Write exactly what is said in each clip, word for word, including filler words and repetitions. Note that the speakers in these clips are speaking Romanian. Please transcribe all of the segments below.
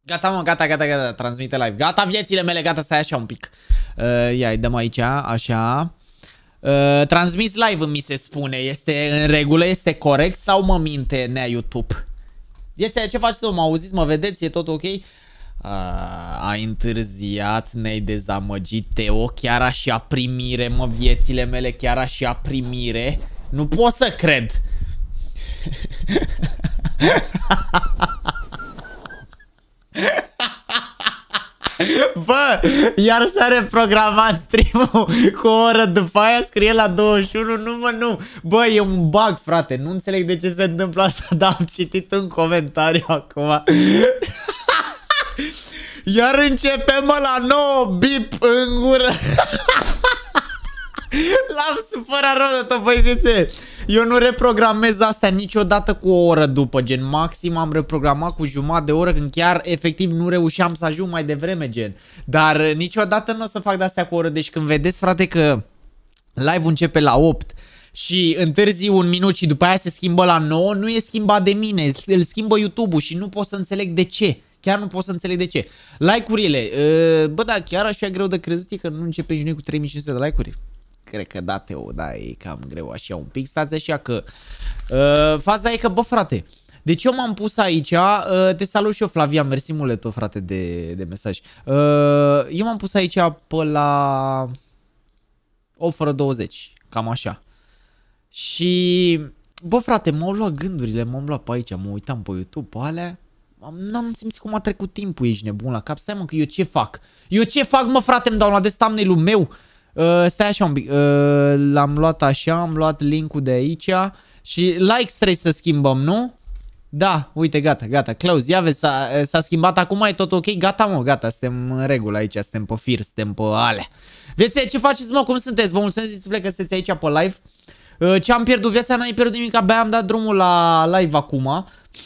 Gata, mă, gata, gata, gata, transmite live. Gata, viețile mele, gata, stai așa un pic. Uh, ia, îi dăm aici, așa. Uh, transmis live mi se spune. Este în regulă, este corect sau mă minte nea YouTube? Viețile, ce faceți, mă auziți, mă vedeți, e tot ok? Uh, ai întârziat, ne-ai dezamăgit, Teo, chiar așa primire, mă, viețile mele, chiar așa primire. Nu pot să cred. Bă, iar s-a reprogramat stream-ul cu o oră după aia, scrie la douăzeci și unu, nu mă, nu. Bă, e un bug, frate, nu înțeleg de ce se întâmplă asta, dar am citit un comentariu acum. Iar începem, mă, la nouă, bip în gură. L-am supărat rău de tot, băi, viețe. Eu nu reprogramez astea niciodată cu o oră după, gen, maxim am reprogramat cu jumătate de oră când chiar efectiv nu reușeam să ajung mai devreme, gen. Dar niciodată nu o să fac de-astea cu o oră, deci când vedeți, frate, că live-ul începe la opt și întârzi un minut și după aia se schimbă la nouă, nu e schimbat de mine, îl schimbă YouTube-ul și nu pot să înțeleg de ce. Chiar nu pot să înțeleg de ce. Like-urile, bă, da, chiar așa e greu de crezut, e că nu începe nici noi cu trei mii cinci sute de like-uri. Cred că da, Teo, da, e cam greu așa un pic. Stați așa că uh, faza e că, bă, frate, deci eu m-am pus aici, uh, te salut și eu, Flavia, mersi mult tot, frate, de, de mesaj. Uh, eu m-am pus aici pe la opt fără douăzeci, cam așa. Și, bă, frate, m-au luat gândurile, m-am luat pe aici, mă uitam pe YouTube, pe alea. N-am simțit cum a trecut timpul, ești nebun la cap. Stai, mă, că eu ce fac? Eu ce fac, mă, frate, îmi dau la de thumbnail-ul meu? Uh, stai așa un pic, uh, l-am luat așa, am luat link-ul de aici și likes trebuie să schimbăm, nu? Da, uite, gata, gata, close, ia vezi, s-a schimbat acum, e tot ok, gata, mă, gata, suntem în regulă aici, suntem pe fir, suntem pe alea. Vedeți, ce faceți, mă, cum sunteți? Vă mulțumesc din suflet că sunteți aici pe live. Uh, ce am pierdut viața, n-ai pierdut nimic, abia am dat drumul la live acum.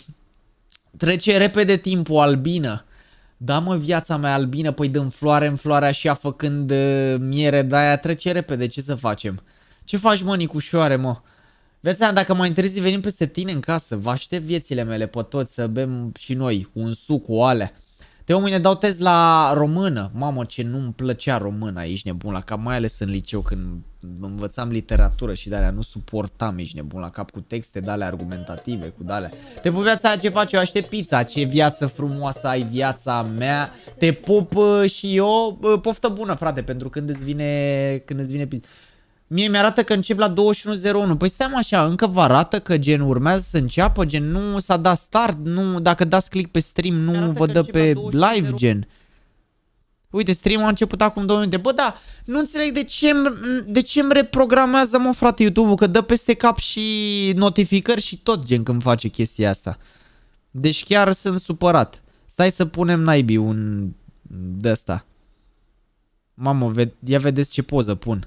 Trece repede timpul, Albină. Da, mă, viața mea, Albină, păi dăm floare în floare așa, făcând uh, miere de aia, trece repede, ce să facem? Ce faci, mă, Nicușoare, mă? Viața mea, dacă mai întârzi, venim peste tine în casă, vă aștept viețile mele pe toți să bem și noi un suc cu alea. Teo, mâine dau test la română. Mamă, ce nu-mi plăcea româna, ești nebun la cap, mai ales în liceu când învățam literatură și de-alea nu suportam, ești nebun la cap, cu texte de-alea argumentative, cu de-alea. Te pup, viața aia, ce faci? Eu aștept pizza, ce viață frumoasă ai, viața mea. Te pup și eu, poftă bună, frate, pentru când îți vine, când îți vine pizza. Mie mi-arată că încep la douăzeci și unu zero unu. Păi stai așa, încă vă arată că gen urmează să înceapă, gen nu s-a dat start, nu, dacă dați click pe stream nu vă dă pe live, gen. Uite, stream-ul a început acum două minute. Bă, da, nu înțeleg de ce de ce îmi reprogramează, mă, frate, YouTube-ul, că dă peste cap și notificări și tot, gen, când face chestia asta. Deci chiar sunt supărat. Stai să punem naibii un de ăsta. Mamă, ve ia vedeți ce poză pun.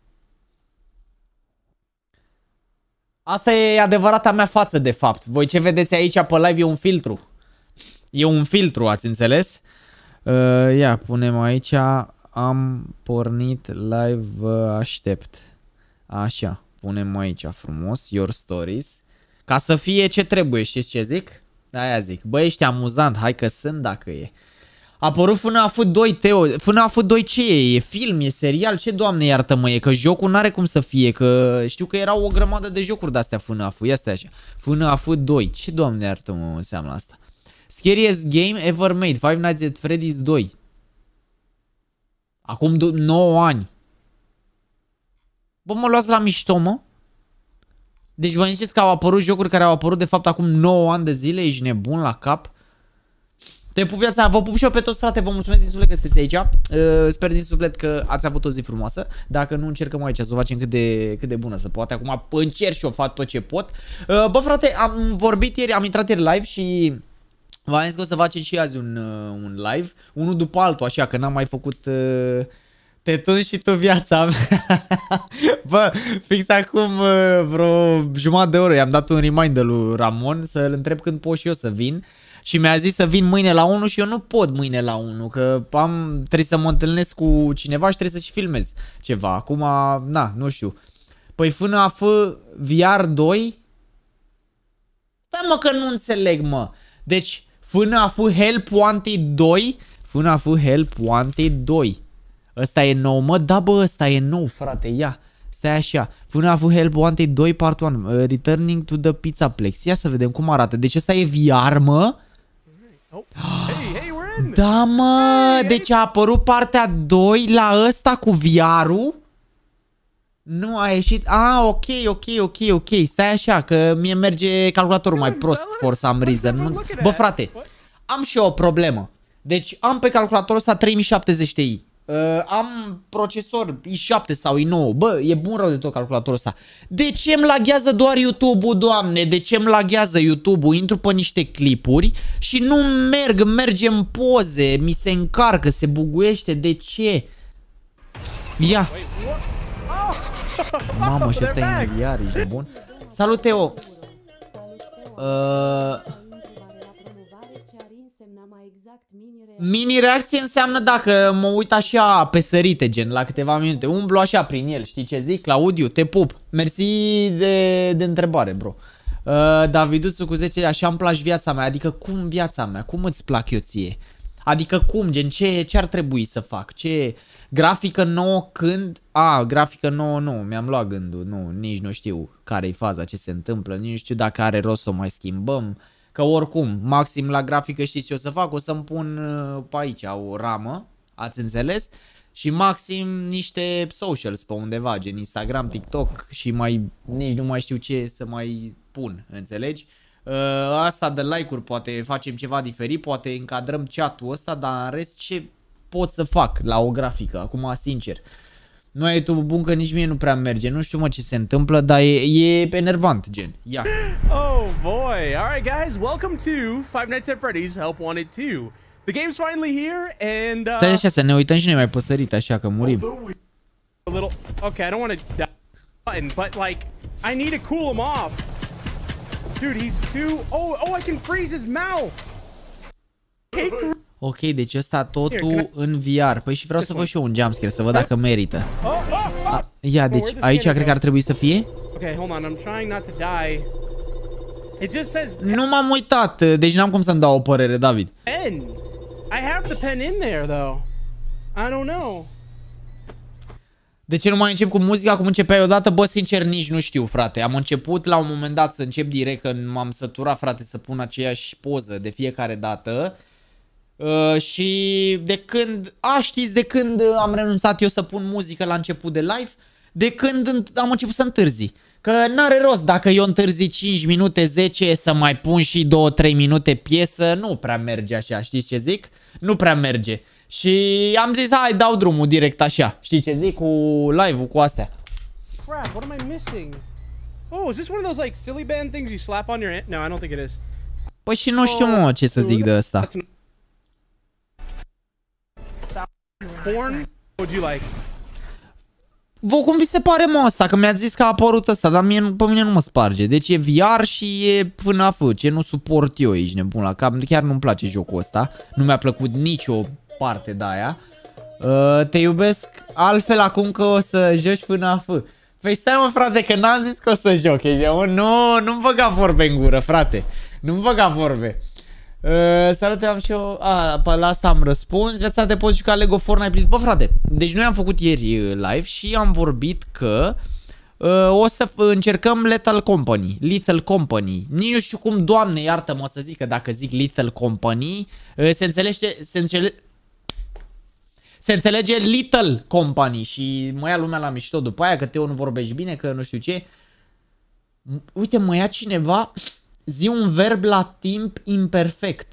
Asta e adevărata mea față, de fapt. Voi ce vedeți aici pe live e un filtru. E un filtru, ați înțeles? Uh, ia, punem aici. Am pornit live, vă aștept. Așa, punem aici frumos, your stories. Ca să fie ce trebuie, știți ce zic? Aia zic. Bă, ești amuzant, hai că sunt dacă e. A apărut F N A F doi, Teo. F N A F doi ce e? E film, e serial? Ce, Doamne iartă-mă, e? Că jocul n-are cum să fie, că știu că erau o grămadă de jocuri de-astea F N A F. Ia stai așa. F N A F doi. Ce, Doamne iartă-mă, înseamnă asta? Scariest game ever made. Five Nights at Freddy's doi. Acum nouă ani. Bă, mă luați la mișto, mă? Deci vă ziceți că au apărut jocuri care au apărut de fapt acum nouă ani de zile? Ești nebun la cap? Te pup, viața, vă pup și eu pe toți, frate, vă mulțumesc din suflet că sunteți aici. uh, Sper din suflet că ați avut o zi frumoasă. Dacă nu, încercăm aici să o facem cât de, cât de bună să poate. Acum încerc și eu fac tot ce pot. uh, Bă, frate, am vorbit ieri, am intrat ieri live și v-am zis că o să facem și azi un, uh, un live. Unul după altul, așa, că n-am mai făcut... Uh, te tun și tu, viața mea. Bă, fix acum uh, vreo jumătate de oră i-am dat un reminder lui Ramon să-l întreb când pot și eu să vin. Și mi-a zis să vin mâine la unu și eu nu pot mâine la unu, că am, trebuie să mă întâlnesc cu cineva și trebuie să și filmez ceva. Acum, na, nu știu. Păi F N A F V R doi? Da, mă, că nu înțeleg, mă. Deci, FNAF Help Wanted doi. FNAF Help Wanted doi. Ăsta e nou, mă? Da, bă, ăsta e nou, frate, ia. Stai așa. FNAF Help Wanted doi Part unu. Uh, Returning to the Pizza Plex. Ia să vedem cum arată. Deci ăsta e V R, mă? Da, mă! Deci a apărut partea doi la ăsta cu V R-ul? Nu a ieșit. Ah, ok, ok, ok, ok. Stai așa, că mie merge calculatorul mai prost for some reason. Nu... Bă, frate, am și eu o problemă. Deci am pe calculatorul ăsta trei mii șaptezeci Ti. Uh, am procesor i șapte sau i nouă. Bă, e bun rău de tot calculatorul ăsta. De ce îmi laghează doar YouTube-ul, doamne? De ce îmi laghează YouTube-ul? Intru pe niște clipuri și nu merg, merge în poze. Mi se încarcă, se buguiește. De ce? Ia. Mamă, și ăsta e în V R, ești bun? Salut, Teo! Uh... Mini reacție înseamnă dacă mă uit așa pe sărite, gen, la câteva minute. Umblu așa prin el, știi ce zic? Claudiu, te pup. Mersi de, de întrebare, bro. Uh, Daviduțu cu zece, așa îmi place viața mea. Adică cum viața mea? Cum îți plac eu ție? Adică cum, gen, ce, ce ar trebui să fac? Ce... Grafică nouă când... A, grafică nouă nu, mi-am luat gândul. Nu, nici nu știu care-i faza, ce se întâmplă. Nici nu știu dacă are rost să o mai schimbăm. Că oricum, maxim la grafică știți ce o să fac? O să-mi pun uh, pe aici o ramă, ați înțeles? Și maxim niște socials pe undeva, gen Instagram, TikTok și mai nici nu mai știu ce să mai pun, înțelegi? Uh, asta de like-uri, poate facem ceva diferit, poate încadrăm chat-ul ăsta, dar în rest ce pot să fac la o grafică, acum sincer. Nu e YouTube bun că nici mie nu prea merge. Nu știu mă ce se întâmplă, dar e, e enervant, gen. Ia. Oh boy. Alright guys, welcome to Five Nights at Freddy's Help Wanted two. The game's finally here and uh Stai așa să ne uităm și noi mai păsărit așa că murim. A little Okay, I don't want to button, but like I need to cool him off. Dude, he's too Oh, oh, I can freeze his mouth. Okay. Ok, deci ăsta totul în V R. Păi și vreau să văd și eu un jumpscare, să văd dacă merită. A, ia, deci aici cred că ar trebui să fie. Okay, hold on, I'm trying not to die. It just says Nu m-am uitat, deci n-am cum să-mi dau o părere, David. pen. I have the pen in there though. I don't know. De ce nu mai încep cu muzica cum începeai odată? Bă, sincer, nici nu știu, frate. Am început la un moment dat să încep direct, că m-am săturat, frate, să pun aceeași poză de fiecare dată. Uh, și de când, a, știți, de când am renunțat eu să pun muzică la început de live, de când am început să întârzi. Că n-are rost dacă eu întârzi cinci minute, zece, să mai pun și două trei minute piesă, nu prea merge așa, știți ce zic? Nu prea merge. Și am zis, hai, dau drumul direct așa, știi ce zic, cu live-ul, cu astea. Crap, what am I missing? Oh, is this one of those like silly band things you slap on your... No, I don't think it is. Păi și nu știu, mă, ce să zic de ăsta. Porn? What would you like? Vă cum vi se pare, mă, ăsta? Că mi-ați zis că a apărut ăsta, dar mie, pe mine nu mă sparge. Deci e V R și e FNAF, ce nu suport eu, ești nebun la cap. Chiar nu-mi place jocul ăsta. Nu mi-a plăcut nicio parte de aia. Uh, te iubesc altfel acum că o să joci FNAF. Păi stai, mă, frate, că n-am zis că o să joc, ești nebun? Nu, nu-mi băga vorbe în gură, frate. Nu-mi băga vorbe. Uh, salut, am și eu. A, pe la asta am răspuns. Viața te poți juca Lego Fortnite. Bă, frate, deci noi am făcut ieri live și am vorbit că uh, o să încercăm Lethal Company. Lethal Company. Nici nu știu cum, doamne, iartă-mă să zic că dacă zic Lethal Company, uh, se înțelege se, înțele... se înțelege Little Company și mă ia lumea la mișto după aia că Teo nu vorbești bine, că nu știu ce. Uite, mă ia cineva. Zi un verb la timp imperfect.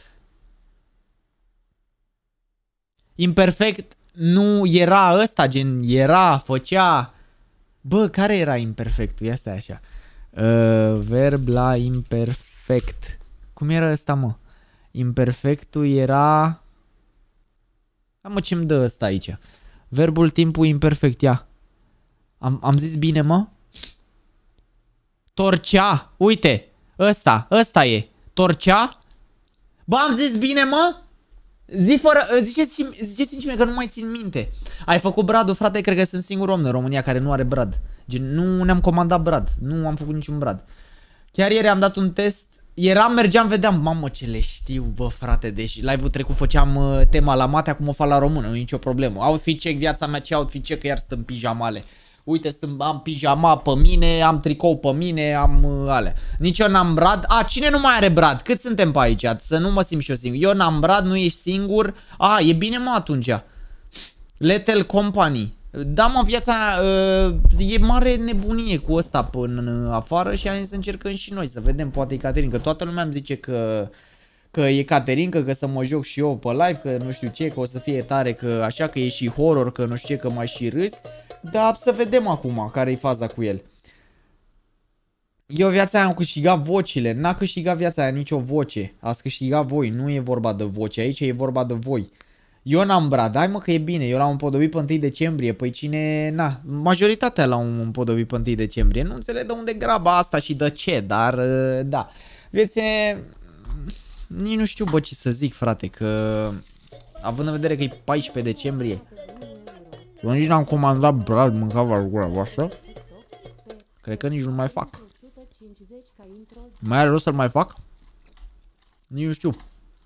Imperfect nu era ăsta, gen era, făcea. Bă, care era imperfectul? Ia stai așa. Uh, verb la imperfect. Cum era ăsta, mă? Imperfectul era... Da, mă, ce-mi dă ăsta aici? Verbul timpul imperfect, ia. Am, am zis bine, mă? Torcea, uite. Ăsta, ăsta e. Torcea? Bă, am zis bine, mă? Zi fără... Ziceți-mi ziceți mie că nu mai țin minte. Ai făcut bradul, frate? Cred că sunt singurul om în România care nu are brad. Gen, nu ne-am comandat brad. Nu am făcut niciun brad. Chiar ieri am dat un test eram, mergeam, vedeam, mamă ce le știu, bă frate, deci live-ul trecut făceam uh, tema la mate, acum o fac la română, nu e nicio problemă. Outfit check, viața mea, ce outfit check, că iar stăm pijamale. Uite, stăm, am pijama pe mine, am tricou pe mine, am uh, alea. Nici eu n-am brad. A, cine nu mai are brad? Cât suntem pe aici? Să nu mă simt și eu singur. Eu n-am brad, nu ești singur. A, e bine mă atunci. Little Company. Da, mă, viața uh, e mare nebunie cu ăsta până afară și am zis să încercăm și noi, să vedem, poate e Caterin, că toată lumea îmi zice că, că e Caterin, că, că să mă joc și eu pe live, că nu știu ce, că o să fie tare, că așa, că e și horror, că nu știu ce, că mai și râs, dar să vedem acum care e faza cu el. Eu viața aia am câștigat vocile, n-a câștigat viața aia nicio voce, ați câștigat voi, nu e vorba de voce, aici e vorba de voi. Eu n-am brad, hai mă că e bine, eu l-am împodobit pe întâi decembrie, păi cine, na, majoritatea l-au împodobit pe întâi decembrie, nu înțeleg de unde graba asta și de ce, dar da, vieți, nici nu știu bă ce să zic frate, că având în vedere că e paisprezece decembrie, eu nici n-am comandat brad, mâncava gura voastră, cred că nici nu mai fac, mai are rost să-l mai fac? Nici nu știu.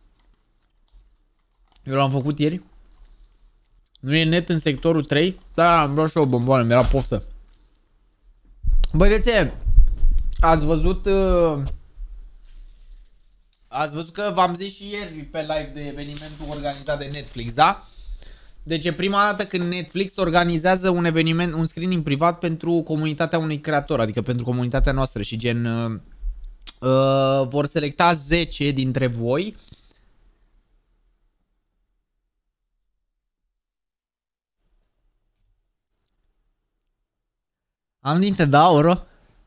Eu l-am făcut ieri. Nu e net în sectorul trei? Da, am luat și o bomboană, mi-era poftă. Băi, vețe, ați văzut... Uh, ați văzut că v-am zis și ieri pe live de evenimentul organizat de Netflix, da? Deci e prima dată când Netflix organizează un eveniment, un screening privat pentru comunitatea unui creator, adică pentru comunitatea noastră și gen... Uh, uh, vor selecta zece dintre voi. Am dinte de aur.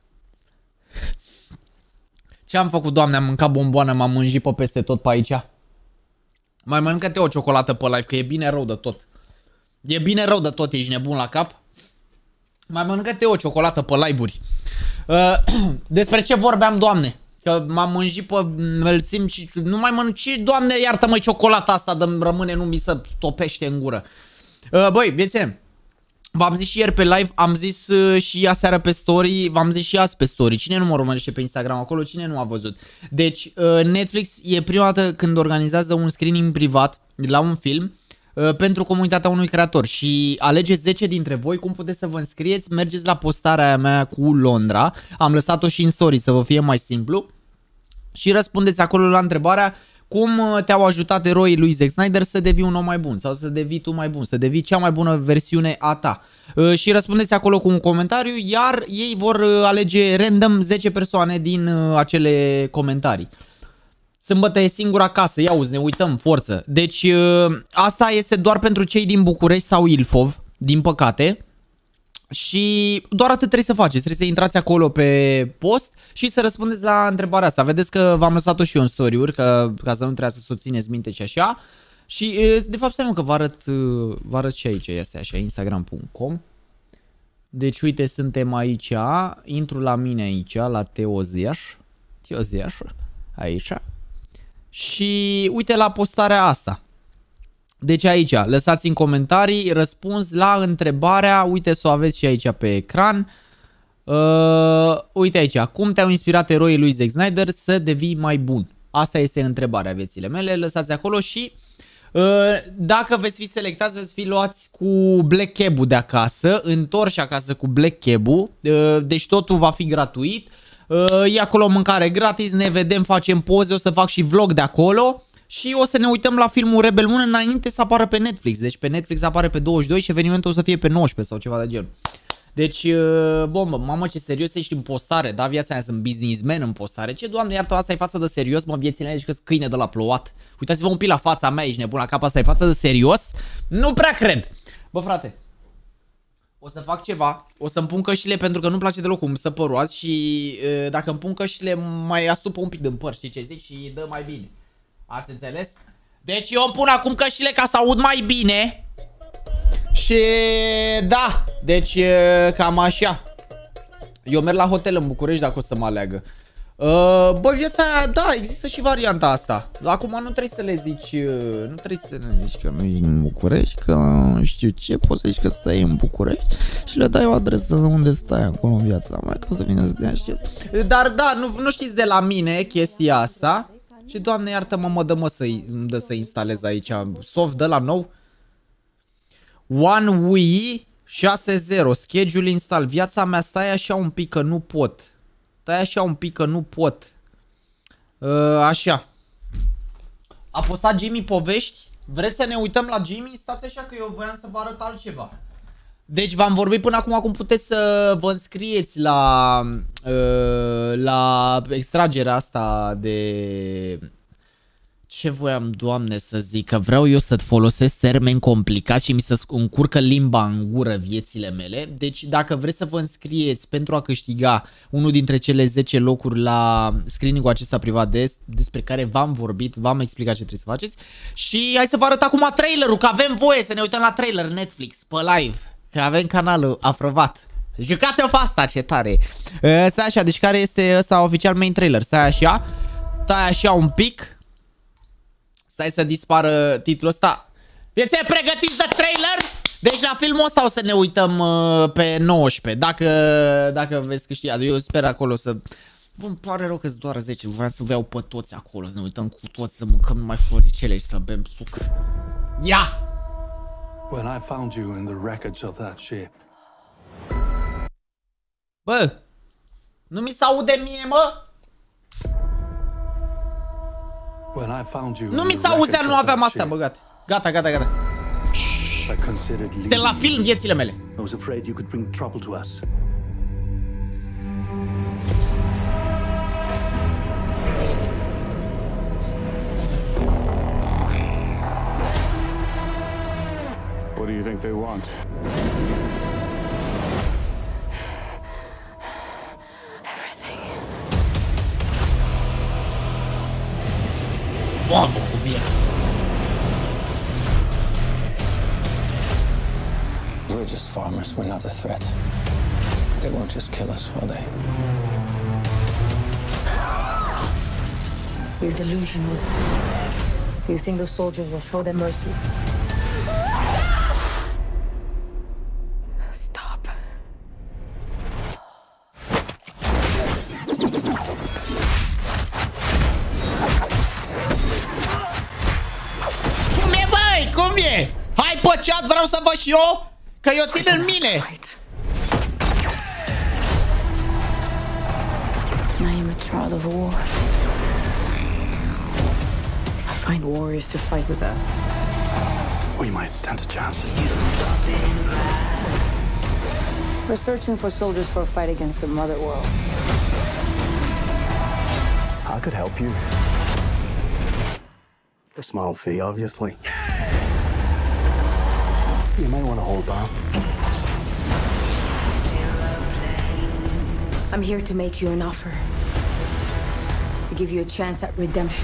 Ce am făcut, doamne? Am mâncat bomboană, m-am mânjit pe peste tot pe aici. Mai mănâncă-te o ciocolată pe live, că e bine rău de tot. E bine rău de tot, ești nebun la cap. Mai mănâncă-te o ciocolată pe live-uri. Uh, despre ce vorbeam, doamne? Că m-am mânjit pe înălțim și nu mai mănânc. Ce, doamne, iartă-mă, ciocolata asta de-mi rămâne, nu mi se topește în gură. Uh, băi, viețe. V-am zis și ieri pe live, am zis uh, și aseară pe story, v-am zis și azi pe story. Cine nu mă urmărește pe Instagram acolo, cine nu a văzut? Deci, uh, Netflix e prima dată când organizează un screening privat la un film uh, pentru comunitatea unui creator și alegeți zece dintre voi, cum puteți să vă înscrieți, mergeți la postarea aia mea cu Londra, am lăsat-o și în story să vă fie mai simplu și răspundeți acolo la întrebarea cum te-au ajutat eroii lui Zack Snyder să devii un om mai bun sau să devii tu mai bun, să devii cea mai bună versiune a ta. Uh, și răspundeți acolo cu un comentariu, iar ei vor alege random zece persoane din uh, acele comentarii. Sâmbătă e singur acasă, ia uzi, ne uităm, forță. Deci uh, asta este doar pentru cei din București sau Ilfov, din păcate. Și doar atât trebuie să faceți, trebuie să intrați acolo pe post și să răspundeți la întrebarea asta. Vedeți că v-am lăsat-o și eu în story-uri, că, ca să nu trebuia să o țineți minte și așa. Și de fapt stai mă că vă arăt, vă arăt și aici, este așa, instagram punct com. Deci uite, suntem aici, intru la mine aici, la Teoziaș, Teoziaș, aici. Și uite la postarea asta. Deci aici, lăsați în comentarii răspuns la întrebarea, uite să o aveți și aici pe ecran. Uh, uite aici, cum te-au inspirat eroii lui Zack Snyder să devii mai bun? Asta este întrebarea viețile mele, lăsați acolo și uh, dacă veți fi selectați, veți fi luați cu Black Cab-ul de acasă, întorși acasă cu Black Cab-ul, uh, deci totul va fi gratuit. Uh, e acolo mâncare gratis, ne vedem, facem poze, o să fac și vlog de acolo. Și o să ne uităm la filmul Rebel Moon înainte să apară pe Netflix. Deci pe Netflix apare pe douăzeci și doi și evenimentul o să fie pe nouăsprezece sau ceva de genul. Deci, bombă, mamă ce serios ești în postare, da? Viața aia, sunt businessman în postare. Ce, doamne, iartă, asta e față de serios, mă, viețile aia, că-s câine de la plouat. Uitați-vă un pic la fața mea, ești nebun la cap, asta e față de serios? Nu prea cred. Bă, frate, o să fac ceva, o să-mi pun căștile pentru că nu-mi place deloc cum stă părul azi și dacă îmi pun căștile mai astupă un pic din păr, știi ce zic, și dă mai bine. Ați înțeles? Deci eu îmi pun acum căștile ca să aud mai bine. Și da, deci cam așa. Eu merg la hotel în București dacă o să mă aleagă. Uh, bă, viața aia, da, există și varianta asta. Acum nu trebuie să le zici, uh, nu trebuie să le zici că nu ești în București, că nu știu ce, poți să zici că stai în București și le dai o adresă unde stai acolo în viața mai ca să vină să te așezi. Dar da, nu, nu știți de la mine chestia asta și Doamne iartă-mă, mă dă mă să, dă să instalez aici soft de la nou. One W I șase zero, schedule install, viața mea, stai așa un pic că nu pot. Stai așa un pic că nu pot. Uh, așa. A postat Jimmy povești. Vreți să ne uităm la Jimmy? Stați așa că eu voiam să vă arăt altceva. Deci v-am vorbit până acum cum puteți să vă înscrieți la, uh, la extragerea asta de... Ce voiam, Doamne, să zic? Că vreau eu să folosesc termeni complicați și mi se încurcă limba în gură viețile mele. Deci dacă vreți să vă înscrieți pentru a câștiga unul dintre cele zece locuri la screening-ul acesta privat des, despre care v-am vorbit, v-am explicat ce trebuie să faceți. Și hai să vă arăt acum trailerul, că avem voie să ne uităm la trailer Netflix pe live. Că avem canalul aprobat. Jucați-o pe asta, ce tare. Stai așa, deci care este ăsta oficial main trailer? Stai așa, stai așa un pic. Stai să dispară titlul ăsta. Fiți pregătiți de trailer? Deci la filmul ăsta o să ne uităm uh, pe nouăsprezece. Dacă, dacă veți câștiga. Eu sper acolo să... Bă, îmi pare rău că-s doar zece. Vreau să vreau pe toți acolo. Să ne uităm cu toți, să mâncăm numai floricele și să bem suc. Ia! When I found you in the wreckage of that ship. Bă! Nu mi s-aude mie, mă? Nu mi s-auzea, nu aveam astea, bă, gata. Gata, gata, gata. Este la film viețile mele. What do you think they want? Mamă, cum e. We're just farmers, we're not a threat. They won't just kill us, will they? You're delusional. You think the soldiers will show them mercy? Stop. Cum e, băi? Cum e? Hai pe chat, vreau să văd și eu, că eu țin în mine. I am a child of war. I find warriors to fight with us. We might stand a chance. We're searching for soldiers for a fight against the mother world. I could help you. For a small fee, obviously. You may want to hold on. I'm here to make you an offer. To give you a chance at redemption.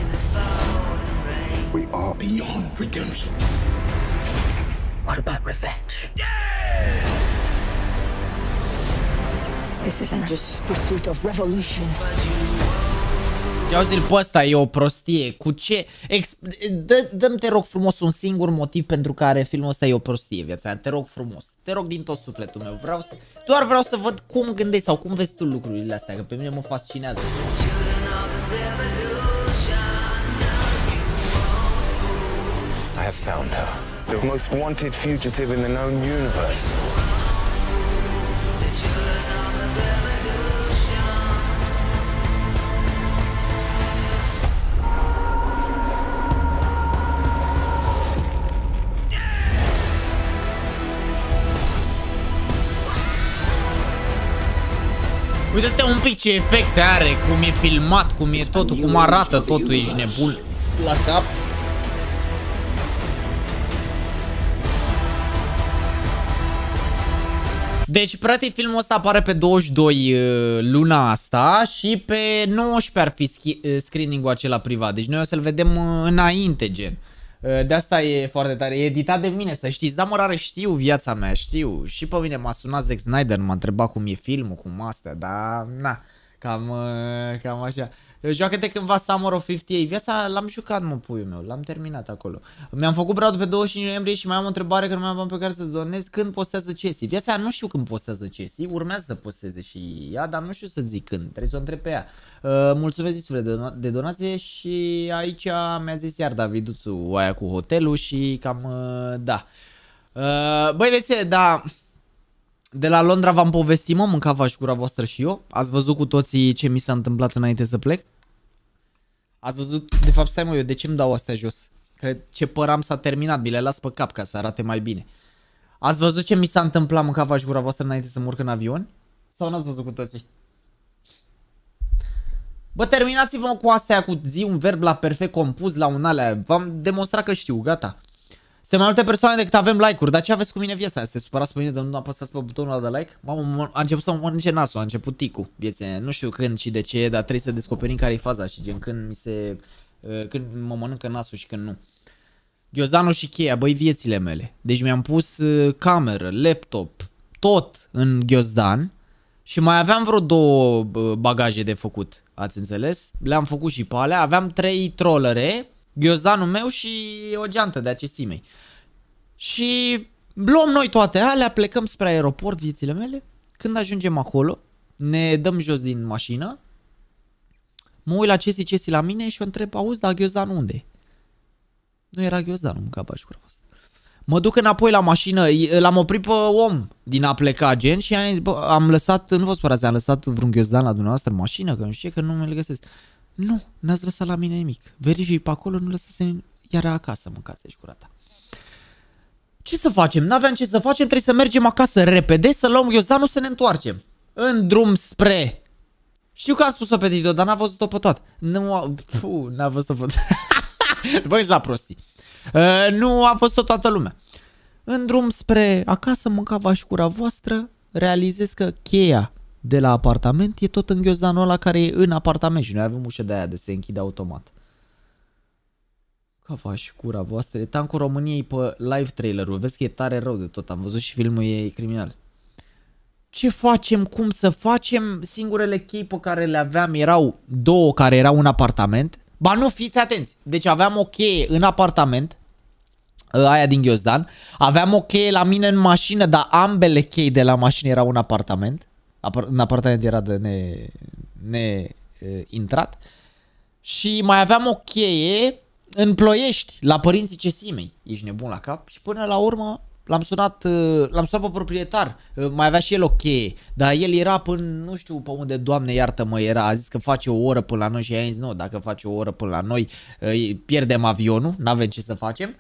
We are beyond redemption. What about revenge? This isn't just pursuit of revolution. Ia zi-l pe ăsta, e o prostie. Cu ce? Dă-mi, te rog frumos, un singur motiv pentru care filmul ăsta e o prostie, viața. Te rog frumos. Te rog din tot sufletul meu. Vreau să... Doar vreau să văd cum gândești sau cum vezi tu lucrurile astea, că pe mine mă fascinează. I have found her. The most wanted fugitive in the known universe. Uite-te un pic ce efecte are, cum e filmat, cum e totul, cum arată totul, ești nebun la cap. Deci, practic, filmul ăsta apare pe douăzeci și doi luna asta și pe nouăsprezece ar fi screening-ul acela privat. Deci noi o să-l vedem înainte, gen. De asta e foarte tare. E editat de mine, să știți. Da, mă, rare, știu viața mea, știu. Și pe mine m-a sunat Zack Snyder, m-a întrebat cum e filmul, cum astea, dar na. Cam, uh, cam așa. Joacă-te cândva Summer of cincizeci și opt. Viața l-am jucat, mă, puiul meu. L-am terminat acolo. Mi-am făcut braudul pe douăzeci și cinci noiembrie și mai am o întrebare că nu mai am bani pe care să-ți donez. Când postează Cesi? Viața nu știu când postează Cesi. Urmează să posteze și ea, dar nu știu să zic când. Trebuie să o întreb pe ea. Uh, mulțumesc zisule de, don de donație și aici mi-a zis iar Daviduțu aia cu hotelul și cam, uh, da. Uh, băi, vețe, da... De la Londra v-am povestit, mă, mâncava și gura voastră și eu. Ați văzut cu toții ce mi s-a întâmplat înainte să plec? Ați văzut, de fapt, stai mă, eu de ce îmi dau astea jos? Că ce păr am s-a terminat, mi le las pe cap ca să arate mai bine. Ați văzut ce mi s-a întâmplat, mâncava și gura voastră înainte să mă urc în avion? Sau n-ați văzut cu toții? Bă, terminați-vă cu astea, cu zi un verb la perfect compus, la un alea. V-am demonstrat că știu, gata. Suntem mai multe persoane decât avem like-uri, dar ce aveți cu mine viața? Sunteți supărați pe mine de nu apăsați pe butonul ăla de like? Mamă, a început să mă mănânce nasul, a început ticul viețe. Nu știu când și de ce, dar trebuie să descoperim care e faza și gen când mi se... Când mă mănâncă nasul și când nu. Ghiozdanul și cheia, băi, viețile mele. Deci mi-am pus cameră, laptop, tot în ghiozdan și mai aveam vreo două bagaje de făcut, ați înțeles? Le-am făcut și pe alea, aveam trei trollere, ghiozdanul meu și o geantă de acesimei. Și luăm noi toate alea, plecăm spre aeroport, viețile mele. Când ajungem acolo, ne dăm jos din mașină. Mă uit la Cesi, Cesi la mine și o întreb, auzi, dar ghiozdanul unde e? Nu era ghiozdanul, mâncava și gura voastră. Mă duc înapoi la mașină, l-am oprit pe om din a pleca, gen, și am zis, bă, am lăsat, nu vă spărați, am lăsat vreun ghiozdan la dumneavoastră în mașină, că nu știu, că nu mi-l găsesc. Nu, n-ați lăsat la mine nimic. Verific pe acolo, nu lăsați iar acasă, mâncați aici gura ta. Ce să facem? N-aveam ce să facem, trebuie să mergem acasă repede, să luăm ghiozdanul, să ne întoarcem. În drum spre... Știu că am spus-o pe Dido, dar n-a văzut-o pe toată. Nu, n-a văzut-o pe toată. Băi, la prostii. Uh, nu a văzut-o toată lumea. În drum spre acasă, mâncava și gura voastră, realizez că cheia de la apartament e tot în ghiozdanul ăla care e în apartament și noi avem ușă de aia de se închide automat. Cava și gura voastră, e Tancul României pe live trailer-ul, vezi că e tare rău de tot, am văzut și filmul, e criminal. Ce facem, cum să facem? Singurele chei pe care le aveam erau două care erau în apartament. Ba nu, fiți atenți, deci aveam o cheie în apartament, aia din ghiozdan, aveam o cheie la mine în mașină, dar ambele chei de la mașină erau în apartament. În apartament era de ne, ne uh, intrat. Și mai aveam o cheie în Ploiești, la părinții Cesimei. Ești nebun la cap? Și până la urmă l-am sunat, uh, l-am sunat pe proprietar. Uh, mai avea și el o cheie, dar el era până, nu știu pe unde, Doamne iartă-mă, era. A zis că face o oră până la noi și i-am zis, nu, dacă face o oră până la noi, uh, pierdem avionul, n-avem ce să facem.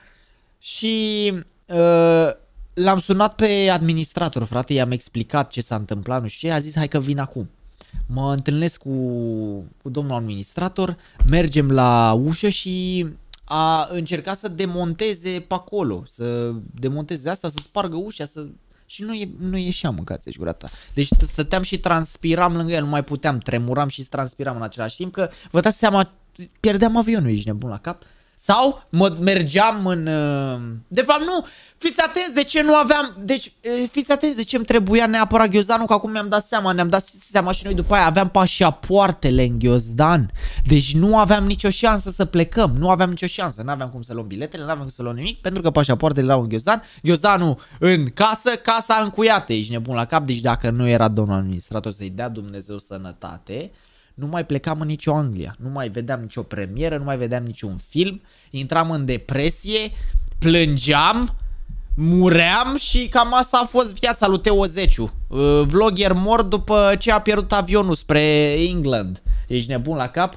Și... Uh, l-am sunat pe administrator, frate, i-am explicat ce s-a întâmplat, nu știu ce, a zis hai că vin acum. Mă întâlnesc cu, cu domnul administrator, mergem la ușă și a încercat să demonteze pe acolo, să demonteze asta, să spargă ușa, să... și nu, e, nu ieșeam, mâncați-și gura ta. Deci stăteam și transpiram lângă el, nu mai puteam, tremuram și transpiram în același timp, că vă dați seama, pierdeam avionul, ești nebun la cap. Sau mă mergeam în... De fapt nu, fiți atenți de ce nu aveam... Deci fiți atenți de ce îmi trebuia neapărat ghiozdanul, că acum mi-am dat seama, ne-am dat seama și noi după aia aveam pașapoartele în ghiozdan. Deci nu aveam nicio șansă să plecăm, nu aveam nicio șansă, n-aveam cum să luăm biletele, n-aveam cum să luăm nimic, pentru că pașapoartele erau în ghiozdan, ghiozdanul în casă, casa încuiată, ești nebun la cap, deci dacă nu era domnul administrator să-i dea Dumnezeu sănătate... Nu mai plecam în nicio Anglia, nu mai vedeam nicio premieră, nu mai vedeam niciun film, intram în depresie, plângeam, muream și cam asta a fost viața lui Teo Zeciu. Vlogger mort după ce a pierdut avionul spre England. Ești nebun la cap?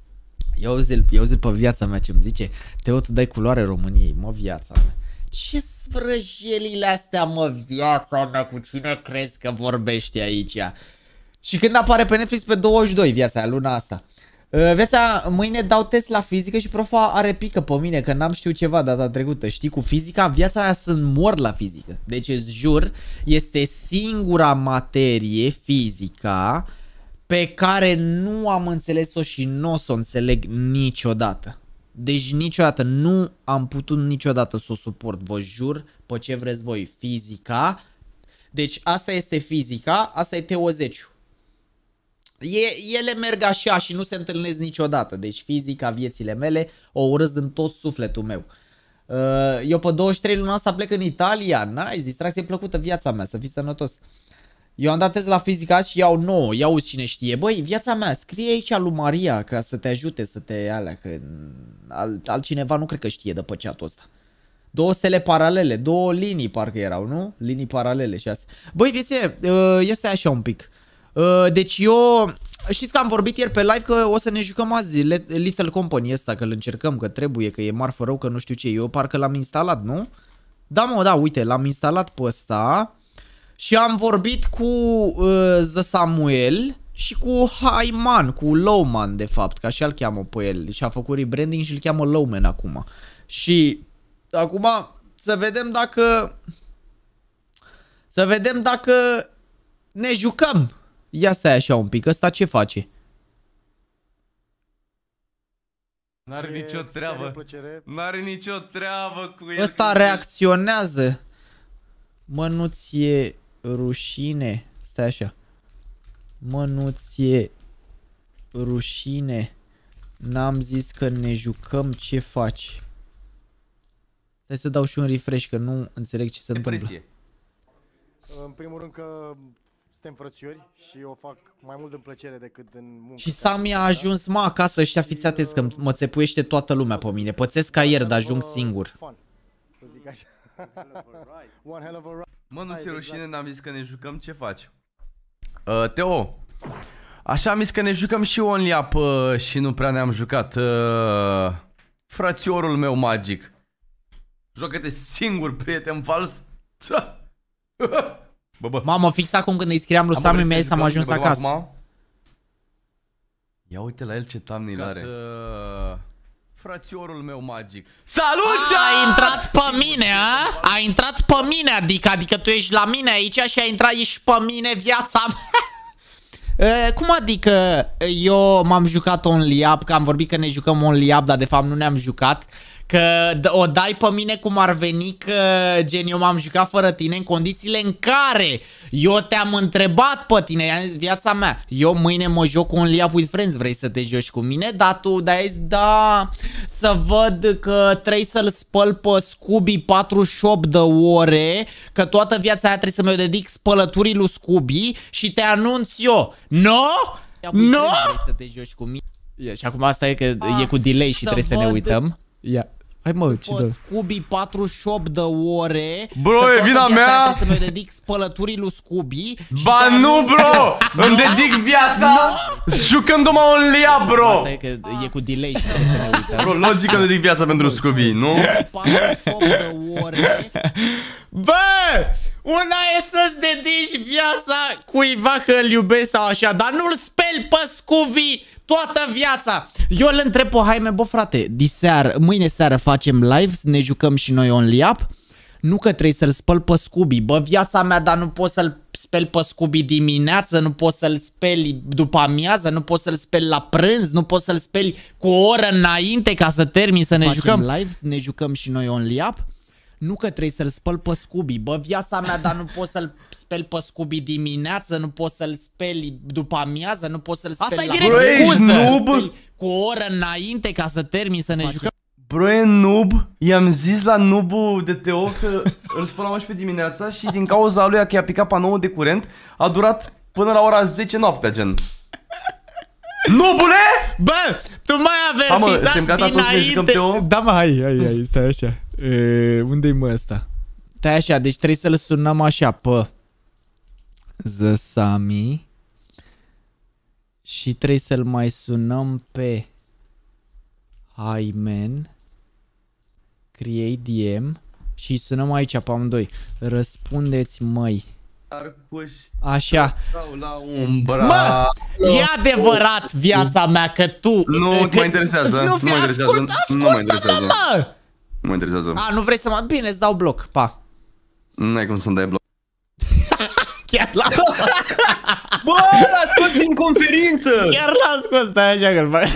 Eu zi-l, eu zi pe viața mea ce-mi zice, Teo, tu dai culoare României, mă, viața mea. Ce svrăjelile astea, mă, viața mea, cu cine crezi că vorbești aici? Și când apare pe Netflix pe douăzeci și doi, viața aia, luna asta. Uh, viața, mâine dau test la fizică și profa are pică pe mine, că n-am știut ceva data trecută. Știi, cu fizica, viața aia sunt mor la fizică. Deci îți jur, este singura materie, fizica, pe care nu am înțeles-o și nu o să o înțeleg niciodată. Deci niciodată, nu am putut niciodată să o suport, vă jur, pe ce vreți voi, fizica. Deci asta este fizica, asta e Teo Zeciu. E, ele merg așa și nu se întâlnesc niciodată. Deci fizica, viețile mele, o urăsc din tot sufletul meu. Eu pe douăzeci și trei luna asta plec în Italia. Nice, distracție plăcută viața mea, să fii sănătos. Eu am dat test la fizică azi și iau nouă. Ia uzi cine știe. Băi, viața mea, scrie aici lui Maria ca să te ajute, să te alea, că alt, altcineva nu cred că știe de pe chat-ul ăsta. Două stele paralele, două linii parcă erau, nu? Linii paralele și astea. Băi, vieție, este așa un pic. Deci eu, știți că am vorbit ieri pe live că o să ne jucăm azi Lethal Company ăsta, că îl încercăm, că trebuie, că e marfă rău, că nu știu ce. Eu parcă l-am instalat, nu? Da, mă, da, uite, l-am instalat pe ăsta. Și am vorbit cu uh, The Samuel și cu Haiman, cu Lowman de fapt, că așa îl cheamă pe el. Și a făcut rebranding și îl cheamă Lowman acum. Și acum să vedem dacă... Să vedem dacă ne jucăm. Ia stai așa un pic, ăsta ce face? N-are nicio treabă. N-are nicio treabă cu el. Ăsta reacționează. Mă, nu ți-e rușine? Stai așa. Mă, nu ți-e rușine? N-am zis că ne jucăm, ce faci? Stai să dau și un refresh, că nu înțeleg ce se întâmplă. În primul rând că suntem frățiori și o fac mai mult în plăcere decât în muncă. Și Sami a ajuns, mă, acasă, ăștia fiți atenți că mă țepuiește toată lumea pe mine. Pățesc ca ieri, dar ajung singur. Să zic așa. Mă, nu ți-e rușine, n-am zis că ne jucăm, ce faci? Uh, Teo, așa am zis că ne jucăm și Only Up uh, și nu prea ne-am jucat. Uh, frățiorul meu magic. Joacă-te singur, prieten fals. Bă, bă. Mamă, fix acum când îi scriam lui Sami, mi-a zis să am ajuns acasă. Acum? Ia uite la el ce thumbnail are. Uh, frățiorul meu magic. Salut! A intrat pe mine, a? A intrat pe mine, adică, adică tu ești la mine aici și a intrat ești pe mine viața mea. Cum adică eu m-am jucat Only Up, că am vorbit că ne jucăm Only Up, dar de fapt nu ne-am jucat. Că o dai pe mine cum ar veni că gen eu m-am jucat fără tine în condițiile în care eu te-am întrebat pe tine, i-am zis viața mea, eu mâine mă joc cu Only Up with Friends, vrei să te joci cu mine? Dar tu de-ai zis da, să văd că trebuie să-l spăl pe Scooby patruzeci și opt de ore, că toată viața aia trebuie să mă dedic spălăturii lui Scooby și te anunț eu, no? No? Vrei să te joci cu mine? Yeah, și acum asta e că A, e cu delay și trebuie să ne uităm. Ia. Hai mă, ce dă? Scooby patruzeci și opt de ore. Bro, e vina mea. Să mă dedic spălăturii lui Scooby. Ba nu, bro! Îmi dedic viața jucându-mă Only Up, bro! Asta e că e cu delay și trebuie să ne uităm. Bro, logic că îmi dedic viața pentru Scooby, nu? patruzeci și opt de ore. Bă! Una e să-ți dedici viața cuiva că îl iubesc sau așa, dar nu-l speli pe Scooby toată viața. Eu îl întreb pe Jaime, bă frate, diseară, mâine seară facem live, ne jucăm și noi Only Up. Nu că trebuie să-l spăl pe Scooby, bă viața mea, dar nu poți să-l speli pe Scooby dimineață, nu poți să-l speli după amiază, nu poți să-l speli la prânz, nu poți să-l speli cu o oră înainte ca să termin să ne facem jucăm live, ne jucăm și noi Only Up. Nu că trebuie să-l spăl pe Scooby, bă viața mea, dar nu poți să-l speli pe Scooby dimineață, nu poți să-l speli după amiază, nu poți să-l speli la scuză, cu o oră înainte ca să termin să ne jucăm. Bro, e noob, i-am zis la noobul de Teo că îl spălam unsprezece dimineața și din cauza lui că i-a picat panoul de curent, a durat până la ora zece noaptea, gen. Noobule! Bă, tu m-ai avertizat dinainte. Da, mă, hai, hai, hai, stai așa. Unde-i mă ăsta? Stai așa, deci trebuie să-l sunăm așa pe The Sami și trebuie să-l mai sunăm pe Hyman, Create D M și sunăm aici pe amândoi. Răspundeți, măi. Așa. Mă, e adevărat viața mea că tu... Nu mă interesează, nu mă interesează, nu mă interesează. Nu mă interesează. A, nu vrei să mă... Bine, îți dau bloc, pa. N-ai cum să-mi dai bloc. Chiar l-am scos. Bă, l-a scos din conferință. Chiar l-am scos, stai așa că-l fac.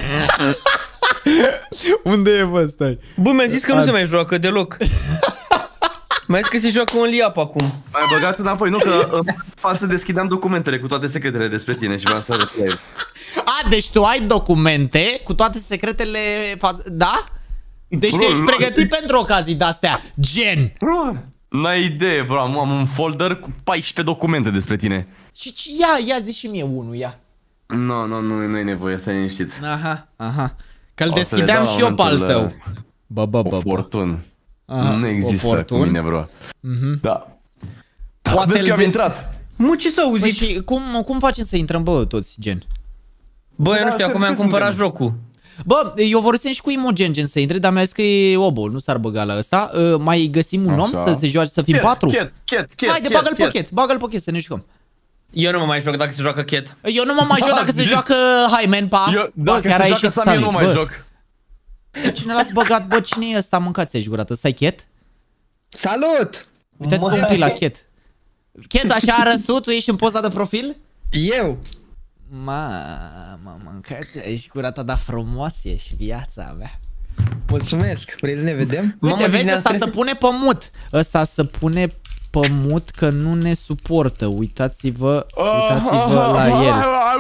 Unde e, bă, stai? Bă, mi-a zis că nu se mai joacă deloc. Mai zis că se joacă un liap acum. Ai băgat înapoi, nu că în față deschideam documentele cu toate secretele despre tine și vreau să arăt la el. A, deci tu ai documente cu toate secretele față... Da? Deci Bro, te ești nu, pregătit pentru ocazii de-astea, gen. Bro, n-ai idee, bro, am, am un folder cu paisprezece documente despre tine. Și ia, ia zi și mie unul, ia. Nu, no, nu, no, nu, nu e nevoie, stai liniștit. Aha, aha. Că-l O să deschideam le dau și eu pe al momentul, tău. Bă, bă, bă, bă. Oportun. Aha, Nu există oportun. cu mine, bro. Mhm. Da. Poate Vezi că îl am ve- intrat. Mă, ce s-a Păi auzit? și cum, cum facem să intrăm, bă, toți, gen? Bă, eu nu Da, știu, acum să- am cât cumpărat suntem? jocul. Bă, eu vorbesc și cu Imogen gen să intre, dar mi-a zis că e obol, nu s-ar băga la ăsta. Uh, mai găsim un om Așa. să se joace, să fim patru? Chet, chet, chet, Haide, bagă-l pochet, bagă-l pochet să ne jucăm. Eu nu mă mai joc dacă se joacă Chet. Eu nu mă mai joc dacă se joacă Hyman, pa. Eu, Bă, dacă chiar se a joacă ieșit Sam, eu Sami. nu mai Bă, joc. cine l-ați băgat? Bă, cine e ăsta? Mâncați-ai jurat. Ăsta e Chet? Salut! Uitați-vă un pic la Chet. Chet, așa arăți tu? Tu ești în poza de profil? Eu! Mamă, mâncați-ai jurat, dar frumoasă ești viața mea. Mulțumesc! Vrei să ne vedem? Uite, Mamă, vezi, cine a ăsta scris? să pune pe mut. Ăsta să pune pe mut că nu ne suportă. Uitați-vă, uitați-vă la el.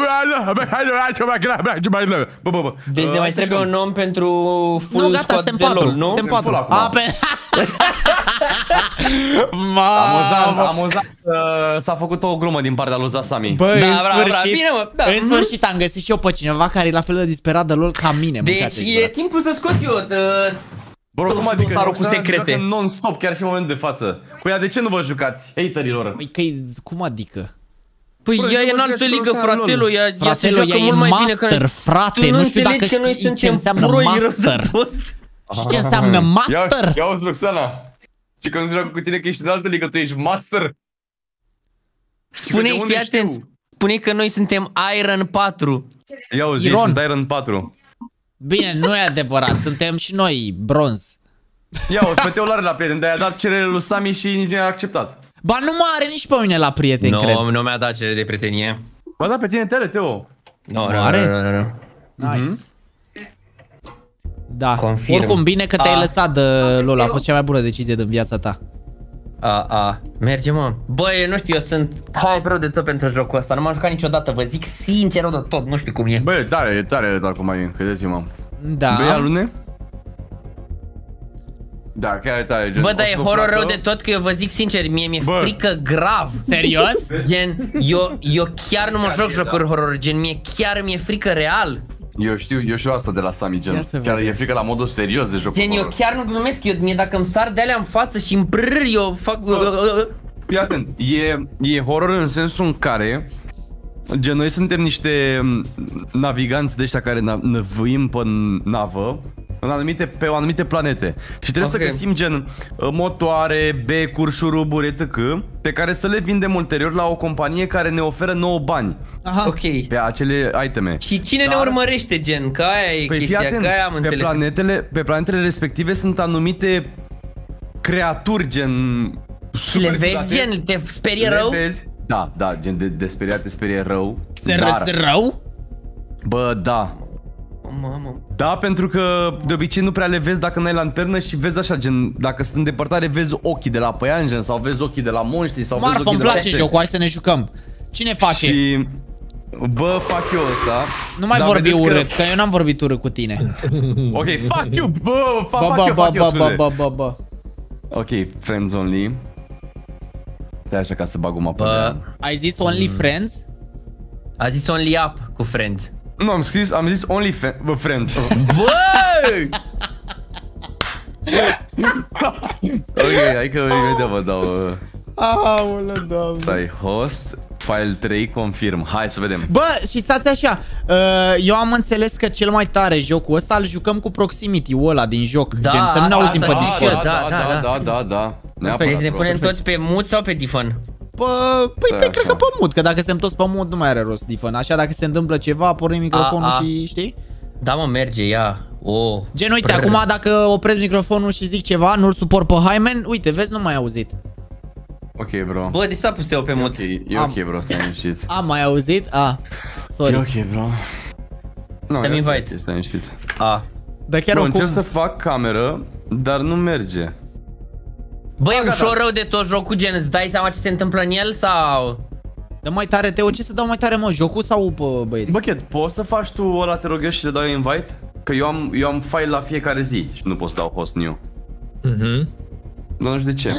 Bă, bă, bă. Deci ne mai trebuie un om pentru full Nu, gata, squad suntem de patru. LOL, nu? Suntem patru. full acum. A, pe... Amuzant, Mamă. amuzant. uh, S-a făcut o glumă din partea lui Zasami. Bă, Da, în bravo, bravo, sfârșit, bine, mă, da. în sfârșit am găsit și eu pe cineva care e la fel de disperat de lor ca mine. Deci mâncați-i e jurat. timpul să scot eu de... Bro, cum adică dosarul cu Roxana se secrete. joacă non-stop, chiar și în momentul de față. Cu ea, de ce nu vă jucați, haterilor? Păi că cum adică? Păi Bă, ea e eu în mă altă joc și ligă, Roxana fratelo, LOL. ea, ea se Fratelo, joacă ea e mult mai bine master, că... frate, Tu nu știu dacă înțelegi că noi știi ce suntem înseamnă proi rău de master. tot. Și ce înseamnă master? Ia uzi, Roxana. Și când joacă cu tine că ești în altă ligă, tu ești master? Spune-i, de unde fii atent, știu? spune că noi suntem Iron patru. Ia uzi, ei Iron. sunt Iron patru. Bine, nu e adevărat, suntem și noi bronz. Ia uzi, pe Teo l-are la prieten, dar i-a dat cerere lui Sami și nici nu i-a acceptat. Ba nu mă are nici pe mine la prieten, Nu, cred. nu mi-a dat cerere de prietenie. Ba da, pe tine te are, Teo. Nu, nu, Are? nu, nu, nu. Nice. Da, Confirm. oricum bine că te-ai A. lăsat de LOL, a fost cea mai bună decizie din viața ta. A, a, merge, mă. Băi, nu știu, eu sunt hai rău de tot pentru jocul ăsta. Nu m-am jucat niciodată, vă zic sincer rău de tot, nu știu cum e. Bă, e tare, e tare, dar cum ai, credeți-mă. Da. Băi, alune? Da, chiar e tare, gen. Bă, o dar să e vă horror placă. rău de tot că eu vă zic sincer, mie mi-e Bă. frică grav. Serios? Gen, eu, eu chiar nu mă joc jocuri horror, gen, mie chiar mi-e frică real. Eu știu, eu știu asta de la Sami, Ia gen. să Chiar vedem. e frică la modul serios de jocul Gen, eu horror. chiar nu glumesc, eu, mie dacă îmi sar de alea în față și îmi prr, eu fac... Fii atent, e, e horror în sensul în care gen, noi suntem niște naviganți de ăștia care na- năvâim pe navă în anumite, pe anumite planete. Și trebuie Ok. să găsim gen motoare, becuri, șuruburi, et cetera pe care să le vindem ulterior la o companie care ne oferă nouă bani Aha. Ok. pe acele iteme. Și cine ne Dar- urmărește, gen? Că aia e Păi fii chestia, atent, că aia am pe înțeles. planetele, pe planetele respective sunt anumite creaturi gen Și le vezi, gen, te sperie le rău? vezi? Da, da, gen de, de speriat te sperie rău. Se dar- răs rău? Bă, da. Mamă. Da, pentru că de obicei nu prea le vezi dacă n-ai lanternă și vezi așa, gen, dacă sunt în depărtare vezi ochii de la păianjen sau vezi ochii de la monștri sau vezi Marfă, ochii îmi de la place ce. jocul, hai să ne jucăm. Cine face? Și bă, fac eu ăsta. Nu mai Dar vorbi vedeți că- urât, că eu n-am vorbit urât cu tine. Ok, fuck you, bă, fac, Bă, fac bă, eu, bă, fac eu, bă, scuze. bă, bă, bă, bă. Ok, friends only. Stai așa ca să bag o mapă de Bă, ea. Ai zis only friends? a zis only up cu friends. Nu, am scris, am zis only fe- bă, friends. Băi! Ok, hai că imediat vă dau. uh, Aoleu, doamne. Stai, host, file trei, confirm. Hai să vedem. Bă, și stați așa, uh, eu am înțeles că cel mai tare jocul ăsta îl jucăm cu proximity-ul ăla din joc, Da, gen să nu ne asta auzim pe știu Discord. eu, da, da, da, da, da, da. Neapărat, Deci ne bro. punem toți pe mut sau pe difon? Bă, păi, Da, pe, cred da. că pe mut, că dacă suntem toți pe mut nu mai are rost difăn. Așa dacă se întâmplă ceva, pornim microfonul A, a. și știi? Da, mă, merge, ia. Oh. Gen, uite, Brr. acum dacă opresc microfonul și zic ceva, nu-l suport pe Hyman, uite, vezi, nu m-ai auzit. Ok, bro. Bă, de ce s-a pus Teo pe E mut? ok, e Am- ok, bro, stai liniștit. Am mai auzit? A, sorry. E ok, bro. Nu, Te-am e ok, invite. stai liniștit. A. Dar chiar Bro, oricum... încerc să fac cameră, dar nu merge. Bă, e ușor rău de tot jocul, gen, îți dai seama ce se întâmplă în el sau... Dă mai tare, Teo, ce să dau mai tare, mă? Jocul sau bă, băieți? Bă, Chet, poți să faci tu ăla, te rog și le dau invite? Că eu am, eu am file la fiecare zi și nu pot să dau host new. Mhm. Dar nu știu de ce.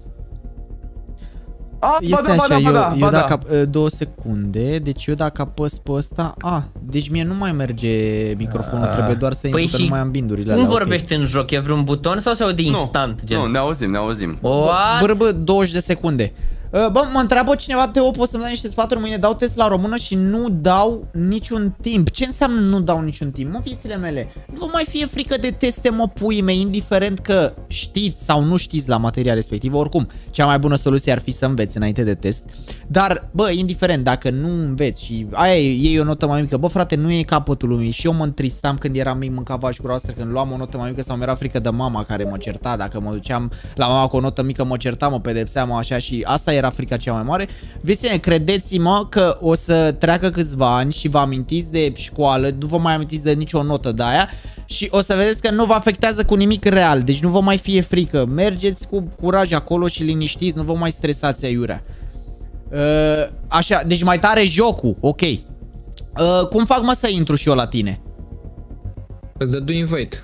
A, Este ba da, așa, ba da, eu, ba da, eu ba dacă da. două secunde, deci eu dacă apăs pe ăsta, a, deci mie nu mai merge microfonul, A, trebuie doar să păi intru, că și nu mai am bindurile cum alea, vorbești în joc? E vreun buton sau se aude instant, gen? Nu, ne auzim, ne auzim. What? Bă, bă, douăzeci de secunde. Bă, mă întreabă cineva, Teo, poți să-mi dai niște sfaturi? Mâine dau test la română și nu dau niciun timp. Ce înseamnă nu dau niciun timp? Mă, fiițele mele, nu vă mai fie frică de teste, mă, puii mei, indiferent că știți sau nu știți la materia respectivă. Oricum, cea mai bună soluție ar fi să înveți înainte de test. Dar, bă, indiferent, dacă nu înveți și aia iei o notă mai mică, bă, frate, nu e capătul lumii. Și eu mă întristam când eram mic, mâncava vaci cu roastră, când luam o notă mai mică sau mi-era frică de mama care mă certa. Dacă mă duceam la mama cu o notă mică, mă certa, mă pedepsea, mă așa, și asta era frica cea mai mare. Veți, credeți-mă că o să treacă câțiva ani și vă amintiți de școală, nu vă mai amintiți de nicio notă de aia și o să vedeți că nu vă afectează cu nimic real. Deci nu vă mai fie frică. Mergeți cu curaj acolo și liniștiți, nu vă mai stresați aiurea. Uh, așa, deci mai tare jocul, ok. Uh, cum fac, mă, să intru și eu la tine? Îți dădu invite.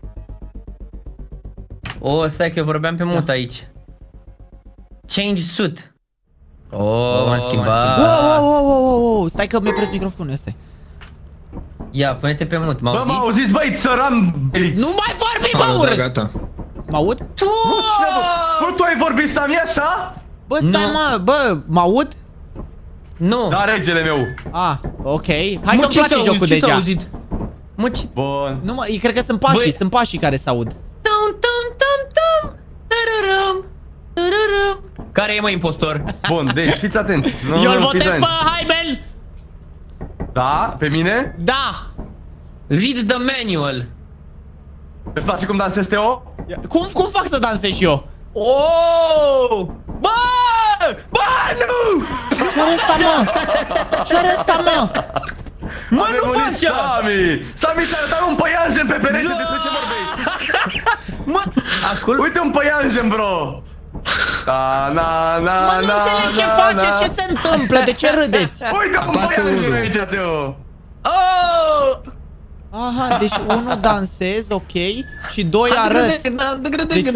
O, stai că eu vorbeam pe mut Da. aici. Change suit. Oh, m-am schimbat. Wow, wow, wow, wow, wow. Stai că mi-a prins microfonul ăsta. Ia, pune-te pe mut, Bă, m-auziți? m-auziți, băi, țăran beliți. Nu mai vorbi, mă, Alo, da, urât! gata. M-aud? Bă, tu ai vorbit, Sami, așa? Bă, stai, Nu. mă, bă, m-aud? Nu. Da, regele meu. Ah, ok. Hai Mă, că-mi ce place s-a jocul auzit? Ce s-a deja. auzit? Mă, ce... Bun. Nu, mă, cred că sunt pașii, Băi. sunt pașii care s-aud. Tum, tum, tum, tum. Tararam, tararam. Care e, mă, impostor? Bun, deci fiți atenți. Nu, Eu nu, îl fiți votez pe atenți. Haibel! Da, pe mine? Da! Read the manual. Îți place cum dansezi, Teo? Cum, cum fac să dansez și eu? Oh! Bă! Bă, nu! Ce-are ăsta, mă? Ce-are ăsta, mă? Mă, Avem nu unit faci așa! Sami! Sami, ți-a arătat un păianjen pe perete, despre ce vorbești? Mă, acolo... Uite un păianjen, bro! Da, na, na, Mă, nu na, înțeleg ce na, faceți, na. ce se întâmplă, de ce râdeți? Uite un Apasă păianjen unu. aici, Teo! Oh! Aha, deci unul dansez, ok, și doi arăt. Deci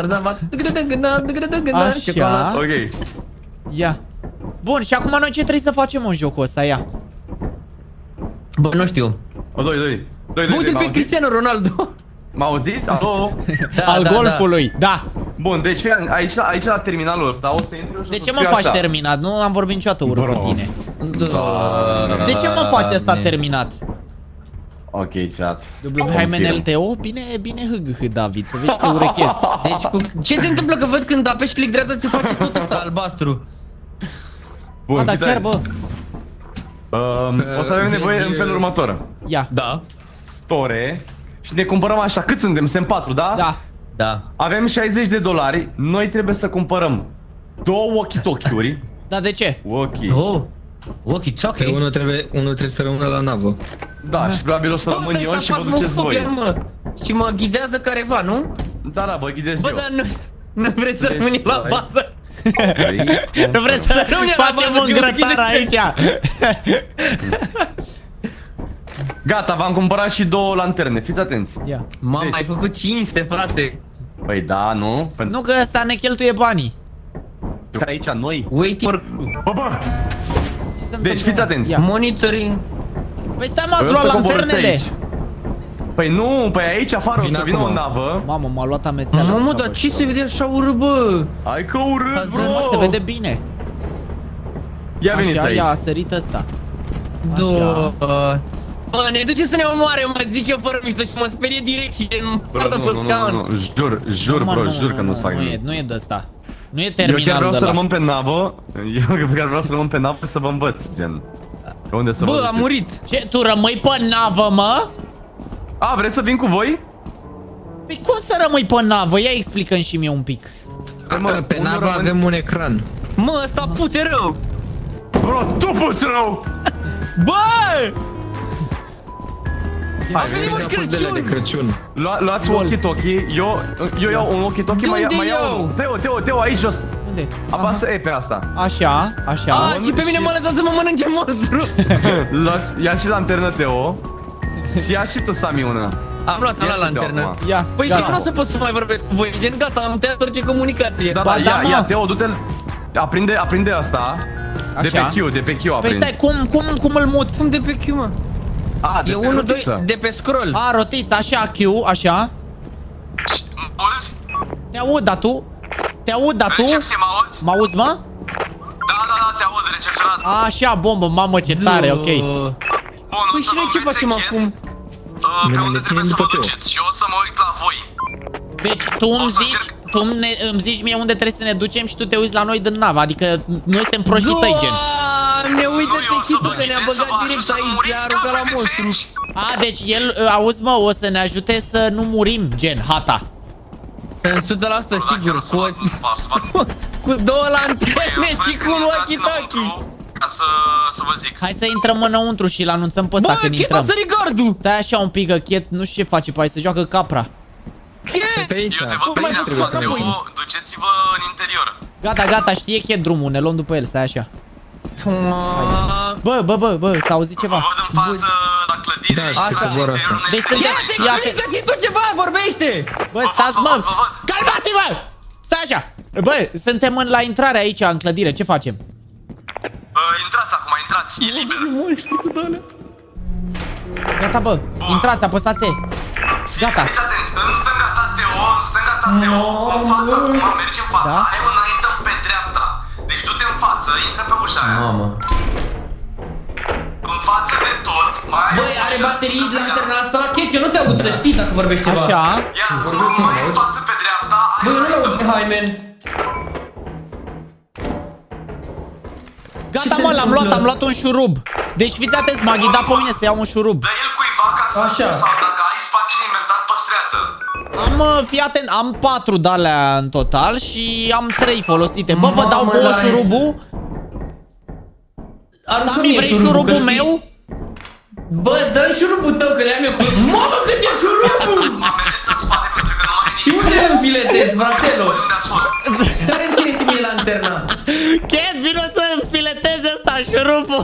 Așa. Ok. Ia. Bun, și acum noi ce trebuie să facem în jocul ăsta, ia? Bă, nu știu. O, doi, doi. Doi, Bă, doi, uite-l doi, pe Cristiano Ronaldo. M-auziți? Alo? Da, Al da, golfului, da. Bun, deci fii, aici, la- aici la terminalul ăsta o să intri și o De să ce mă scriu faci așa. terminat? Nu am vorbit niciodată urât Bro. cu tine. Da. De ce mă faci asta terminat? Ok, chat. W H M N L T O? Bine, bine hâg, hâg, David, să vezi și te urechez. Deci cu... Ce se întâmplă că văd când apeși click dreapta ți face tot ăsta albastru? Bun, A, da, fiți chiar, atenți. bă. Um, o să avem nevoie vezi, în felul următor. Ia. Da. Store. Și ne cumpărăm așa. Cât suntem? Suntem patru, da? Da. Da. Avem șaizeci de dolari. Noi trebuie să cumpărăm două walkie-talkie-uri. Dar de ce? Walkie. Oh. Ok, Pe ok. unul trebuie, unul trebuie să rămână la navă. Da, și probabil o să rămân eu și vă duceți voi. Și mă ghidează careva, nu? Da, da, vă ghidez Bă, eu. dar nu, nu vreți să Deci, rămânem la doi. bază? Nu vreți să rămânem la facem bază, un că grătar mă aici? Gata, v-am cumpărat și două lanterne. Fiți atenți. Ia. M-am Deci. mai făcut cinste, frate. Păi da, nu? Pentru Nu că ăsta ne cheltuie banii. că aici noi. Waiting for Bă, bă! Ce se Deci întâmplă, fiți mă? atenți. Ia. monitoring. Păi stai, mă, Păi ați o să luat coborâți lanternele. aici. Păi nu, păi aici afară Vin o să vină acum. o navă. Mamă, m-a luat amețeala. Mamă, dar ce se vede așa urât, bă? Hai că urât, Hază, bro! Mă, se vede bine. Ia veniți Așa, aici. ia, a sărit ăsta. Da. Bă, ne duce să ne omoare, mă zic eu fără mișto și mă sperie direct și nu Bro, stată nu, pe nu, nu, scaun. nu, jur, jur, Mă, bro, nu, jur nu, că nu, nu-ți fac nu e, nimic. nu e de asta. Nu e Eu chiar terminal vreau de să la. rămân pe navă. Eu chiar vreau să rămân pe navă să vă învăț, gen. Pe unde să vă Bă, duceți. am murit. Ce, tu rămâi pe navă, mă? A, vreți să vin cu voi? Păi cum să rămâi pe navă? Ia explică-mi și mie un pic. A, mă, pe unul navă rămân- avem un ecran. Mă, ăsta pute rău. Bro, tu puți rău! Bă! Hai, Veni de apă de Crăciun. Lua, luați walkie-talkie, eu, eu iau un walkie-talkie, mai, mai iau... Teo, Teo, Teo, aici jos. Unde? Apasă E pe asta. Așa, așa. A, și pe mine mă lăsa să mă mănânce monstru. Luați, ia și lanternă, Teo. Și ia și tu, Sami, una. Am luat, am luat lanternă. Ia, păi și nu o să pot să mai vorbesc cu voi, gen gata, am tăiat orice comunicație. Da, da, ia, ia, Teo, du-te, aprinde, aprinde asta. De pe Q, de pe Q aprins. Păi stai, cum, cum, cum îl mut? Cum de pe Q, mă? A, de e unu, doi, de pe scroll. A, rotiță, așa, Q, așa. Auzi? Te aud, da tu? Te aud, da tu? Recepție, mă auzi? Mă auzi, mă? Da, da, da, te aud, recepționat. Așa, bombă, mamă, ce tare, ok. Bun, păi și noi ce facem acum? Pe unde trebuie să vă duceți și eu o să mă uit la voi. Deci tu îmi zici, tu ne, îmi zici mie unde trebuie să ne ducem și tu te uiți la noi din navă, adică noi suntem proștii tăi, gen. Doamne, uite-te și tu că ne-a băgat direct aici, ne-a aruncat la monstru. A, deci el, auzi mă, o să ne ajute să nu murim, gen, hata. Sunt o sută la sută sigur, cu, o, cu două lanterne și cu un walkie-talkie. Ca să, să vă zic. Hai să intrăm înăuntru și îl anunțăm pe ăsta când intrăm. Bă, Chet, o sări gardul! Stai așa un pic, că Chet nu știu ce face, poate se joacă capra. Chet! Pe aici, Eu te văd pe aici trebuie să mergem. Duceți-vă în interior. Gata, gata, știe Chet drumul, ne luăm după el, stai așa. Hai. Bă, bă, bă, bă, s-a auzit ceva. Vă văd în față la clădire. Da, se cobora asta. Deci suntem... Ia, te explică și tu ceva, vorbește! Bă, stați, mă! Calmați-vă! Stai așa! Bă, suntem în, la intrare aici, în clădire, ce facem? Intrați acum, intrați, e liber. Gata, bă, intrați, apăsați E. Gata. Fiți atenți, în stânga ta Teo, în stânga ta Teo, în față acum, mergi în față, Da? hai înainte pe dreapta. Deci du-te în față, intră pe ușa aia. Mamă. În față de tot, mai... Băi, are baterii lanterna asta? Chet, eu nu te aud, să știi dacă vorbești ceva. Așa. Ia, mai în față pe dreapta, hai Băi, eu nu înainte. l-aud pe Hymen. Gata, mă, l-am luat, am luat un șurub. Deci fiți atenți, m-a ghidat pe mine să iau un șurub. Dă-i-l cuiva ca să... Așa. Sau dacă ai spații în inventar, păstrează. Am, fii atent, am patru de-alea în total și am trei folosite. Bă, vă dau Mamă, vouă nice. șurubul? Sami, vrei șurubul meu? Bă, dă-mi șurubul tău, că le-am eu cu... Mamă, cât e șurubul! Mergeți în spate pentru că nu mai e Și unde îl înfiletezi, fratelo? unde ați fost. Care-mi ține mie lanterna? Chet, vină să înfileteze ăsta șurubul.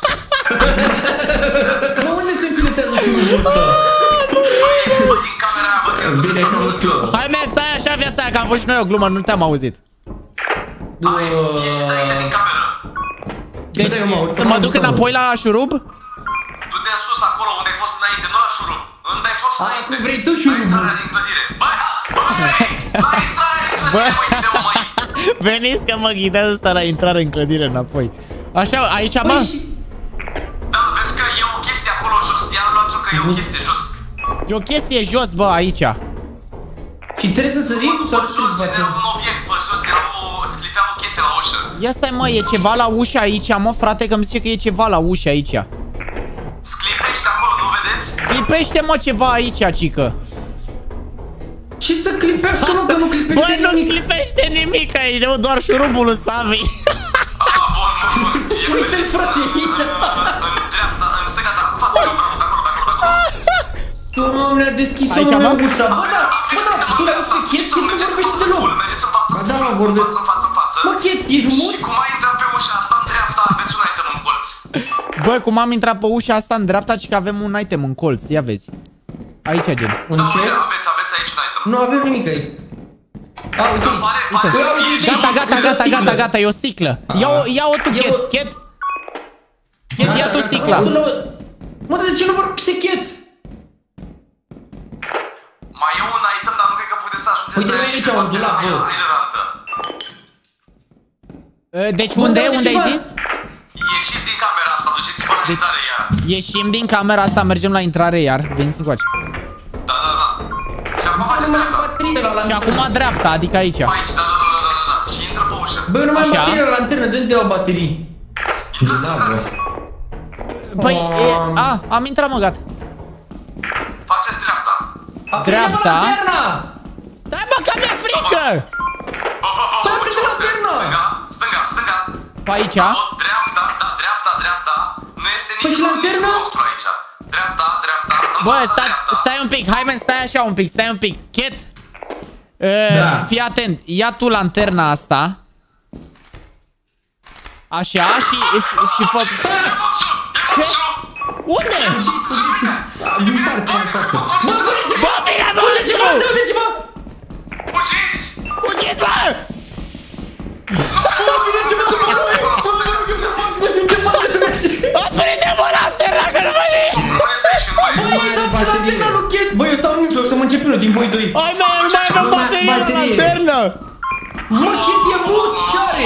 Bă, unde se înfiletează șurubul ăsta? Din camera aia, bă, că... Bine că nu știu. Hai, mea, stai așa viața aia, că am fost și noi o glumă, nu te-am auzit. Hai, ieși de aici din cameră. Deci, să mă duc înapoi la șurub? Du-te în sus acolo unde ai fost înainte, nu la șurub. Unde ai fost Hai, înainte. cum vrei tu șurubul. La intrarea din clădire. Băi, băi, la intrarea din Bă, clădire, mă, Teo, măi. veniți că mă ghidează ăsta la intrare în clădire înapoi. Așa, aici, mă? Păi și... Da, vezi că e o chestie acolo jos. Ia luați-o că e o chestie jos. E o chestie jos, bă, aici. Și trebuie să sărim sau ce trebuie să Era facem? un obiect, pe sus, era o... sclipea o chestie la ușă. Ia stai, mă, e ceva la ușă aici, mă, frate, că îmi zice că e ceva la ușă aici. Sclipește acolo, nu vedeți? Clipește, mă, ceva aici, cică. Și să clipească, nu, că nu clipește Bă, nu nimic. clipește nimic aici, nu, doar șurubul lui Savi. Ah, bun, bun, bun. E Uite-l, frate, aici. În dreapta, în stânga ta, în față, acolo, acolo, acolo, acolo. Doamne, a deschis Aici, omul mă? meu ușa. Bă, da, bă, da, tu l-ai pe Chet, Chet nu vorbește deloc. Mergeți în față. Ba da, mă, vorbesc. În față, în față. Mă, Chet, ești mut? Cum ai intrat pe ușa asta în dreapta, aveți un item în colț. Bă, cum am intrat pe ușa asta în dreapta, ci că avem un item în colț, ia vezi. Aici, gen. Un Da, ce? uite, aveți, aveți aici un item. Nu avem nimic aici. A, uite aici. Pare, pare să fie... Gata, gata, gata, gata, gata, e o sticlă. Ia-o, ia-o tu, Chet, Chet. Chet, ia tu sticla. Mă, de ce nu vorbește Chet? Mai e un item, dar nu cred că puteți să ajungeți. Uite, mai aici, un dulap, bă. Deci unde, unde ai zis? Ieșiți din camera asta, duceți-vă la intrare iar. Ieșim din camera asta, mergem la intrare iar. Veniți încoace. Da, da, da. Și acum faceți dreapta. Și acum dreapta, adică aici. Aici, da, da, da, da, da. Și intră pe ușă. Bă, eu nu mai am Așa. baterie la lanternă, dă-mi de o baterii. Da, bă. Păi, e, a, am intrat, mă, gata. Faceți dreapta. Dreapta. Lanterna! Stai, mă, că mi-e frică! Bă, bă, bă, Bă, bă, prinde lanterna! Stânga, stânga, stânga. Pe aici. O, dreapta, da, dreapta, dreapta. Nu este Păi și niciun lanterna? monstru aici. Dreapta, dreapta, în Bă, stai, stai un pic, hai men, stai așa un pic, stai un pic. Chet, uh, da. Fii atent, ia tu lanterna asta. Așa și, și, și fă... Ce? Unde? Bă, vine, bă, uite-mă! Fugiți, bă! Aprinde-mă lanterna, că nu mă vine! Băi, eu stau în mijloc să mă încep unul din voi doi. Hai, mă, nu mai avem baterie la lanternă! Mă, Chet e mut, ce are?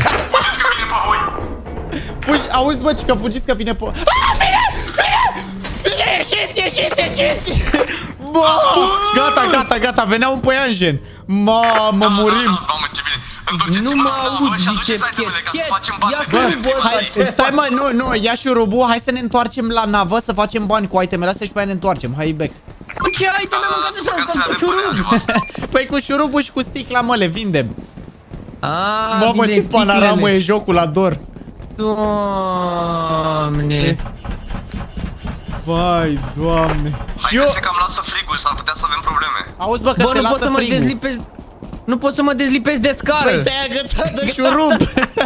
Fugi, auzi, bă, că fugiți că vine pe... Aaa, vine! Vine! Vine, ieșiți, ieșiți, ieșiți! Bă! Gata, gata, gata, venea un păianjen. Mamă, murim! Nu mă aud, zice Chet. Chet, ia șurubul ăsta. Stai, mă, nu, nu, ia șurubul, hai să ne întoarcem la navă, să facem bani cu itemele astea și pe aia ne întoarcem. Hai, back. Cu ce iteme am găsit să stăm cu șurub? Păi cu șurubul și cu sticla, mă, le vindem. Aaaa, mamă, ce panoramă e jocul, ador. Doamne. Vai, doamne. Și eu... Hai că am lasă frigul, s-ar putea să avem probleme. Auzi, bă, că se lasă frigul. Nu pot să mă dezlipesc de scară. Păi te-ai agățat de șurub.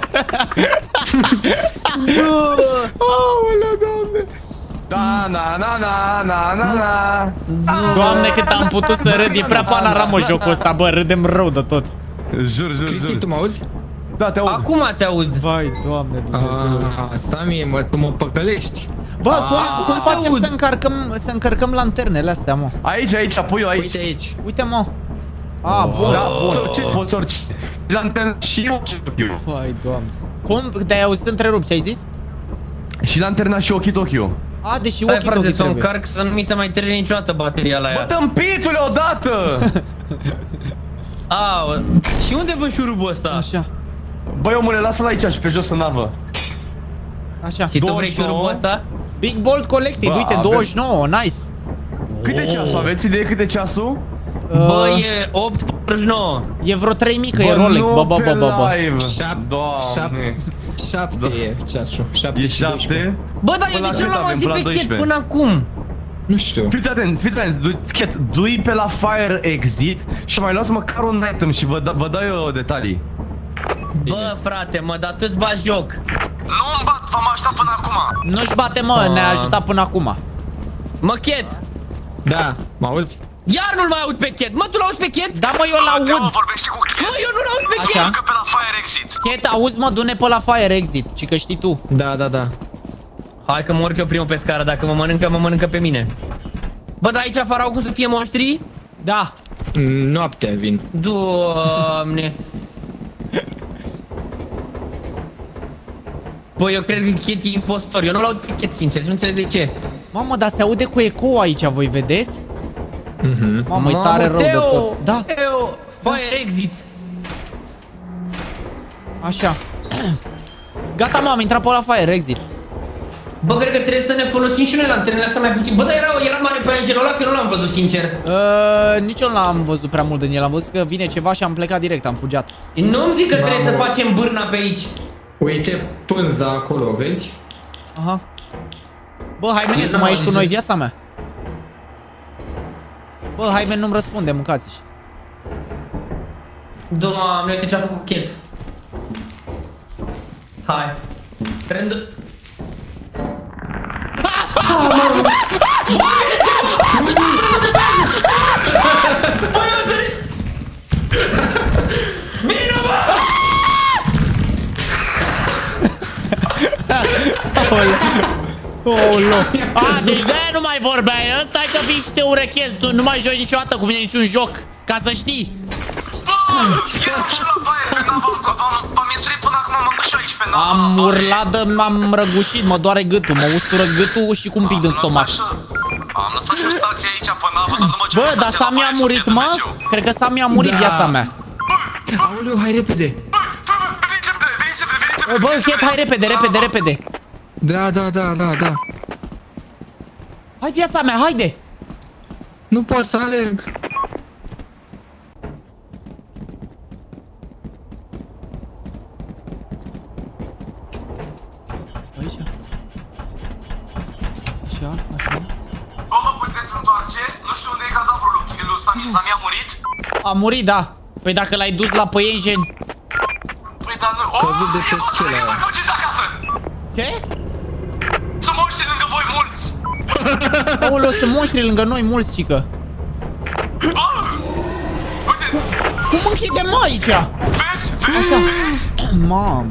Aoleu, doamne. Da, na, na, na, na, na, na. Doamne, cât am putut să râd. E prea panoramă jocul ăsta, bă, râdem rău de tot. Jur, jur, Cristi, tu mă auzi? Da, te aud. Acum te aud. Vai, doamne, Dumnezeu. Sami, mă, tu mă păcălești. Bă, cum, cum facem să încărcăm, să încărcăm lanternele astea, mă? Aici, aici, pui eu aici. Uite aici. Uite, mă. A, bun. Da, orice, poți orice. Lanternă și ochi-tochiu. Vai, doamne. Cum? Te-ai auzit întrerupt, ce ai zis? Și lanterna și ochi-tochiu. A, deși Hai, ochi-tochiu frate, să o trebuie. încarc să nu mi se mai termine niciodată bateria la ea. Bă, tâmpitule, odată! Aoleu. Și unde vă șurubul ăsta? Așa. Băi, omule, lasă-l aici și pe jos în navă. Așa. Și tu vrei șurubul ăsta? Big Bold Collected, uite, douăzeci și nouă, nice. Cât e ceasul? Aveți idee cât e ceasul? Bă, e opt patruzeci și nouă. E vreo trei mii, că e Rolex, bă, bă, bă, bă, bă. Șapte e ceasul. E șapte? Bă, dar eu de ce nu l-am auzit pe Chet până acum? Nu știu. Fiți atenți, fiți atenți, Chet, du-i pe la Fire Exit și mai luați măcar un item și vă, da, vă dau eu detalii. Bă, frate, mă, dar tu-ți bagi joc. Nu-mi bat, v-am ajutat până acum. Nu-și bate, mă, ne-a ajutat până acum. Mă, Chet. Da, mă auzi? Iar nu-l mai aud pe Chet. Mă, tu l-auzi pe Chet? Da, mă, eu l-aud. Vorbește cu Chet. Mă, eu nu l-aud pe Așa. Chet. Că pe la Fire Exit. Chet, auzi, mă, du-ne pe la Fire Exit, ci că știi tu. Da, da, da. Hai că mă urc eu primul pe scară, dacă mă mănâncă, mă mănâncă pe mine. Bă, dar aici afară au cum să fie monștri? Da. Noaptea vin. Doamne. Bă, eu cred că Chet e impostor, eu nu l-aud pe Chet, sincer, nu înțeleg de ce. Mamă, dar se aude cu eco aici, voi vedeți? Mhm. Mamă, e tare rău de tot. Da. Teo, Fire Exit. Așa. Gata, mă, am intrat pe la Fire Exit. Bă, cred că trebuie să ne folosim și noi lanternele astea mai puțin. Bă, dar era, era mare pe angelul ăla, că nu l-am văzut, sincer. Uh, nici eu nu l-am văzut prea mult din el, am văzut că vine ceva și am plecat direct, am fugiat. Nu-mi zic că trebuie să facem bârna pe aici. Uite pânza acolo, vezi? Aha. Bă, hai mene, tu mai ești cu noi, viața mea. Bă, hai mene, nu-mi răspunde, mâncați-și. Doamne, uite ce-a făcut Chet. Hai. Trend... Olo. A, deci de-aia nu mai vorbeai. Ăsta e că vii și te urechezi. Tu nu mai joci niciodată cu mine niciun joc. Ca să știi. Am urlat de m-am răgușit, mă doare gâtul, mă ustură gâtul și cu un pic din stomac. Am lăsat și o stație aici pe navă, dar nu mă Bă, dar Sami a murit, mă? Cred că Sami a murit, viața mea. Aoleu, hai repede. Bă, Chet, hai repede, repede, repede. Da, da, da, da, da. Hai, viața mea, haide. Nu pot să alerg. Aici. Așa, așa. Bă, mă puteți Sami a murit? A murit, da. Păi dacă l-ai dus la păienjeni... Păi dar nu... Căzut de pe schela aia. Ce? Sunt monștri lângă voi mulți! Aoleu, sunt monștri lângă noi mulți, cică. Cum închidem aici? Așa. Mamă.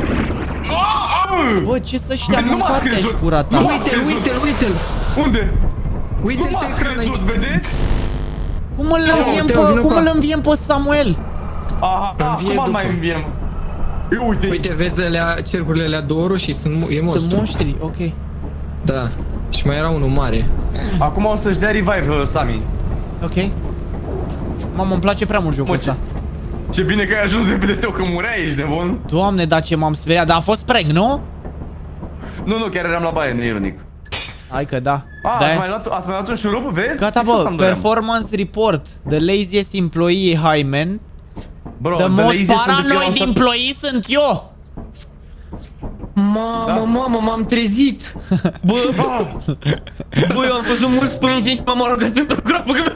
Bă, ce să știa mâncați aici, pura ta? Uite-l, uite-l, uite-l. Unde? Uite-l pe ecran aici. Vedeți? Cum îl înviem pe, cum îl înviem pe Samuel? Aha, acum mai înviem. Uite. Uite, vezi alea, cercurile alea două roșii, sunt, e monstru. Sunt monștri, ok. Da. Și mai era unul mare. Acum o să-și dea revive, Sami. Ok. Mamă, îmi place prea mult jocul ăsta. Ce bine că ai ajuns repede tău, că mureai, ești nebun. Doamne, dar ce m-am speriat, dar a fost prank, nu? Nu, nu, chiar eram la baie, neironic. Hai că da. A, ați mai luat, ați mai luat un șurub, vezi? Gata, bă, performance report. The laziest employee e Hyman. Bro, the, the most paranoid employee sunt eu. Mamă, da? mamă, m-am trezit. Bă, bă, eu am văzut mulți părinți și m-am aruncat într-o groapă că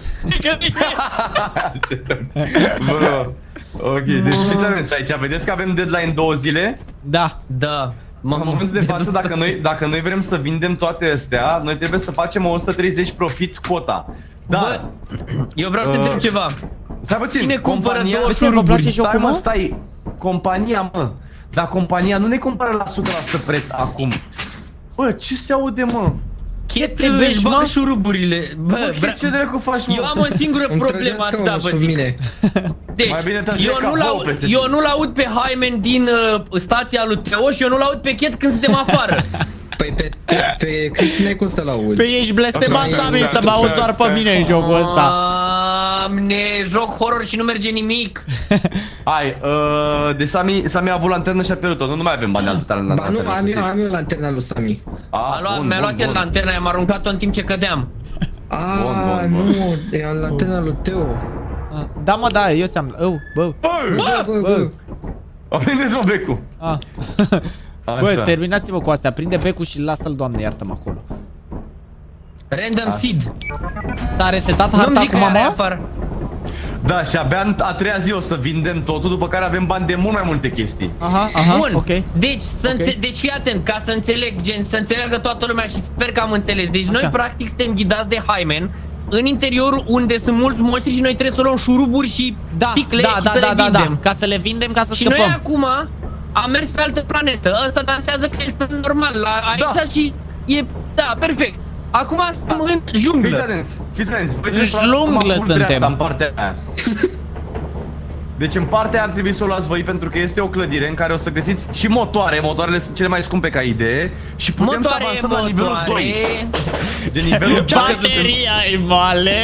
Bă, ok, deci fiți atenți aici, vedeți că avem deadline două zile? Da. Da. În momentul de față, dacă noi, dacă noi vrem să vindem toate astea, noi trebuie să facem o sută treizeci profit quota. Da. Bă, eu vreau să te întreb ceva. Stai puțin, cine cumpără două șuruburi? Stai mă, stai, compania mă. Dar compania nu ne cumpără la o sută la sută preț acum. Bă, ce se aude, mă? Chet își bagă șuruburile. Bă, bă, ce dracu faci, mă? Eu am o singură problemă, asta vă zic. Deci, eu nu-l aud, eu nu aud pe Hyman din uh, stația lui Teo și eu nu-l aud pe Chet când suntem afară. Păi pe, pe, pe Cristina cum să-l auzi? Păi ești blestemat, Sami, să mă auzi doar pe mine în jocul ăsta. Doamne, joc horror și nu merge nimic. Hai, uh, deci Sami, Sami a avut lanternă și a pierdut-o, nu, nu mai avem bani altă la Ba nu, am eu, am eu lanterna lui Sami. Mi-a luat el lanterna, i-am aruncat-o în timp ce cădeam. Aaa, nu, e lanterna lui Teo. Da, mă, da, eu ți-am... Oh, bă, bă, bă, bă. Aprindeți-mă becul. Bă, terminați-vă cu astea, prinde becul și lasă-l, Doamne, iartă-mă acolo. Random seed. S-a resetat harta cu mama? Da, și abia a treia zi o să vindem totul, după care avem bani de mult mai multe chestii. Aha, aha, bun, ok. Deci, să okay. deci fii atent, ca să înțeleg, gen, să înțeleagă toată lumea și sper că am înțeles. Deci așa. Noi practic suntem ghidați de Hyman în interiorul unde sunt mulți monștri și noi trebuie să luăm șuruburi și da, sticle da, și da, să da, le da, vindem. Da, ca să le vindem, ca să și scăpăm. Și noi acum am mers pe altă planetă, ăsta dansează că este normal la aici da. Și e, da, perfect. Acum suntem în junglă. Fiți atenți, fiți atenți. În junglă suntem. În partea aia. Deci în partea aia ar trebui să o luați voi pentru că este o clădire în care o să găsiți și motoare. Motoarele sunt cele mai scumpe ca idee. Și putem motoare, să avansăm motoare. la nivelul doi. De nivelul bateria e male.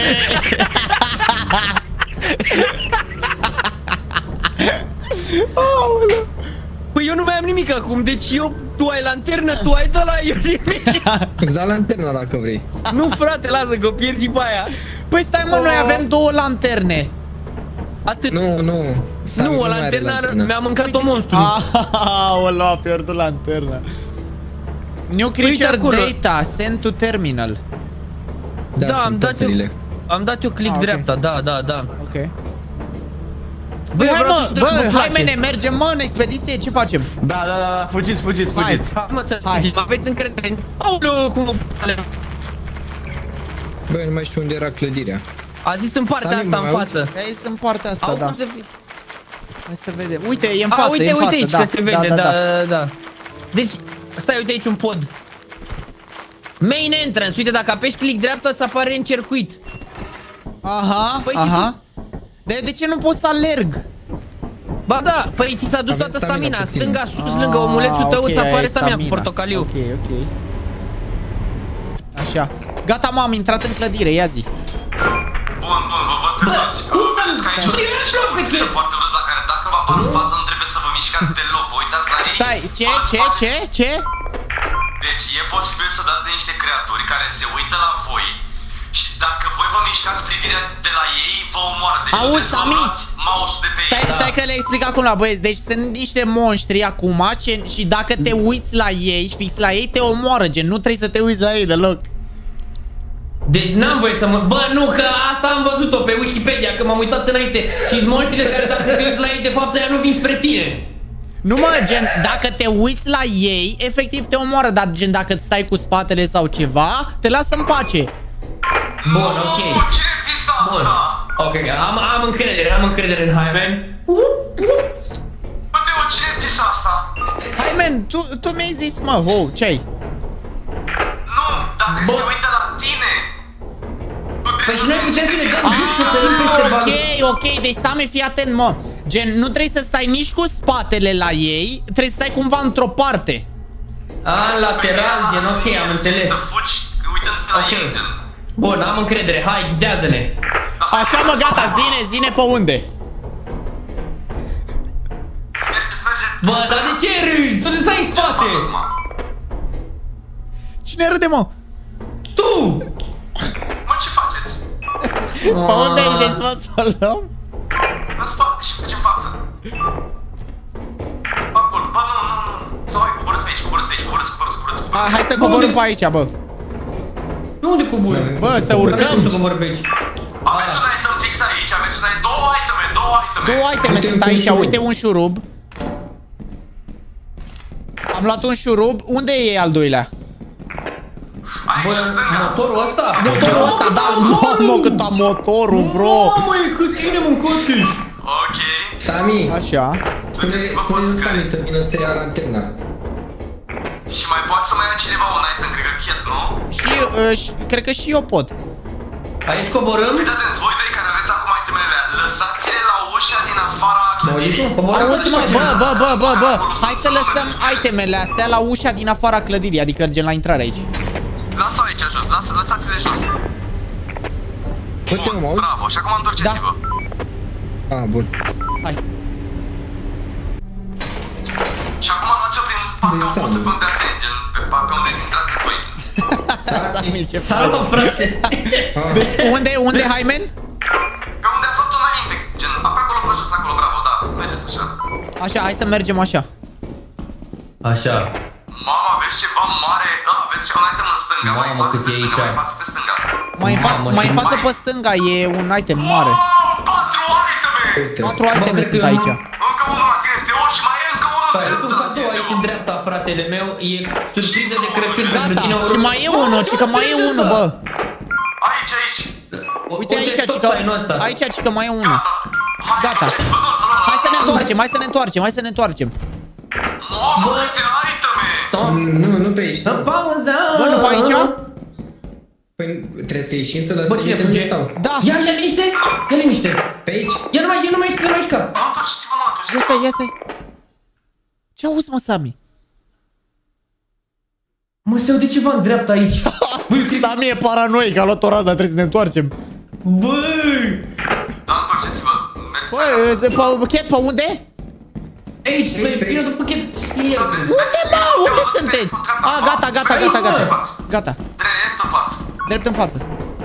Păi eu nu mai am nimic acum, deci eu, tu ai lanternă, tu ai de la eu nimic. Exact lanterna dacă vrei. Nu frate, lasă că o pierzi și pe aia. Păi stai mă, noi avem două lanterne. Atât. Nu, nu. Sami nu, o lanternă mi-a mâncat-o monstru. Aoleu, a pierdut lanterna. New creature data, send to terminal. Da, da am, dat eu, am dat eu click ah, dreapta, okay. da, da, da. Ok. Bă, hai mă, bă, hai mene, mergem mă în expediție, ce facem? Da, da, da, fugiți, fugiți, fugiți. Hai mă să fugiți, mă aveți încredere. Aoleu, cum o f***ale. Băi, nu mai știu unde era clădirea. A zis în partea Sami, asta, în față. Hai în partea asta, Au, da. Hai să vedem. Uite, e în A, față, uite, e în uite față, aici, da, că se vede, da, da, da, da, da. Deci, stai, uite aici un pod. Main entrance, uite, dacă apeși click dreapta, îți apare în circuit. Aha, păi aha. De, de ce nu pot să alerg? Ba da, păi ți s-a dus avem toată stamina, stamina stânga, sus, ah, lângă omulețul tău, okay, îți apare stamina cu portocaliu. Ok, ok. Așa. Gata, m-am intrat în clădire, ia zi. Bun, bun, vă văd pe toți. Vedeți că aici sunt niște foarte râs la care dacă vă apar în față nu trebuie să vă mișcați deloc, vă uitați la ei. Stai, ce, ce, ce, ce? Deci e posibil să dați de niște creaturi care se uită la voi și dacă voi vă mișcați privirea de la ei, vă omoară. Deci auzi, Sami? De pe stai, ei, stai da. Că le explic acum la băieți. Deci sunt niște monștri acum ce, și dacă te uiți la ei, fix la ei, te omoară, gen, nu trebuie să te uiți la ei deloc. Deci n-am voie să mă... Bă, nu, că asta am văzut-o pe Wikipedia, că m-am uitat înainte. Și monștrile care dacă te uiți la ei, de fapt, aia nu vin spre tine. Nu mă, gen, dacă te uiți la ei, efectiv te omoară, dar gen, dacă îți stai cu spatele sau ceva, te lasă în pace. Bun, ok. Bun. Ok, am, am încredere, am încredere în Hyman. Bă, Teo, cine a zis asta? Hyman, tu, tu mi-ai zis, mă, ho, ce-ai? Nu, dacă se uită la tine. Păi și noi putem să ne dăm jur să sărim peste bani. Ok, ok, deci Sami, fii atent, mă. Gen, nu trebuie să stai nici cu spatele la ei, trebuie să stai cumva într-o parte. A, lateral, gen, ok, am înțeles. Să fugi, uită-te la el, gen. Bun, am încredere, hai, ghidează-ne. Așa, mă, gata, zine, zine pe unde. Bă, dar de ce râzi? Tu ne stai în spate. Cine râde, mă? Tu! Mă, ce faceți? Pe unde ai zis, mă, să o luăm? În spate și în față. Acolo, bă, nu, nu, nu. Sau hai, coborâți pe aici, coborâți pe aici, coborâți, coborâți, coborâți, coborâți. Hai să coborâm pe aici, bă. Unde coborâm? Bă, să urcăm. Aveți un item fix aici, aveți un item, două iteme, două iteme. Două iteme sunt aici, uite un șurub. Am luat un șurub, unde e al doilea? Bă, motorul ăsta? Motorul ăsta, da, mamă, cât am motorul, bro. Mamă, e cât ține, mă, încoțiși. Ok. Sami, așa. spune-i lui Sami să vină să ia antena. Și mai poate să mai ia cineva un item, cred că chet, nu? Și, uh, și, cred că și eu pot. Aici coborâm? Fiți atenți, voi doi care aveți acum itemele alea, lăsați-le la ușa din afara clădirii. Auzi, mă, bă, bă, bă, bă, bă, hai să lăsăm itemele astea la ușa din afara clădirii, adică gen la intrare aici. Lasă aici jos, lasă, lăsați-le jos. Uite, mă, auzi? Bravo, și acum întorceți-vă. Ah, bun. Hai. Și acum luați-o prin parcă unde pe unde ați venit, gen, pe parcă unde intrați voi. Salut, frate. Deci unde, unde, Hyman? Pe unde ați luat-o înainte, gen, pe acolo pe jos, acolo, bravo, da, mergeți așa. Așa, hai să mergem așa. Așa. Mama, aveți ceva mare, da, aveți ceva un item în stânga, mai în față pe stânga, mai în față pe stânga. Mai în, fa mai în față pe stânga e un item mare. Patru iteme! Patru iteme sunt aici. Încă unul la tine, Teo, și mai e încă unul. Păi, un cadou aici în dreapta, fratele meu, e surpriză de Crăciun pentru tine. Și mai e unul, ci că mai e unul, bă. Aici, aici. Uite aici, ci că, aici, ci că mai e unul. Gata. Hai să ne întoarcem, hai să ne întoarcem, hai să ne întoarcem. Mamă, câte iteme! Nu, nu pe aici. Pauză! Bă, nu pe aici? Păi trebuie să ieșim să Bă, cine lăsăm fuge? sau? Da. Ia, ia liniște! Ia liniște! Pe aici? Ia numai, ia numai, ia numai șcap! Întorceți-vă, mă, întorceți-vă! Ia stai, ia stai. Ce auzi, mă, Sami? Mă, se aude ceva în dreapta aici. Sami e paranoic, a luat o rază, trebuie să ne întoarcem. Băi! Da, întorceți-vă! Băi, pachet, pe unde? Aici, băi, vine după pachet. Unde, mă? Unde sunteți? A, gata, gata, gata, gata. Gata. Drept în față. Drept în față.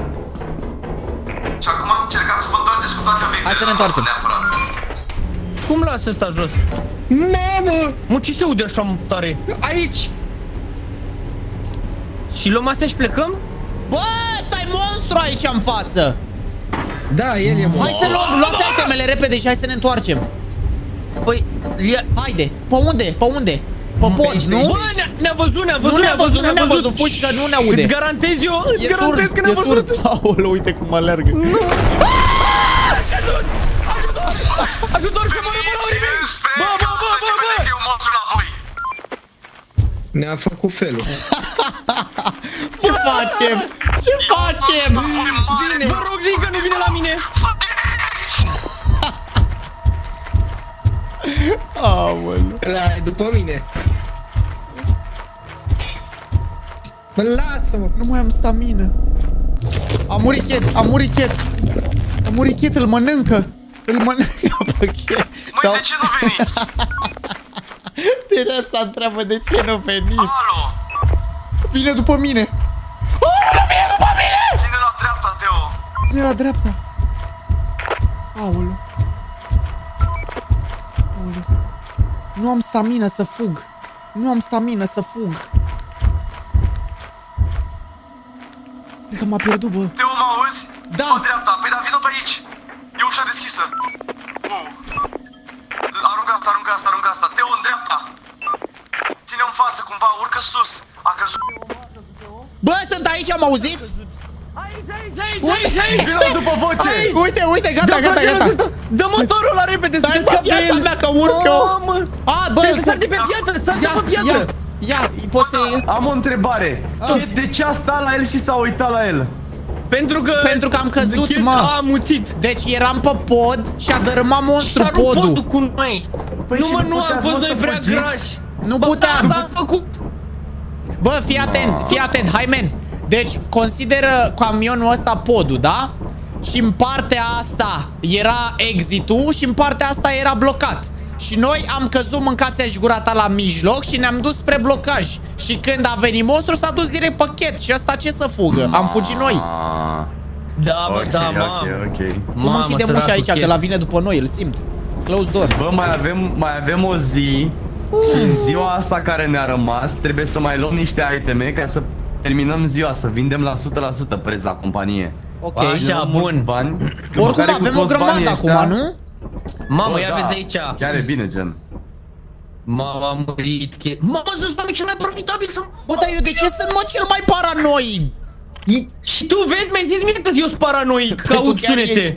Și acum încercați să vă întoarceți cu toate obiectele. Hai să ne întoarcem. Cum lasă ăsta jos? Mamă! Mă, ce se aude așa tare? Aici! Și luăm astea și plecăm? Bă, stai monstru aici în față. Da, el e monstru. Hai să luăm, luați itemele repede și hai să ne întoarcem. Păi, ia... Haide, pe unde, pe unde? Pe pod, nu? Bă, ne-a văzut, ne-a văzut, Nu ne-a văzut, nu ne-a văzut, fugi că nu ne aude. Îți garantez eu, îți E garantez surd, că ne-a e văzut. surd. Aoleu, uite cum alergă. Ajutor! Ajutor, că mă rămân la nimeni! Bă, bă, bă, bă, bă! Ne-a făcut felul. Ce facem? Ce facem? Vine! Vă rog, zic că nu vine la mine! Aoleu. Ăla e după mine. Bă, lasă-mă! Nu mai am stamină. A murit Chet, a murit Chet. A murit Chet, îl mănâncă. Îl mănâncă pe Chet. Măi, de ce nu veniți? De asta întreabă de ce nu veniți. Alo! Vine după mine. Aoleu, vine după mine! Ține la dreapta, Teo. Ține la dreapta. Aoleu. Aoleu. Nu am stamină să fug. Nu am stamină să fug. Cred că m-a pierdut, bă. Teo, mă auzi? Da. Pe dreapta. Păi da, vină pe aici. E ușa deschisă. Wow. Aruncă asta, aruncă asta, aruncă asta. Teo, în dreapta. Ține în față, cumva, urcă sus. A căzut. Bă, sunt aici, am auzit? Aici, aici, aici, aici, aici. Vină după voce. Uite, uite, gata, gata, gata. Dă motorul ăla repede, să stai te scapi pe de viața el. mea că urc eu. A, bă, trebuie să sar de pe piatră, sar de pe piatră. Ia, ia, poți să... Am o întrebare. De ce a stat la el și s-a uitat la el? Pentru că... Pentru că am căzut, Chet mă. a muțit. Deci eram pe pod și a dărâmat monstru podul. podul cu noi. Păi nu și mă, nu nu am puteați, mă, fost să noi prea fugiți? grași. Nu Bă, puteam. da, am făcut. Bă, fii atent, fii atent, hai men. Deci, consideră camionul ăsta podul, da? Și în partea asta era exit-ul și în partea asta era blocat. Și noi am căzut mâncați și gura ta la mijloc și ne-am dus spre blocaj. Și când a venit monstru s-a dus direct pe chet. Și ăsta ce să fugă? Am fugit noi. Da, mă, Ok, da, mă. ok, ok. Cum închidem ușa aici, că la vine după noi, îl simt. Close door. Bă, mai avem, mai avem o zi. Și în ziua asta care ne-a rămas trebuie să mai luăm niște iteme ca să terminăm ziua, să vindem la o sută la sută preț la companie. Ok. Așa, bun. Bani. Oricum avem o grămadă acum, nu? Mamă, Bă, ia da. vezi aici. Chiar e bine, gen. Mamă, am murit. che- Mamă, să stau cel mai profitabil să... Bă, dar eu de ce sunt, mă, cel mai paranoid? Și tu vezi, mi-ai zis mie că eu sunt paranoic, că Păi tu aud chiar sunete. ești.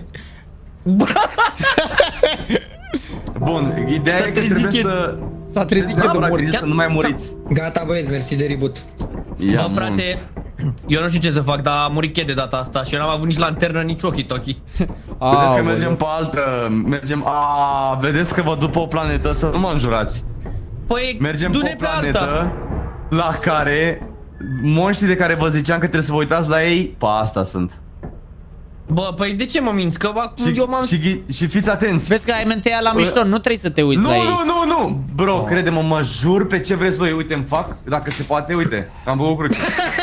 Bun, ideea e că trebuie să... S-a trezit Da, că de practic, mort. să nu mai muriți. Gata, băieți, mersi de reboot. Ia, Bă, frate, eu nu știu ce să fac, dar a murit Chet de data asta și eu n-am avut nici lanternă, nici walkie-talkie. Vedeți că mergem pe altă, mergem, a, vedeți că vă duc pe o planetă, să nu mă înjurați. Păi, Mergem pe du-ne o pe alta. planetă la care monștrii de care vă ziceam că trebuie să vă uitați la ei, pe asta sunt. Bă, păi de ce mă minți? Că acum Și, eu m-am... și, ghi- și fiți atenți. Vezi că ai mentea la mișto, nu trebuie să te uiți Nu, la ei. nu, nu, nu! Bro, crede-mă, mă jur pe ce vreți voi, uite, îmi fac, dacă se poate, uite, am băut cruci.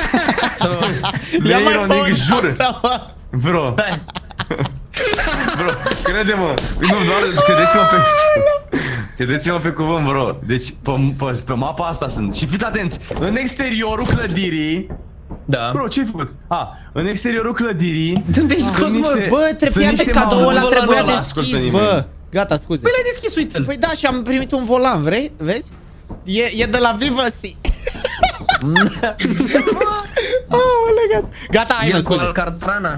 Ia mai Neironic, fă jur. Bro, Stai. bro, crede-mă, nu, doar, credeți-mă pe... Credeți-mă pe cuvânt, bro. Deci, pe, pe, pe mapa asta sunt. Și fiți atenți, în exteriorul clădirii... Da. Bro, ce-ai făcut? A, în exteriorul clădirii... De unde ai scos, mă? Bă, trebuia de cadoul ăla trebuia deschis, bă. Gata, scuze. Păi l-ai deschis, uite-l. Păi da, și am primit un volan, vrei? Vezi? E, e de la Vivasi. Oh, legat. Gata, hai mă, El cu scuze. Alcatrana.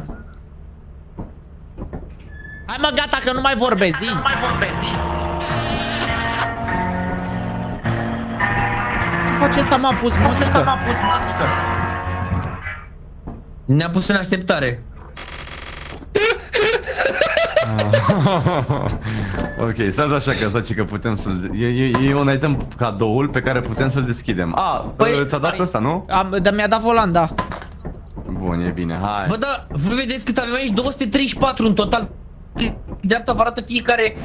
Hai mă, gata, că nu mai vorbezi. Nu mai vorbezi. Ce face ăsta? M-a pus muzică. M-a pus muzică. Ne-a pus în așteptare. Ok, stați așa că stați că putem să-l... E, e, e un item cadoul pe care putem să-l deschidem. A, Păi, ți-a dat hai. ăsta, nu? Am, dar mi-a dat volan, da. Bun, e bine, hai. Bă, da, voi vedeți cât avem aici? două sute treizeci și patru în total. Dreapta vă arată fiecare.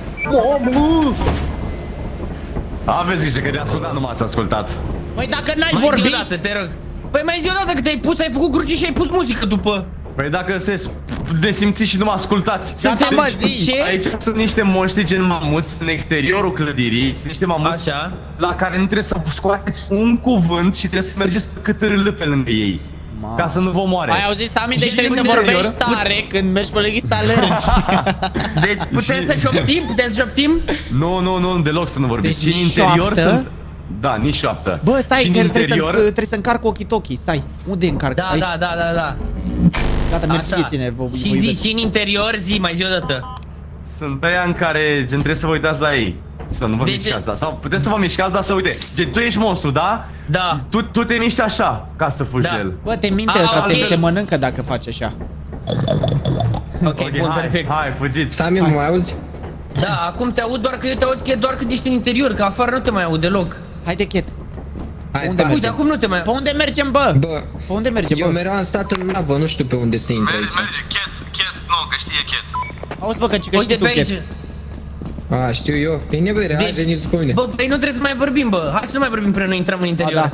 Aveți grijă că de ascultat nu m-ați ascultat. Păi dacă n-ai Mai zi vorbit... odată, te rog. Păi mai zi odată că te-ai pus, ai făcut cruci și ai pus muzică după. Păi dacă sunteți nesimțiți și nu mă ascultați. Gata, mă, Deci, zi. Ce? aici sunt niște monștri gen mamuți în exteriorul clădirii. Sunt niște mamuți Așa. la care nu trebuie să scoateți un cuvânt și trebuie să mergeți pe cât râlă pe lângă ei. Ca să nu vă moare. Ai auzit, Sami? Deci Și trebuie să în interior- vorbești tare când mergi pe lângă să alergi. Deci putem să șoptim? Putem să șoptim? Nu, nu, nu, deloc să nu vorbiți. Deci și în nici interior șoaptă? sunt... Da, nici șoaptă. Bă, stai, și în că trebuie, interior... să, trebuie să încarc ochii-tochii. Stai, unde încarc? Da, Aici? da, da, da, da. Gata, mersi, Așa. ține, vă, Și vă zi, iubesc. și în interior, zi, mai zi odată. Sunt aia în care, gen, trebuie să vă uitați la ei. Să nu vă Deci- mișcați, da? Sau puteți să vă mișcați, dar să uite. Gen, tu ești monstru, da? Da. Tu, tu te miști așa, ca să fugi Da. de el. Bă, te minte A, ăsta, te, ok. te mănâncă dacă faci așa. Ok, bun, hai, perfect. hai, fugiți. Sami, mă mai auzi? Da, acum te aud doar că eu te aud că doar când ești în interior, că afară nu te mai aud deloc. Haide, Chet. Hai, Unde taci. Uite, acum nu te mai Pe unde mergem, bă? Bă, Pe unde mergem, eu bă? mereu am stat în navă, nu știu pe unde să intre aici. Merge, merge, Chet, Chet, nu, că știe Chet. Auzi, bă, că ci că Uite știi tu, pe aici. Chet. A, știu eu. E nevoie, hai, Deci- veniți cu mine. Bă, păi nu trebuie să mai vorbim, bă. Hai să nu mai vorbim până noi intrăm în A, interior. da.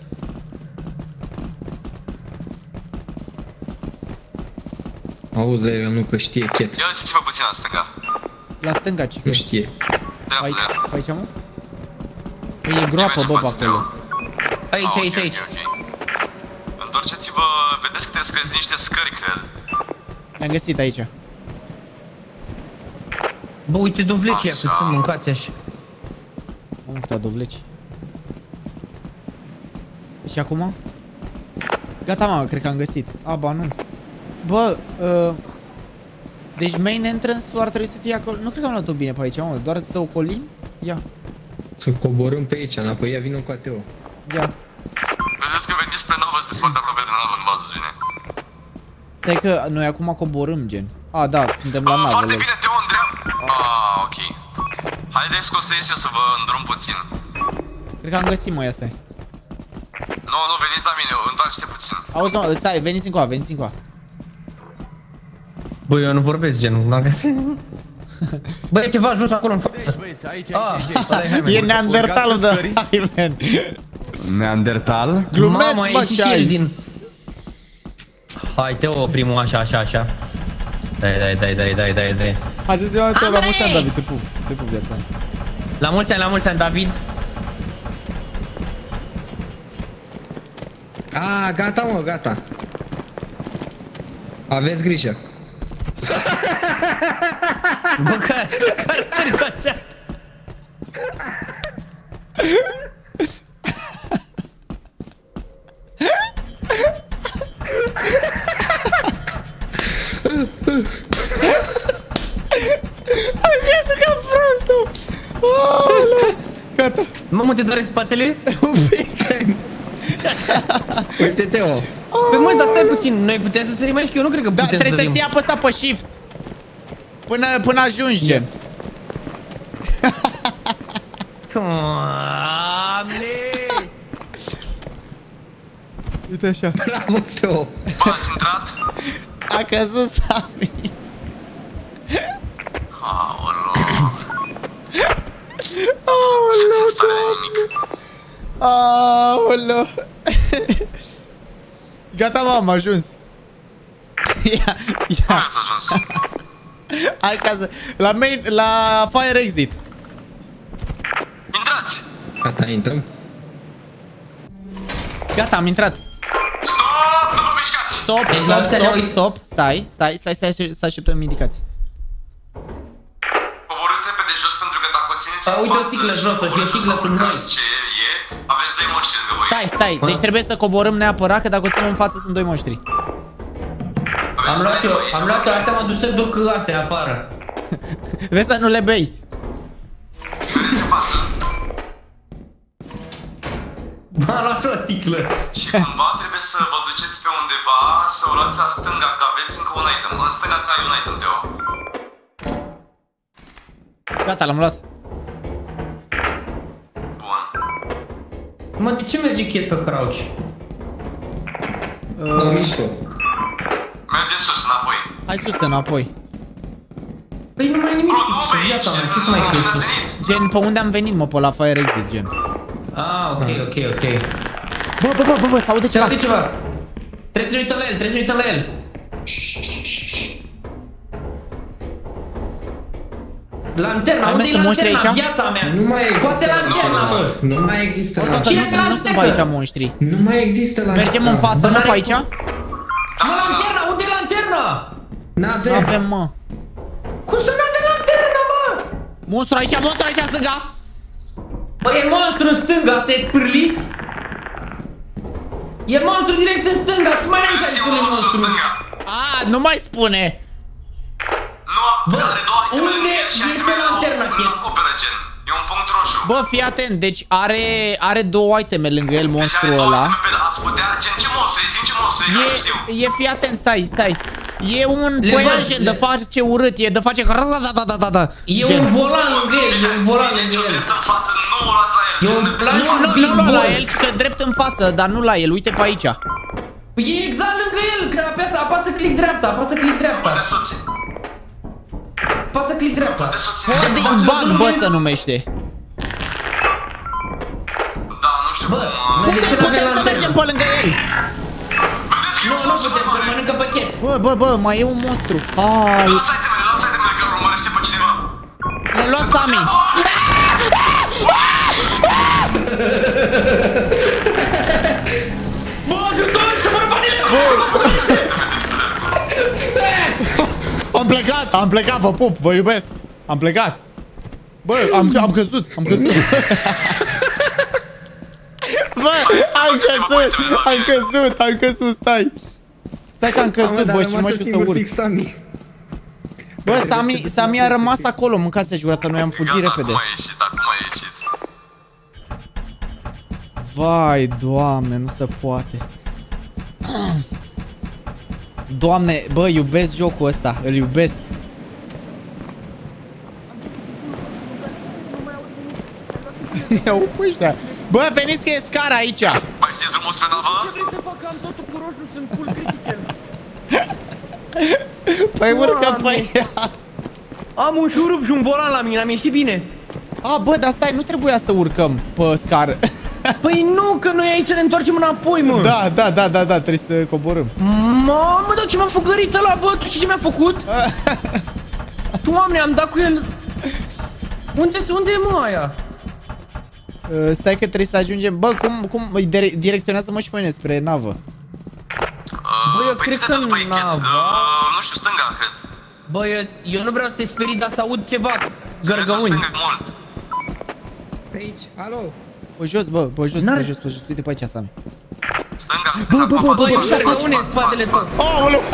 Auzi, el nu că știe chet. Ia uite-ți-vă puțin la stânga. La stânga, ci că. Nu știe. Dreapta, Aici, dreapta. pe aici, mă? Păi e groapă, bă, pe acolo. Aici, Ah, aici, ok, aici. ok, ok. Întorceți-vă vedeți că trebuie să găsiți niște scări, cred. Le-am găsit aici. Bă, uite dovlecii ăia, cât sunt mâncați așa. Am câte dovleci. Și acum? Gata, mă, cred că am găsit. A, ba, nu. Bă, uh, deci main entrance-ul ar trebui să fie acolo. Nu cred că am luat-o bine pe aici, mă, doar să ocolim? Ia. Să coborâm pe aici, înapoi, ia vină cu A T O. Ia. Vedeți că veniți spre navă, sunteți foarte aproape de navă, în bază, bine. Stai că noi acum coborâm, gen. A, da, suntem la navă. Foarte bine, Teo, în dreapta. Ah, ok. Haideți că o să ies eu să vă îndrum puțin. Cred că am găsit, mă, ia stai. Nu, nu, veniți la mine, întoarce-te puțin. Auzi, mă, stai, veniți încoa, veniți încoa. Bă, eu nu vorbesc, gen, n-am găsit. Bă, e ceva jos acolo în față. Băieți, aici, aici, E neandertalul de Hyman. Neandertal? Glumesc, Mama, bă, e și ce el ai? din... Hai, te oprim așa, așa, așa. Dai, dai, dai, dai, dai, dai, dai. Hai să ziua, la mulți ani, David, te pup, te pup viața. La mulți ani, la mulți ani, David. A, gata, mă, gata. Aveți grijă. Bă, care, care sări cu așa? Ai crezut că am prostul! Aoleu! Gata! Mamă, te doare spatele? Un pic! Uite, Teo! Păi mă, dar stai puțin, noi putem să sărim aici, că eu nu cred că Da, putem să trebuie sărim. să ții apăsat pe shift. Până, până ajungi, gen. Doamne! Uite așa. Bravo, Teo! Ați intrat? A căzut Sami. Aoleu. Aoleu, Doamne. Aoleu. Gata, mă, am ajuns. Ia, ia. Ați ajuns. Hai ca să... La main... La fire exit. Intrați! Gata, intrăm. Gata, am intrat. Stop! Nu vă mișcați! Stop, Deci, stop, noaptea stop, ne-au- stop. Stai, stai, stai, stai, stai să așteptăm indicații. Coborâți repede jos pentru că dacă o țineți A, în uite o față, sticlă jos, o și o sticlă coborâți sunt noi. ce e, aveți doi monștri lângă voi. Stai, stai, deci trebuie să coborâm neapărat, că dacă o ținem în față sunt doi monștri. Aveți Am luat doi eu, aici. am luat eu, astea mă duc să duc astea afară. Vezi să nu le bei. Vedeți în față. M-am luat o sticlă. Și cumva trebuie să vă duceți pe undeva, să o luați la stânga, că aveți încă un item. În stânga ta ai un item, Teo. Gata, l-am luat. Bun. Mă, de ce merge chet pe crouch? La mișto. Mergeți sus, înapoi. Hai sus înapoi. Păi nu mai e nimic sus, viața mea, ce să mai fie sus? Gen, pe unde am venit, mă, pe la fire exit, gen. Ah, ok, ok, ok. Bă, bă, bă, bă, bă, s-aude Ce ceva. aude ceva? Trebuie să ne uităm la el, trebuie să ne uităm la el. Lanterna, Hai, mă, unde e sunt monștri lanterna? aici? Viața mea! Nu mai Scoate există lanterna, mă! Nu mai există Bă, la că nu sunt, nu sunt pe aici monștri. Nu mai există la Mergem în față, nu pe aici? Mă, lanterna, unde e lanterna? N-avem. N-avem, mă. Cum să nu avem lanterna, mă? Monstru aici, monstru aici, stânga. Bă, e monstru în stânga, asta e spârliți? E monstru direct în stânga, tu mai n-ai care spune monstru. A, nu mai spune. Nu, Bă, are două iteme unde lângă el și este itemele lanterna, îl Chet? acoperă, gen. E un punct roșu. Bă, fii atent, deci are, are două iteme lângă el, Deci are monstrul două ăla. iteme pe- Ați putea, gen, ce monstru e? Zi-mi ce monstru e, ca să știu. E, e, fii atent, stai, stai. E un Le păianjen văd, de le- face urât, e de face că... da, da, da, da, da, da. E un volan lângă el, e un volan lângă el. Drept în față, nu o luați la el. E un plan Nu, nu, nu lua la el, ci că drept în față, dar nu la el, uite pe aici. Păi e exact lângă el, că apasă, apasă click dreapta, apasă click dreapta. De soții. Apasă click dreapta. De soții. Holding bug, bă, se numește. Da, nu știu Bă, cum... de ce Putem, n-avem putem să lanterna? mergem pe lângă el. Nu, nu putem, că mănâncă pachet. Bă, bă, bă, mai e un monstru. Ai, Luați itemele, luați itemele, că îl urmărește pe cineva. le-a luat Sami. Bă, ajutor, ce mă răpanile! Bă, Am plecat, am plecat, vă pup, vă iubesc. Am plecat. Bă, am, am căzut, am căzut. Bă, am căzut, am căzut, am căzut, stai. Stai că am căzut, bă, și mă știu să urc. Bă, Sami, Sami a rămas acolo, mâncați-a jurată, noi am fugit repede. Acum a ieșit, acum a ieșit. Vai, Doamne, nu se poate. Doamne, bă, iubesc jocul ăsta, îl iubesc. Iau pe ăștia. Bă, veniți că e scara aici. Mai știți drumul spre navă? Ce vrei să fac? Am totul cu roșu, sunt full critical. Păi urcă pe ea. Am un șurub și un volan la mine, am ieșit bine. A, bă, dar stai, nu trebuia să urcăm pe scară. Păi nu, că noi aici ne întoarcem înapoi, mă. Da, da, da, da, da, trebuie să coborâm. Mamă, dar ce m-a fugărit ăla, bă, tu știi ce mi-a făcut? Doamne, am dat cu el. Unde, unde e, mă, aia? Uh, stai că trebuie să ajungem. Bă, cum, cum, dire direcționează-mă și pe mine spre navă. Bă, eu cred că nava. Nu știu, stânga, cred. Bă, eu, eu nu vreau să te sperii, dar să aud ceva gărgăuni. Pe aici, alo. Pe jos, bă, pe jos, pe jos, pe jos. Uite pe aici, Sami. Stânga. Bă, bă, bă, bă, bă, bă, gărgăuni în spatele tot. Aoleu!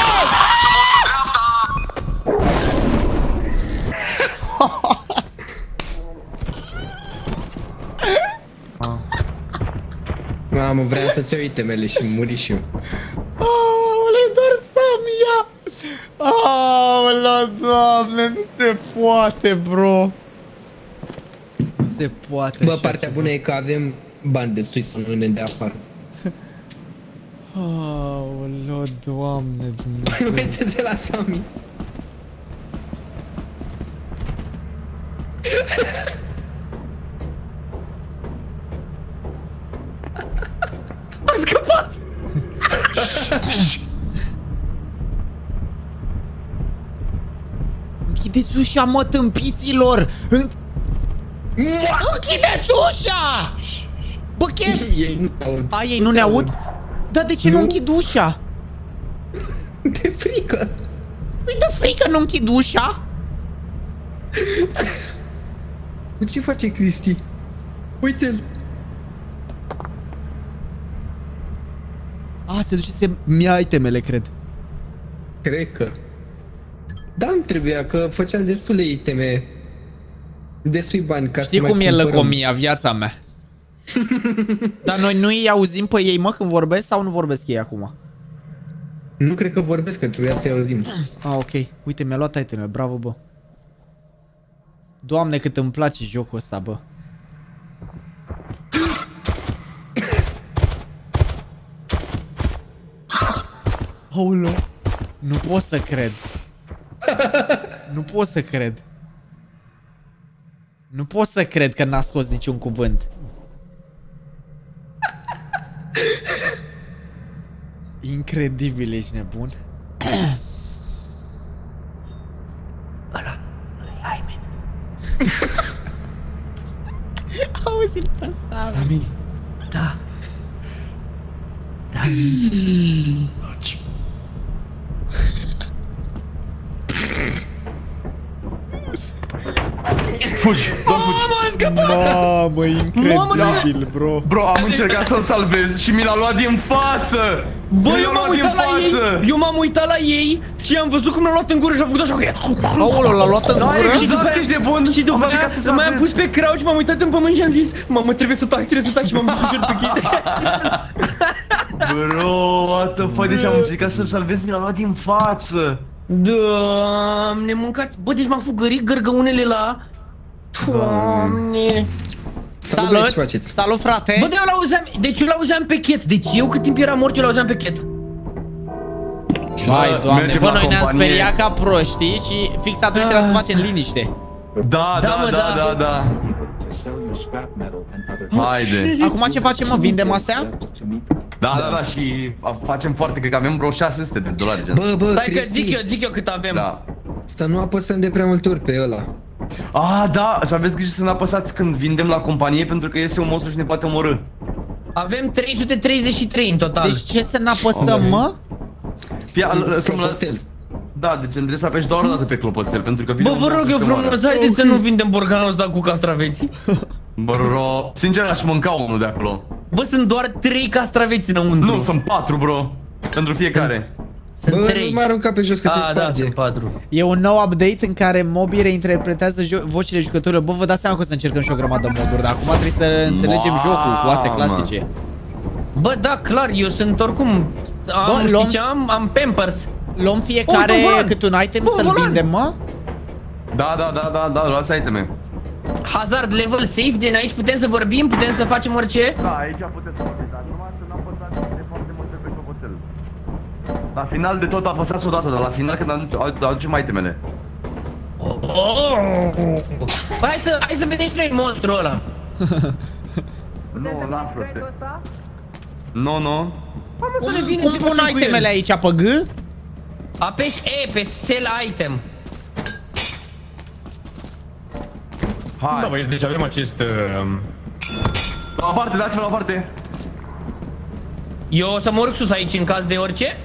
Mamă, vreau să-ți iau itemele și muri și eu. Aoleu, doar Sami, ia! Aoleu, Doamne, nu se poate, bro. Nu se poate. Bă, partea bună e că avem bani destui să nu ne dea afară. Aoleu, Doamne, Dumnezeu. Uite-te la Sami. A scăpat! Închideți ușa, mă, tâmpiților! În... Închideți ușa! Bă, Cat! Ei nu ne aud. A, ei nu ne aud? Dar de ce nu, nu închid ușa? De frică! Păi de frică nu închid ușa? Ce face Cristi? Uite-l! A, se duce să-mi ia itemele, cred. Cred că. Da, îmi trebuia, că făceam destule iteme. Destui bani ca Știi să cum mai e cumpărăm. lăcomia, viața mea. Dar noi nu îi auzim pe ei, mă, când vorbesc sau nu vorbesc ei acum? Nu cred că vorbesc, că trebuia să-i auzim. Ah, ok. Uite, mi-a luat itemele, bravo, bă. Doamne, cât îmi place jocul ăsta, bă. Aoleu. Nu pot să cred. Nu pot să cred. Nu pot să cred că n-a scos niciun cuvânt. Incredibil, ești nebun. Ăla, hai, men. Auzi-l pe Sami. Sami. Da. Da. Fugi, doar fugi. Mamă, incredibil, bro. Bro, am încercat să-l salvez și mi l-a luat din față. Bă, eu m-am uitat la ei, eu m-am uitat la ei și am văzut cum l-a luat în gură și a făcut așa că... Aoleu, l-a luat în gură? Și după aia, ești de bun. Și după aia m-am pus pe crouch, m-am uitat în pământ și am zis mamă, trebuie să tac, trebuie să tac și m-am pus pe chestia. Bro, what the fuck, deci am încercat să-l salvez, mi l-a luat din față. Doamne, mâncați, bă, deci m-am fugărit gărgăunele la... Doamne. Salut, salut, frate. Bă, de eu l-auzeam, deci eu l-auzeam pe Cat, deci eu cât timp era mort, eu l-auzeam pe Cat. Vai, Doamne, bă, noi ne-am speriat ca proștii și fix atunci trebuie să facem liniște. Da, da, da, da, da. Haide. Acum ce facem, mă? Vindem astea? Da, da, da, și facem foarte, cred că avem vreo șase sute de dolari, gen. Bă, bă, Stai că Cristi, zic eu, zic eu cât avem. Da. să nu apăsăm de prea multe ori pe ăla. Ah, da, să aveți grijă să nu apăsați când vindem la companie, pentru că iese un monstru și ne poate omorî. Avem trei sute treizeci și trei în total. Deci ce să n-apăsăm, mă? Fia, să-mi lăs... Da, deci trebuie să apeși doar o dată pe clopoțel, pentru că vine... Bă, vă rog eu frumos, haideți să nu vindem borcanul ăsta cu castraveții. Bro, sincer aș mânca unul de acolo. Bă, sunt doar trei castraveți înăuntru. Nu, sunt patru, bro. Pentru fiecare. Sunt Bă, trei. nu mă arunca pe jos că se Ah, da, sparge. sunt patru. E un nou update în care mobii reinterpretează vocile jucătorilor. Bă, vă dați seama că o să încercăm și o grămadă de moduri, dar acum trebuie să înțelegem Mamă. jocul cu astea clasice. Bă, da, clar, eu sunt oricum... Am, Bă, știi luăm- ce am? Am Pampers. Luăm fiecare Oh, bă, cât un item bă, să-l volan. vindem, mă? Da, da, da, da, da, luați iteme. Hazard level safe, din aici putem să vorbim, putem să facem orice. Da, aici puteți să vorbiți, dar numai să n-apăsați de foarte multe pe clopoțel. La final de tot apăsați odată, dar la final când aduce- aducem itemele. Oh. Bă, hai să, hai să vedem și noi monstrul ăla. Nu, las, frate. Nu, nu. Cum, cum pun itemele aici pe G? Apeși E pe sell item. Hai. Da, băieți, deci avem acest... Uh... La o parte, dați-vă la o parte. Eu o să mă urc sus aici în caz de orice.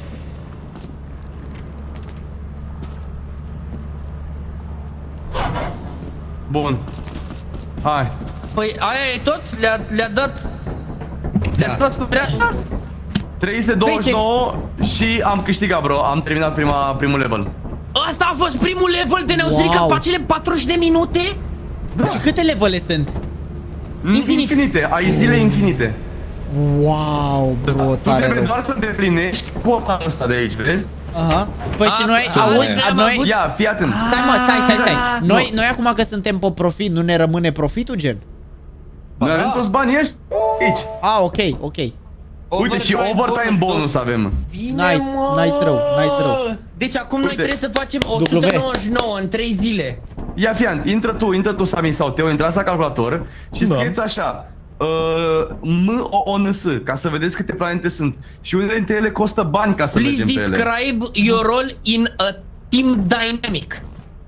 Bun. Hai. Păi aia e tot? Le-a le dat... Le-a tras pe dreapta? trei sute douăzeci și nouă și am câștigat, bro. Am terminat prima, primul level. Asta a fost primul level de ne-au Wow. stricat pe acele patruzeci de minute? Da. Și câte levele sunt? Infinite. Infinite. Ai zile infinite. Wow, bro, Tu tare trebuie rău. doar să îndeplinești quota asta de aici, vezi? Aha. Păi și A, noi, a, auzi, noi am noi... avut- Ia, fii atent. Stai mă, stai, stai, stai. Ah, Noi, noi acum că suntem pe profit, nu ne rămâne profitul, gen? Noi avem toți banii ăștia aici. Ah, ok, ok. Uite, și overtime bonus avem. Bine, Nice, mă! nice rău, nice rău. Deci acum noi Uite. trebuie să facem o sută nouăzeci și nouă în trei zile. Ia, fiant, intră tu, intră tu, Sami sau Teo, intrați la calculator și Da. scrieți așa uh, M O N S, ca să vedeți câte planete sunt. Și unele dintre ele costă bani ca să Please mergem pe ele. describe your role in a team dynamic.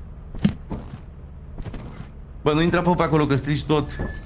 Bă, nu intra pe acolo că strici tot.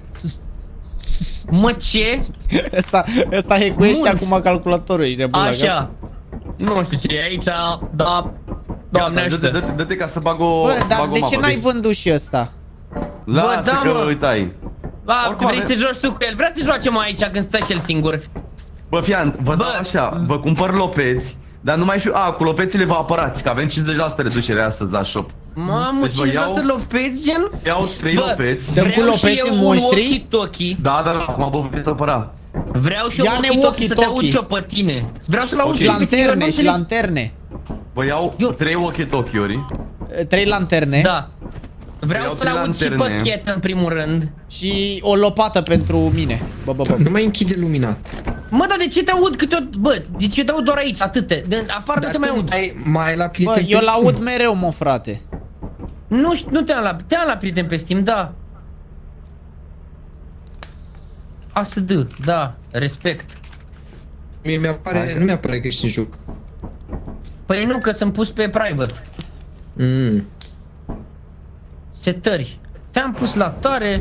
Mă, ce? Ăsta, ăsta hecuiește Mult. acum calculatorul, ești de bună. Așa. Nu știu ce e aici, da... Doamne Gata, dă-te, ajută. dă-te, dă-te ca să bag o, Bă, să dar bag o de ce mapă, n-ai deci- vândut și ăsta? Lasă Bă, da, că mă. uitai. Ba, Oricum vrei ave- să te joci tu cu el? Vrea să te joace mai aici când stă și el singur. Bă, fiant, vă dau Bă. așa, vă cumpăr lopeți, dar nu mai știu, a, cu lopețile vă apărați, că avem cincizeci la sută reducere astăzi la shop. Mamă, Deci vă cinci la sută iau- lopeți, gen? Iau trei Bă, lopeți. Dăm cu vreau și lopeți eu în un monștri? walkie-talkie. Da, da, da, acum vă veți apăra. Vreau și eu Ia-ne walkie-talkie să te aud walkie-talkie. și eu pe tine. Vreau să-l aud Și și eu pe tine, lanterne, nu și înțeleg. lanterne. Vă iau Eu- trei walkie-talkie-uri. Trei lanterne. Da. Vreau Iau să-l trei aud și pe lanterne. Chet în primul rând. Și o lopată pentru mine. Bă, bă, bă. Nu mai închide lumina. Mă, dar de ce te aud câte o... Bă, de ce te aud doar aici, atâte? De afară nu Dar te mai tu aud. ai mai la prieten Bă, eu pe l-aud Steam. mereu, mă, frate. Nu, știu, nu te-am la... Te-am la prieten pe Steam, da. A S D, da, respect. Mie mi-apare, nu mi-apare că ești în joc. Păi nu, că sunt pus pe private. Mm. Setări. Te-am pus la tare.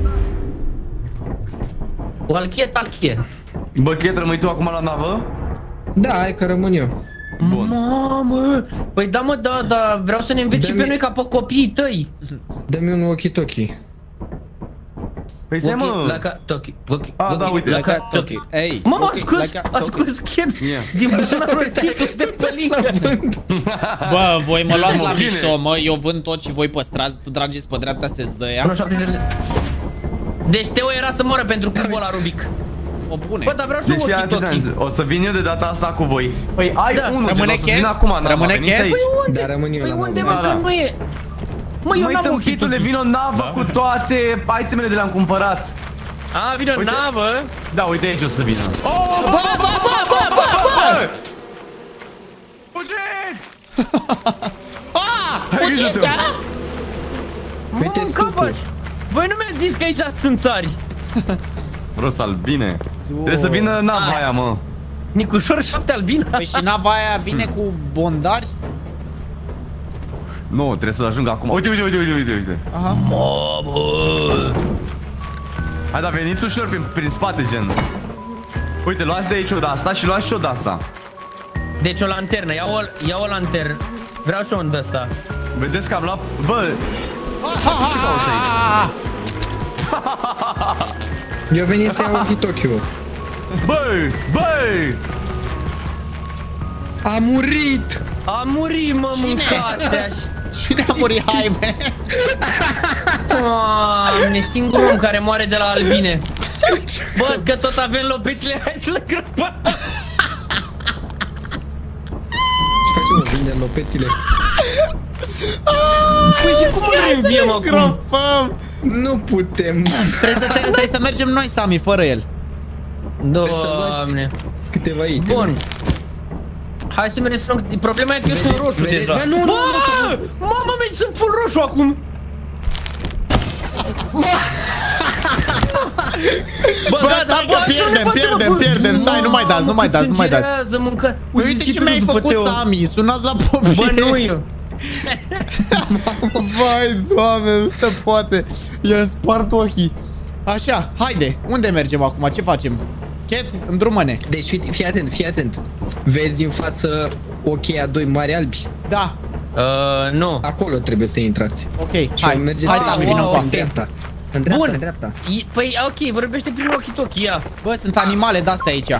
Walkie talkie. Bă, Chet, rămâi tu acum la navă? Da, hai că rămân eu. Bun. Mamă! Păi da, mă, da, da, vreau să ne înveți și Dă-mi- pe noi ca pe copiii tăi. Dă-mi un walkie-talkie. Păi stai, Walkie, mă. la ca, talkie, walkie, A, da, walkie, uite. la Like ca, a talkie. talkie. Ei. Mă, m-a okay, scos, like a a talkie. scos Chet Ia. din buzunarul Chetului de pe lângă. Bă, voi mă luați la Bine. mișto, mă. Eu vând tot și voi păstrați, trageți pe dreapta, sunteți de ea. unu șaptezeci. Deci Teo era să moară pentru cubul ăla Rubic. O bune. Bă, dar vreau și Deci un fii atenți, walkie-talkie. o să vin eu de data asta cu voi. Păi ai Da. unul, gen, Rămâne o să Chet? vin acum, n-am Rămâne venit Chet? aici. Păi unde? Da, rămân eu Păi la unde, navă. mă, Da, că da. nu e? Mă, eu Măi, n-am tăuchitule, walkie-talkie. vin o navă cu toate itemele de le-am cumpărat. A, vine o Uite. navă. Da, uite aici o să vină. Bă, bă, bă, bă, bă, bă! Fugiți! Ah, Hai, fugiți, grijă-te. a? Uite Mă, stupul. capaci. Voi nu mi-ați zis că aici sunt țari. Rosal, bine. Trebuie să vină nava aia, mă. Nicușor șapte albina. Păi și nava aia vine cu bondari? Nu, trebuie să ajung acum. Uite, uite, uite, uite, uite, uite. Aha. Hai, da, veniți ușor prin, prin spate, gen. Uite, luați de aici o de asta și luați și o de asta. Deci o lanternă, ia o, ia o lanternă. Vreau și un de ăsta. Vedeți că am luat... Bă! Eu venit să iau walkie-talkie-ul. Băi! Băi! A murit! A murit, mă, mâncați. Cine a murit, Haime? Doamne, singurul om care moare de la albine. Bă, că tot avem lopețile, hai să le crăpăm. Facem-o, vinde lopețile. Păi și cum îl înviem acum? Gropăm. Nu putem. Trebuie să, trebuie să mergem noi, Sami, fără el. Doamne. Câteva iteme. Bun. Hai să mergem să... Problema e că eu sunt roșu deja. Bă, nu, nu, nu, mamă, mă, sunt full roșu acum. Bă, stai că pierdem, pierdem, pierdem. Stai, nu mai dați, nu mai dați, nu mai dați. Păi uite ce mi-ai făcut, Sami. Sunați la popie. Bă, nu eu. Vai, Doamne, nu se poate. I-am spart ochii. Așa, haide, unde mergem acum? Ce facem? Cat, îndrumă-ne. Deci fii, fii atent, fii atent. Vezi în față ochii a doi mari albi? Da. Uh, nu. Acolo trebuie să intrați. Ok, hai, hai Sami, vină cu în dreapta. În dreapta, Bun. în dreapta. Păi, ok, vorbește prin walkie-talkie, ia. Bă, sunt animale de-astea aici.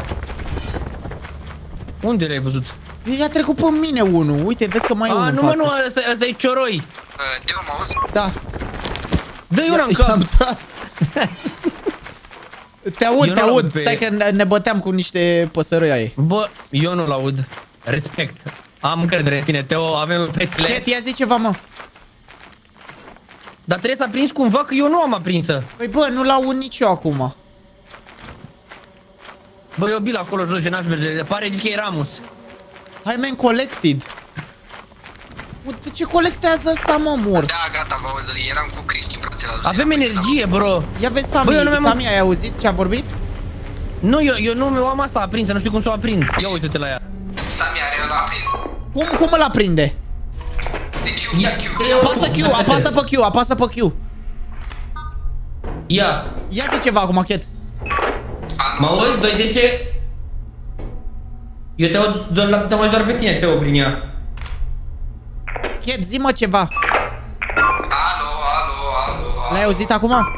Unde le-ai văzut? I-a trecut pe mine unul. Uite, vezi că mai e unul A, în nu, mă, față. nu, ăsta, ăsta e cioroi. Teo, mă auzi? Da. Dă-i una în I-am cap. tras. Te aud, Eu te nu aud. l-aud pe- Stai că ne- ne băteam cu niște păsărăi ai. Bă, eu nu-l aud. Respect. Am încredere în tine, Teo, avem prețile. Cat, ia zi ceva, mă. Dar trebuie să aprins cumva, că eu nu am aprinsă. Păi bă, nu l-aud nici eu acum. Bă, eu bil acolo jos și n-aș merge. Pare zici că e Ramus. Hai, man, collected. Uite ce colectează ăsta, mă, mort. Da, gata, vă aud, eram cu Cristi în frate la Avem energie, bro. Ia vezi, Sami, Bă, eu nu mi-am- Sami, ai auzit ce a vorbit? Nu, eu, eu nu mi-o am asta aprinsă, nu știu cum să o aprind. Ia uite-te la ea. Sami are ăla aprins. Cum, cum îl aprinde? De Q, Ia, Q. Apasă Q, apasă pe Q, apasă pe Q. Ia. Ia zi ceva acum, Cat. Mă auzi? doi zece. Eu te aud doar, te aud doar pe tine, Teo, prin ea. Cat, zi-mă ceva. Alo, alo, alo. L-ai auzit acum?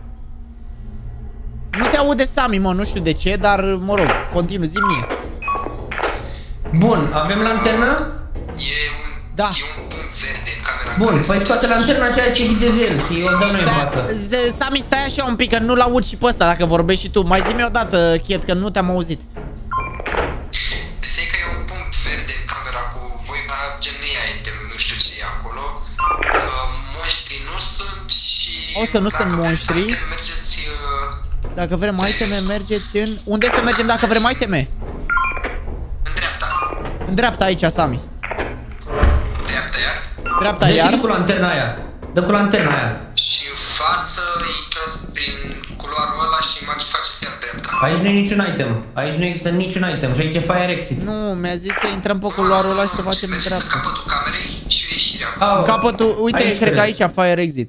Nu te aude Sami, mă, nu știu de ce, dar, mă rog, continuu, zi mie. Bun, avem lanternă? E un, Da. e un punct verde în camera. Bun, păi scoate lanterna așa, este ghidezi el și o dăm noi în față. Stai, Sami, stai așa un pic, că nu-l aud și pe ăsta, dacă vorbești și tu. Mai zi-mi odată, Cat, că nu te-am auzit. Deci e că e un punct verde în camera cu voi, dar gen nu e item, nu știu ce e acolo. Uh, monștri nu sunt și... O să nu dacă sunt vreți monștri. item, mergeți... Uh, Dacă vrem iteme, mergeți în... Unde să mergem dacă vrem iteme? în dreapta. În dreapta aici, Sami. Dreapta iar. Dreapta Dă-i iar. cu lanterna aia. Dă cu lanterna aia. Și în față intrați prin culoarul ăla și mai faceți iar dreapta. Aici nu e niciun item. Aici nu există niciun item. Și aici e fire exit. Nu, mi-a zis să intrăm pe culoarul ăla și să facem în Mergeți în dreapta. capătul camerei și ieșirea. Au. În capătul, uite, Aici cred că cred. aici fire exit.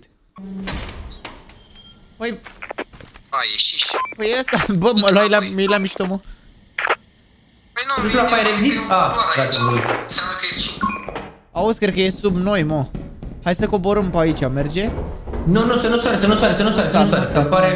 Păi, A, ieși și... păi ăsta, bă, mă, luai la, mi la mișto, mă. Păi nu, Duci la fire exit? Ah, gata, mă uit. înseamnă că e sub. Auzi, cred că e sub noi, mă. Hai să coborâm pe aici, merge? Nu, nu, să nu sare, să nu sare, să nu sare, să nu sare. Să pare...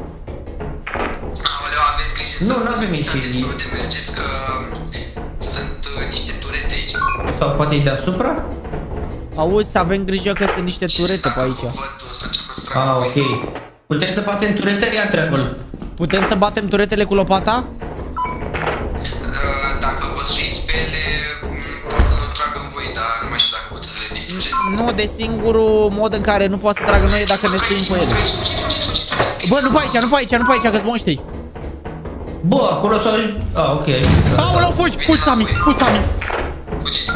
Aoleu, aveți grijă să Nu, n-avem uitați nici- pe unde mergeți, că sunt uh, niște turete aici. Sau poate e deasupra? Auzi, să avem grijă că sunt niște turete pe aici. Văd, o să înceapă să tragă Ah, voi. ok. Putem să batem turetele? Ia treabă-l. Putem să batem turetele cu lopata? Uh, Dacă vă suiți pe ele, m, pot să nu tragă în voi, dar nu mai știu dacă puteți să le distrugeți. Nu, de singurul mod în care nu poate să tragă noi e dacă ne suim pe ele. Fugiți, fugiți, fugiți, fugiți, fugiți. Bă, nu pe aici, nu pe aici, nu pe aici, că-s monștri. Bă, acolo s-au... Ah, ok. Aoleu, fugi, fugi, Sami, fugi, Sami. Fugiți.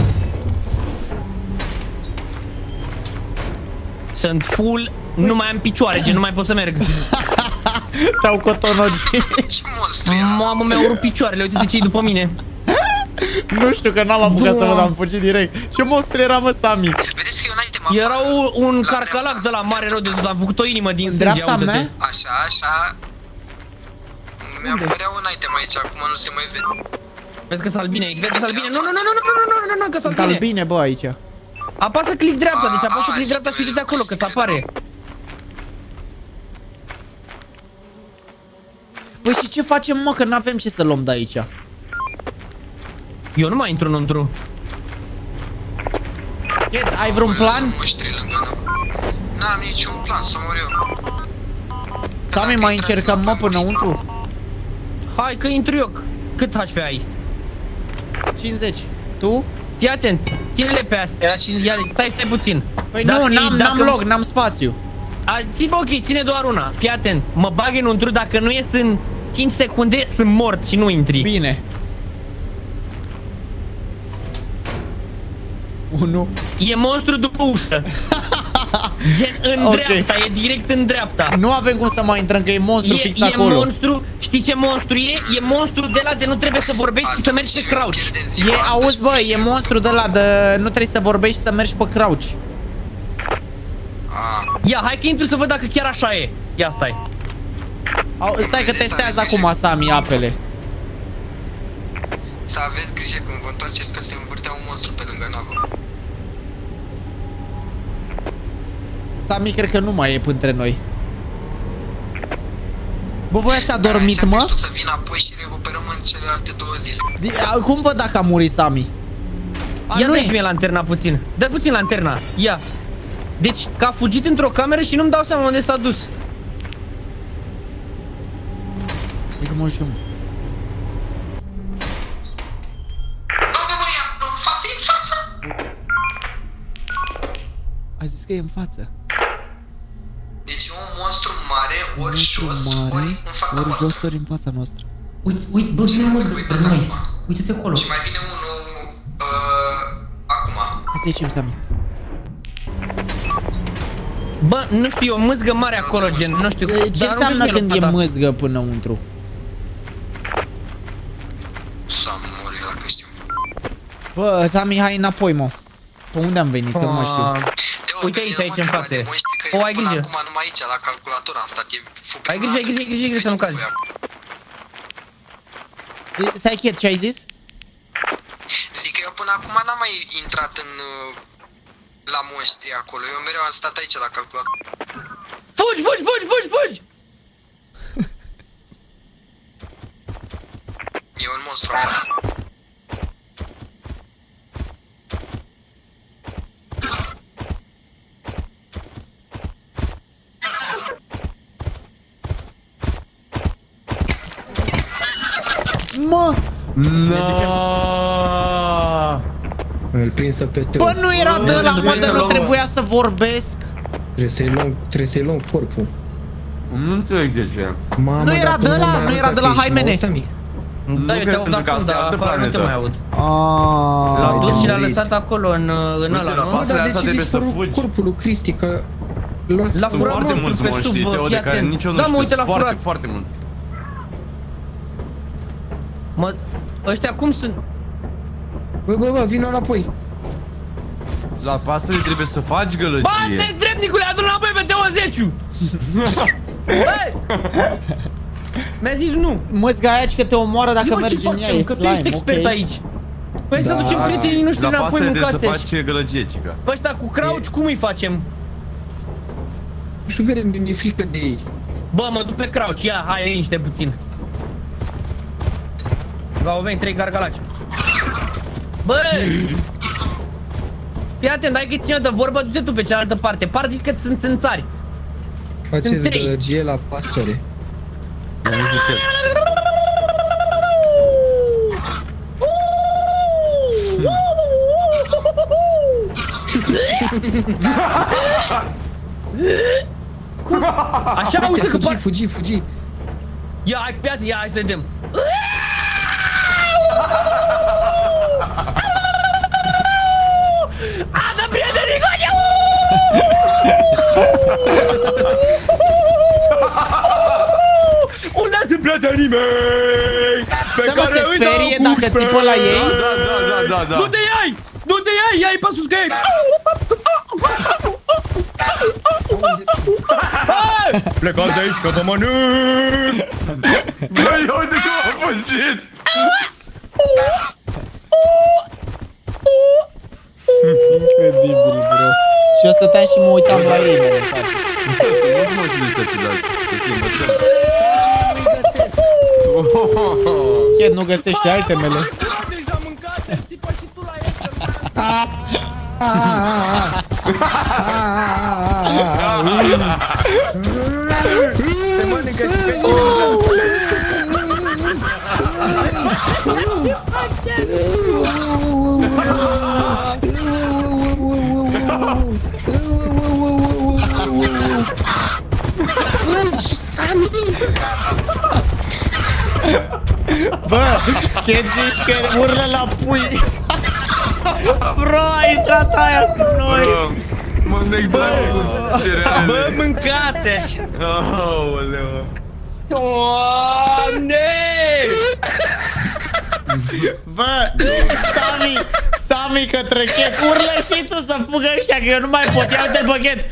Sunt full, nu mai am picioare, gen nu mai pot să merg. Te-au cotonogit. Ce monstru era? Mamă, mi-au rupt picioarele, uite ce-i după mine. Nu știu că n-am apucat să văd, am fugit direct. Ce monstru era, mă, Sami? Vedeți că e un item Era afară. un, un La carcalac de la mare rău de tot, am făcut o inimă din În sânge, dreapta uite-te. mea? Așa, așa. mi-a apărea un item aici, acum nu se mai vede. Vezi că sunt albine aici, vezi că sunt albine. Nu, nu, nu, nu, nu, nu, nu, nu, nu, că sunt Sunt albine. albine, bă, aici. Apasă click dreapta, deci apasă click dreapta și uite de acolo, că ți apare. Păi și ce facem, mă, că n-avem ce să luăm de aici? Eu nu mai intru înăuntru. Ed, ai vreun plan? N-am niciun plan, să mor eu. Sami, mai încercăm, mă, până înăuntru? Hai că intru eu. Cât H P ai? cincizeci. Tu? Fii atent, ține-le pe astea și ia, stai, stai puțin. Păi nu, n-am loc, n-am spațiu. Ține, ok, ține doar una. Fii atent, mă bag înăuntru, dacă nu ies în cinci secunde, sunt mort și nu intri. Bine. unu. E monstru după ușă. Gen în okay. dreapta, e direct în dreapta. Nu avem cum să mai intrăm, că e monstru e, fix e acolo. Monstru, știi ce monstru e? E monstru de la de nu trebuie să vorbești și să mergi pe crouch. E, auzi, bă, e monstru de la de nu trebuie să vorbești și să mergi pe crouch. Ia, hai că intru să văd dacă chiar așa e. Ia, stai. Au, stai că testează acum Sami apele. Să aveți grijă când vă întoarceți că se învârtea un monstru pe lângă navă. Sami cred că nu mai e între noi. Bă, voi ați adormit, mă? Să vin apoi și recuperăm în celelalte două zile. Cum văd dacă a murit Sami? A, ia dă și mie lanterna puțin. Dă puțin lanterna. Ia. Deci că a fugit într-o cameră și nu-mi dau seama unde s-a dus. E că mă jum. A zis că e în față. Deci e un monstru mare, ori jos, mare, ori în fața ori voastră. jos, ori în fața noastră. Uite, uite, bă, vine mă spre noi. Uite-te acolo. Și mai vine unul uh, acum. Hai să ieșim, Sami. Bă, nu știu, e o mâzgă mare acolo, gen, nu știu. Ce înseamnă când e mâzgă până înăuntru? Să mori dacă știu. Bă, Sami, hai înapoi, mă. Pe unde am venit? Că nu mai știu. Uite aici, aici în față. O, ai grijă. Acum numai aici, la calculator am stat. Ai grijă, ai grijă, ai grijă, ai grijă să nu cazi. Stai chet, ce ai zis? Zic că eu până acum n-am mai intrat în... la monștri acolo. Eu mereu am stat aici la calculator. Fugi, fugi, fugi, fugi, fugi! E un monstru afară. Mă! Nooo! Îl prinsă pe Teo. Bă, nu era de la modă, nu trebuia să vorbesc. Trebuie să-i luăm, trebuie să-i luăm corpul. Nu înțeleg de ce. Mamă, nu era de la, nu era de la Haimene. Da, eu te aud acum, dar afară nu te mai aud. Aaaa. L-a dus și l-a lăsat acolo în ăla, nu? Bă, dar de ce dispărut corpul lui Cristi, că... L-a furat monstru pe sub, fii atent. Da, mă, uite, l-a furat. Foarte mulți. Mă, ăștia cum sunt? Bă, bă, bă, vină înapoi. La pasăre trebuie să faci gălăgie. Bate-ți drepnicule, adu-l înapoi pe Teozeciu! Băi! Mi-a zis nu. Măzga aia că te omoară dacă mergi în ea, e că tu ești expert aici. Păi să ducem prietenii noștri înapoi, mâncați-și. La pasăre trebuie să faci gălăgie, cica. Păi ăștia cu crouch, cum îi facem? Nu știu, vedem, mi-e frică de ei. Bă, mă duc pe crouch, ia, hai, liniște puțin. Va veni trei gargalaci. Bă! Fii atent, hai că ține de vorbă, du-te tu pe cealaltă parte. Par zici că sunt țânțari. Faceți gălăgie la pasăre. Cum? Așa auzi că fugi, fugi, fugi. Ia, hai, piață, ia, hai să vedem. Ada prietenii cu eu! Unde sunt prietenii mei? Pe care se sperie dacă țipă la ei? Da, da, da, da, da. Nu te iai! Nu te iai! Ia-i pe sus că e! Plecați de aici că vă mănânc! Băi, uite cum a fugit! Incredibil, bro. Și eu stăteam și mă uitam la ei, mă, în față. Nu mă și de ce ciudat. Chet, nu găsește itemele. Deja mâncate, țipă și tu la el. Se mănâncă și pe tine. Bă, Chet zici că urlă la pui. Bro, a intrat aia cu noi. Mă nec dracu cu cereale. Bă, mâncați așa. Aoleu. Doamne! Bă, Sami, Sami către Chet, urlă și tu să fugă ăștia, că eu nu mai pot, iau-te pe Chet.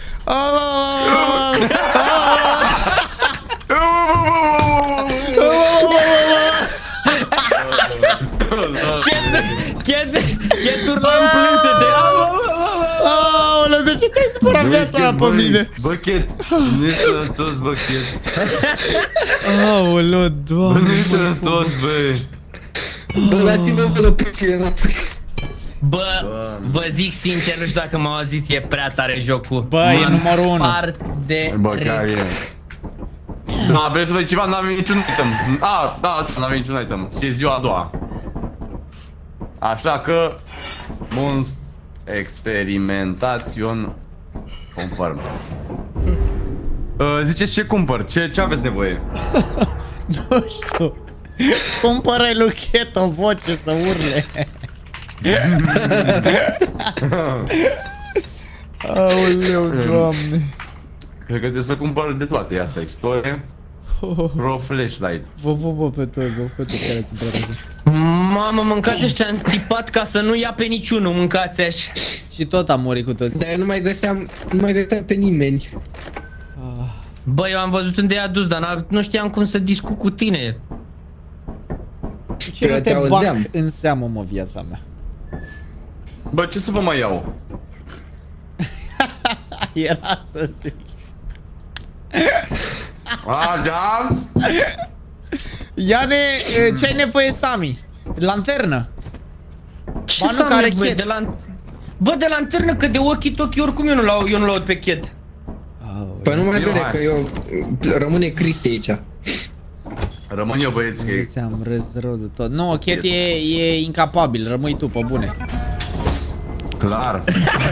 Chet, Chet urlă în plânsete. Aoleu, de ce te-ai supărat viața aia pe mine? Bă, Chet, nu ești sănătos, bă, Chet. Aoleu, doamne. Nu ești sănătos, bă. Bă, dați-mă vă la puțin înapoi. Bă, vă zic sincer, nu știu dacă m-au auzit, e prea tare jocul. Bă, e numărul unu. Foarte Bă, care e? Da, vrei să vezi ceva? N-avem niciun item. A, da, n-avem niciun item. Și e ziua a doua. Așa că... Bun... Experimentațion... Confirm. Uh, ziceți ce cumpăr? Ce, ce aveți nevoie? Nu știu. Cumpără-i lui Chet o voce să urle. Aoleu, doamne. Cred că trebuie să cumpăr de toate astea. Explorer, Pro Flashlight. Vă vă pe toți, vă pe toți care sunt tratați. Mamă, mâncați ăștia, am țipat ca să nu ia pe niciunul, mâncați așa. Și tot am murit cu toți. Dar eu nu mai găseam, nu mai găseam pe nimeni. Bă, eu am văzut unde i-a dus, dar nu știam cum să discut cu tine. Ce nu te bag în seamă, mă, viața mea? Bă, ce să vă mai iau? Era să zic. A, da? Ia-ne, ce ai nevoie, Sami? Lanternă. Ce să am nevoie de lan... Bă, de lanternă, că de walkie-talkie oricum eu nu l-au, eu nu l-aud pe Chet. Păi nu mai bine, că eu rămâne Chris aici. Rămân eu, băieți, că e... Ți-am râs rău de tot. Nu, Chet e, e incapabil, rămâi tu, pe bune. Clar.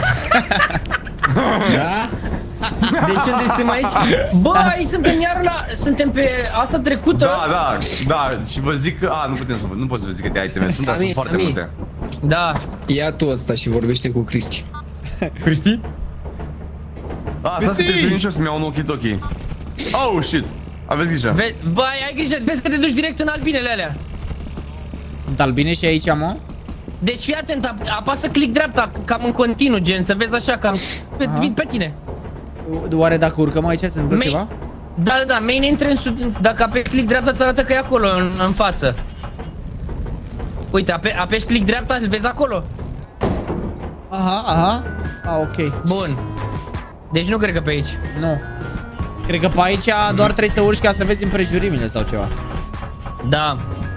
Da? Deci unde suntem aici? Bă, aici suntem iar la... Suntem pe asta trecută. Da, da, da, și vă zic că... A, nu putem să vă... Nu pot să vă zic câte iteme sunt, dar sunt foarte multe. Da. Ia tu ăsta și vorbește cu Cristi. Cristi? A, asta să te zâni și o să-mi iau un walkie-talkie. Oh, shit. Aveți grijă. Ve Bă, ai grijă, vezi că te duci direct în albinele alea. Sunt albine și aici, mă? Deci fii atent, ap apasă click dreapta, cam în continuu, gen, să vezi așa, cam pe, vin pe tine. Oare dacă urcăm aici se întâmplă Main... ceva? Da, da, da, main intră în sud, dacă apeși click dreapta îți arată că e acolo, în, în față. Uite, ape apeși click dreapta, îl vezi acolo. Aha, aha. A, ok. Bun. Deci nu cred că pe aici. Nu. Cred că pe aici doar trebuie să urci ca să vezi împrejurimile sau ceva. Da.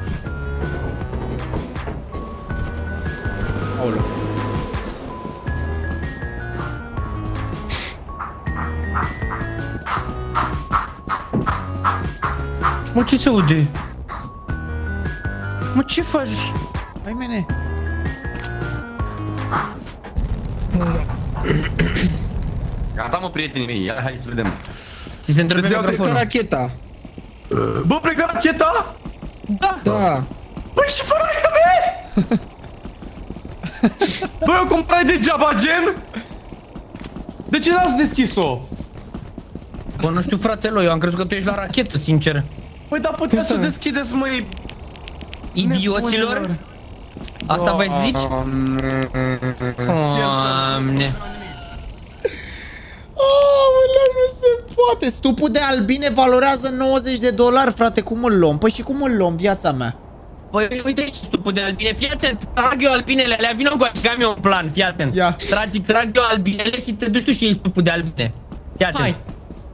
Aoleu. Mă, ce se aude? Mă, ce faci? Hai, mene. Gata, mă, prietenii mei, ia, hai să vedem. Ți se întrebe microfonul. Racheta. Bă, plecă racheta? Da. Da. Băi, și fără aia, bă! Băi, o cumpărai degeaba, gen? De ce n-ați deschis-o? Bă, nu știu, fratelo, eu am crezut că tu ești la rachetă, sincer. Păi, dar puteți să o deschideți, măi... Idioților? Asta voi să zici? Doamne. Aoleu, nu se poate. frate, stupul de albine valorează nouăzeci de dolari, frate, cum îl luăm? Păi și cum îl luăm, viața mea? Păi uite aici stupul de albine, fii atent, trag eu albinele alea, vină cu așa, am eu un plan, fii atent. Ia. Tragi, trag eu albinele și te duci tu și iei stupul de albine. Fii atent. Hai.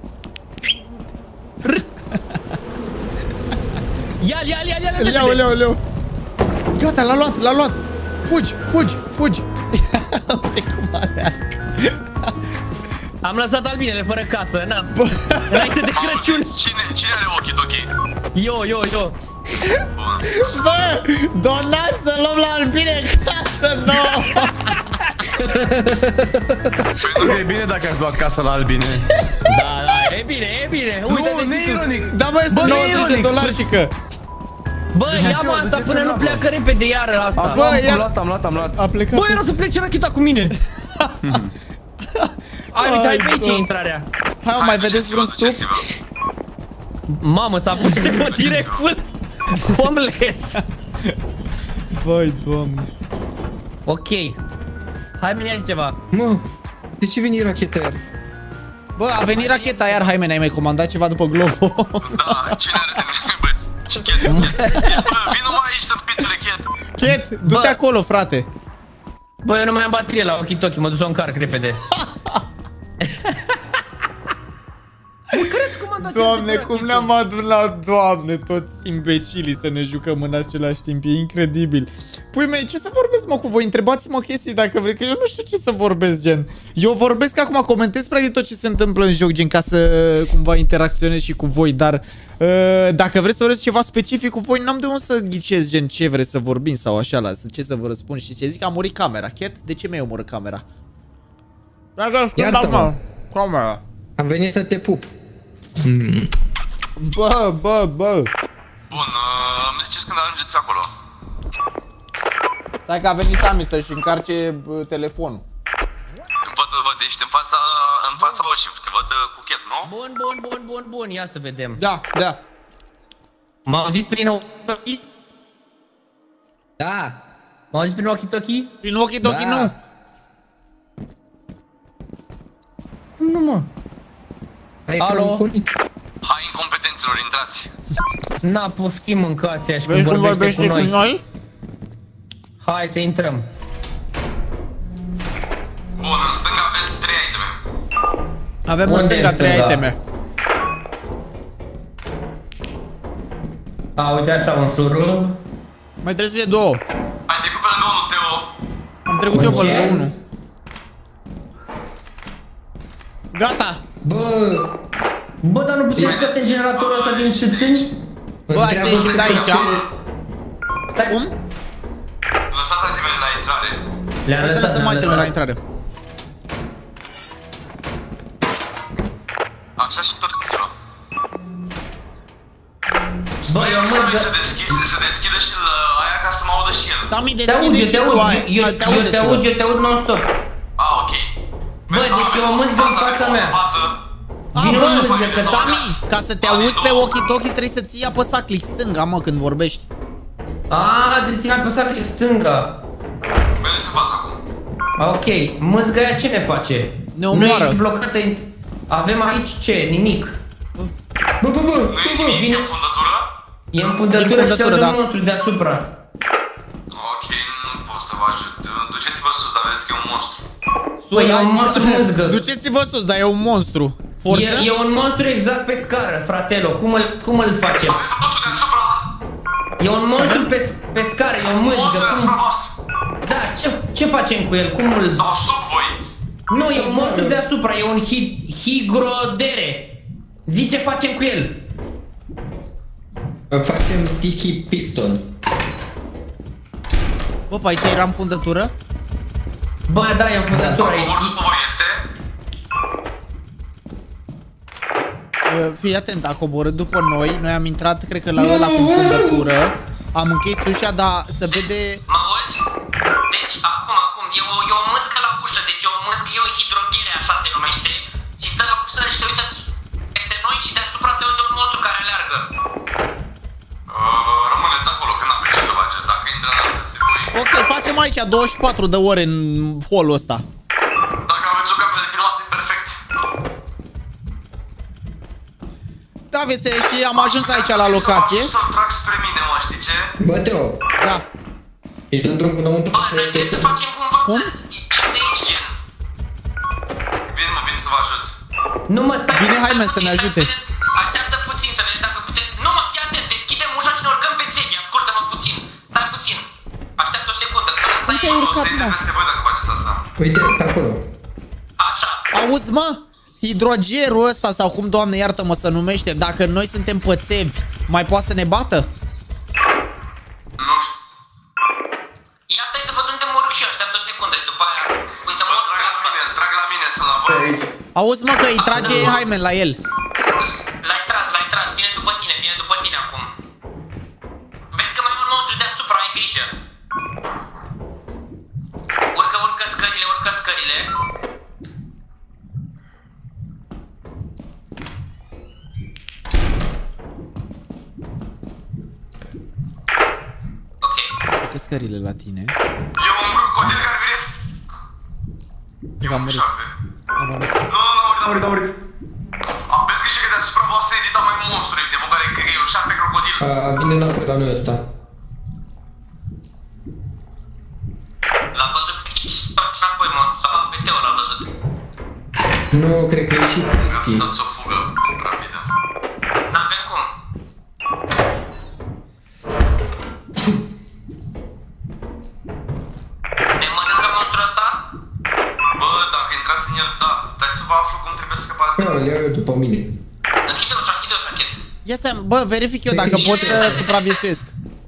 Ia, ia, ia, ia, ia, ia, ia, ia. Gata, l-a luat, l-a luat. Fugi, fugi, fugi. Uite cum aleargă. Am lăsat albinele fără casă, n-am. Înainte de Crăciun. Cine, cine are ochii tochi? Eu, eu, eu. Bă, donați să luăm la albine casă nouă. E bine dacă ați luat casa la albine. Da, da, e bine, e bine. Uite, nu, neironic. Da, bă, sunt nouăzeci de dolari și că. Bă, ia-mă asta până nu pleacă repede iară asta. Bă, am luat, am luat, am luat. A plecat. Bă, era să plece racheta cu mine. Hai, uite, hai pe aici e intrarea. Hai, mă, mai vedeți vreun stup? Mamă, s-a pus de mătire full homeless. Vai, doamne. Ok. Hai, mine ia ceva. Mă, de ce vine racheta iar? Bă, a venit racheta iar, hai, mene, ai mai comandat ceva după Glovo? Da, cine are de mine, bă? Ce Chet? Vino mai aici, tăpițule, Chet. Chet, du-te acolo, frate. Bă, eu nu mai am baterie la walkie-talkie, mă duc să o încarc repede. Doamne, cum ne-am adunat, doamne, toți imbecilii să ne jucăm în același timp, e incredibil. Pui mei, ce să vorbesc, mă, cu voi? Întrebați-mă chestii dacă vrei, că eu nu știu ce să vorbesc, gen. Eu vorbesc acum, comentez practic tot ce se întâmplă în joc, gen, ca să cumva interacționez și cu voi, dar uh, dacă vreți să vorbesc ceva specific cu voi, n-am de unde să ghicesc, gen, ce vreți să vorbim sau așa, la ce să vă răspund și ce zic, a murit camera. Chet, de ce mi-ai omorât camera? Iartă-mă. Camera. Am venit să te pup. Bă, bă, bă. Bun, uh, îmi ziceți când ajungeți acolo. Stai că a venit Sami să-și încarce uh, telefonul. Văd, văd, ești în fața, în fața oșii, te văd uh, cu Chet, nu? Bun, bun, bun, bun, bun, ia să vedem. Da, da. M-au zis prin walkie-talkie? Da. M-au zis prin walkie-talkie? Prin walkie-talkie Da. nu. Cum nu, mă? Alo? Hai, incompetenților, intrați. Na, poftim mâncați așa Vezi când cum vorbește cu noi. cu noi? Hai să intrăm. Bun, în stânga aveți trei iteme. Avem în Unde stânga în trei stânga? iteme. A, uite așa, un șurub. Mai trebuie să fie două. Ai trecut pe lângă unul, Teo. Am trecut eu pe Ce? lângă unul. Gata. Bă, Bă, dar nu puteți scoate generatorul ăsta din șățâni? Bă, hai să ieșim de aici. Stai. Cum? Lăsați itemele la intrare. Le-am Hai să lăsat, lăsăm le-am itemele la lăsat. intrare. Așa și tortiți-vă. Bă, eu mă Sami, se deschide, se deschide și la aia ca să mă audă și el. Sami, Te aud, deschide eu și te tu aud, aia. eu, Te eu aude te aud, ceva. eu te aud non-stop. Ah, ok. Bă, deci eu o mâzgă în fața mea. A, Vino bă, în mâzgă, că Sami, ca să te auzi pe walkie-talkie trebuie să ții apăsa click stânga, mă, când vorbești. A, trebuie să-i apăsa click stânga. Vedeți în fața acum. Ok, mâzga aia ce ne face? Ne omoară. Nu e blocată. Avem aici ce? Nimic. bă, bă, bă, Nu e nimic, e în fundătură? E în fundătură E în și te fundătură, aud da. un monstru deasupra. Ok, nu pot să vă ajut. Duceți-vă sus, dar vedeți că e un monstru. Păi, e un monstru mâzgă. Duceți-vă sus, dar e un monstru. Forță? E, e un monstru exact pe scară, fratelo. Cum îl, cum îl facem? Aveți totul deasupra. E un monstru pe, pe scară, e o mâzgă. Monstru Cum? deasupra voastră. Da, ce, ce facem cu el? Cum îl... Sau sub voi. Nu, e un monstru deasupra, e un hi, higrodere. Zi ce facem cu el. Facem sticky piston. Bă, pe aici era în fundătură? Bă, da, e în fundătură aici. Omorât cu voi este? Uh, Fii atent, a coborât după noi. Noi am intrat, cred că la ăla cu fundătură. Am închis ușa, dar se vede... Mă auzi? Deci, acum, acum, e o, e o mâscă la ușă, deci e o mâscă, e o hidroghere, așa se numește. Și stă la ușă și se uită peste noi și deasupra se uită un monstru care aleargă. Uh, rămâneți acolo, că n-aveți ce să faceți. Dacă intră peste voi. Ok, facem aici douăzeci și patru de ore în hall-ul ăsta. Dacă aveți o cameră de filmat, e perfect. Da, vețe, și am ajuns aici la locație. Să-l trag spre mine, mă, știi ce? Bă, Teo. Da. E într-un înăuntru să Noi trebuie să facem cumva Cum? să de aici, gen. Vin, mă, vin să vă ajut. Nu mă, stai. Vine Hyman să ne ajute. Așteaptă puțin să vedem dacă putem. Nu mă, fii atent, deschidem ușa și ne urcăm pe țevi. Ascultă-mă puțin. Stai puțin. Așteaptă o secundă. Cum te-ai urcat, mă? Peste voi dacă faceți asta. Uite, pe acolo. Așa. Auzi, mă? Hidrogerul ăsta, sau cum, Doamne, iartă-mă, să numește, dacă noi suntem pățevi, mai poate să ne bată? Nu știu. Ia stai să văd unde mă urc și eu. Așteaptă o secundă și după aia. Uite, mă Trag la mine, trag la mine să-l avem. Auzi, mă, că îi trage Hyman la el. L-ai tras, l-ai tras. Vine după tine, vine după tine acum. Vezi că mai e un monstru deasupra, ai grijă. Urcă, urcă scările, urcă scările. Ok. Urcă scările la tine. E un crocodil care vine. Va muri. Nu, nu, n-a murit, n-a murit. Aveți grijă că deasupra voastră edita mai monstru, ești de băgare, cred că e un șarpe crocodil. A, vine înapoi la noi ăsta. L-am văzut pe aici, și înapoi, mă, sau pe Teo l-am văzut. Nu, cred că e și Cristi. Dați o fugă rapidă. N-avem cum. Ne mănâncă monstrul ăsta? Bă, dacă intrați în el, da, dar să vă aflu cum trebuie să scăpați de Da, le iau eu după mine. Închide ușa, închide ușa, Chet. Ia stai, bă, verific eu dacă pot să supraviețuiesc.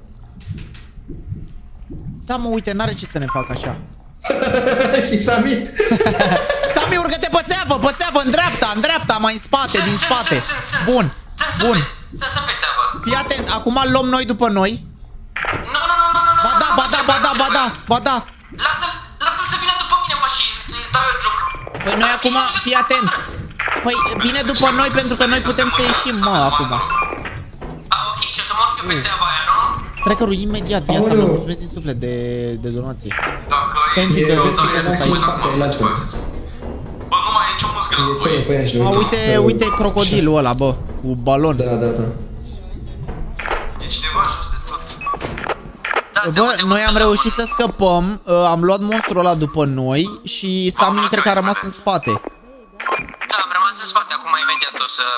Da, mă, uite, n-are ce să ne facă așa. Și Sami. Sami, urcă-te pe țeavă, pe țeavă, în dreapta, în dreapta, mai în spate, din spate. Bun, bun. Sunt pe țeavă. Fii atent, acum luăm noi după noi. Nu, nu, nu, nu, nu, nu. Ba da, ba da, ba da, ba da, ba da. Lasă-l, lasă-l să vină după mine, mă, și îi dau eu joc. Păi noi acum, fii atent. Păi vine după noi pentru că noi putem să ieșim, mă, acum. A, ok, și o să mă urc eu pe țeava aia, nu? Streckerul imediat, viața mea, mulțumesc din suflet de, de donație. Dacă Stai un pic că vezi aici. Bă, nu mai e nicio muzică la voi. A, uite, uite crocodilul ăla, bă, cu balon. Da, da, da. E cineva jos de tot. Bă, noi am reușit să scăpăm, am luat monstrul ăla după noi și Sami cred că a rămas în spate. Da, am rămas în spate, acum imediat o să...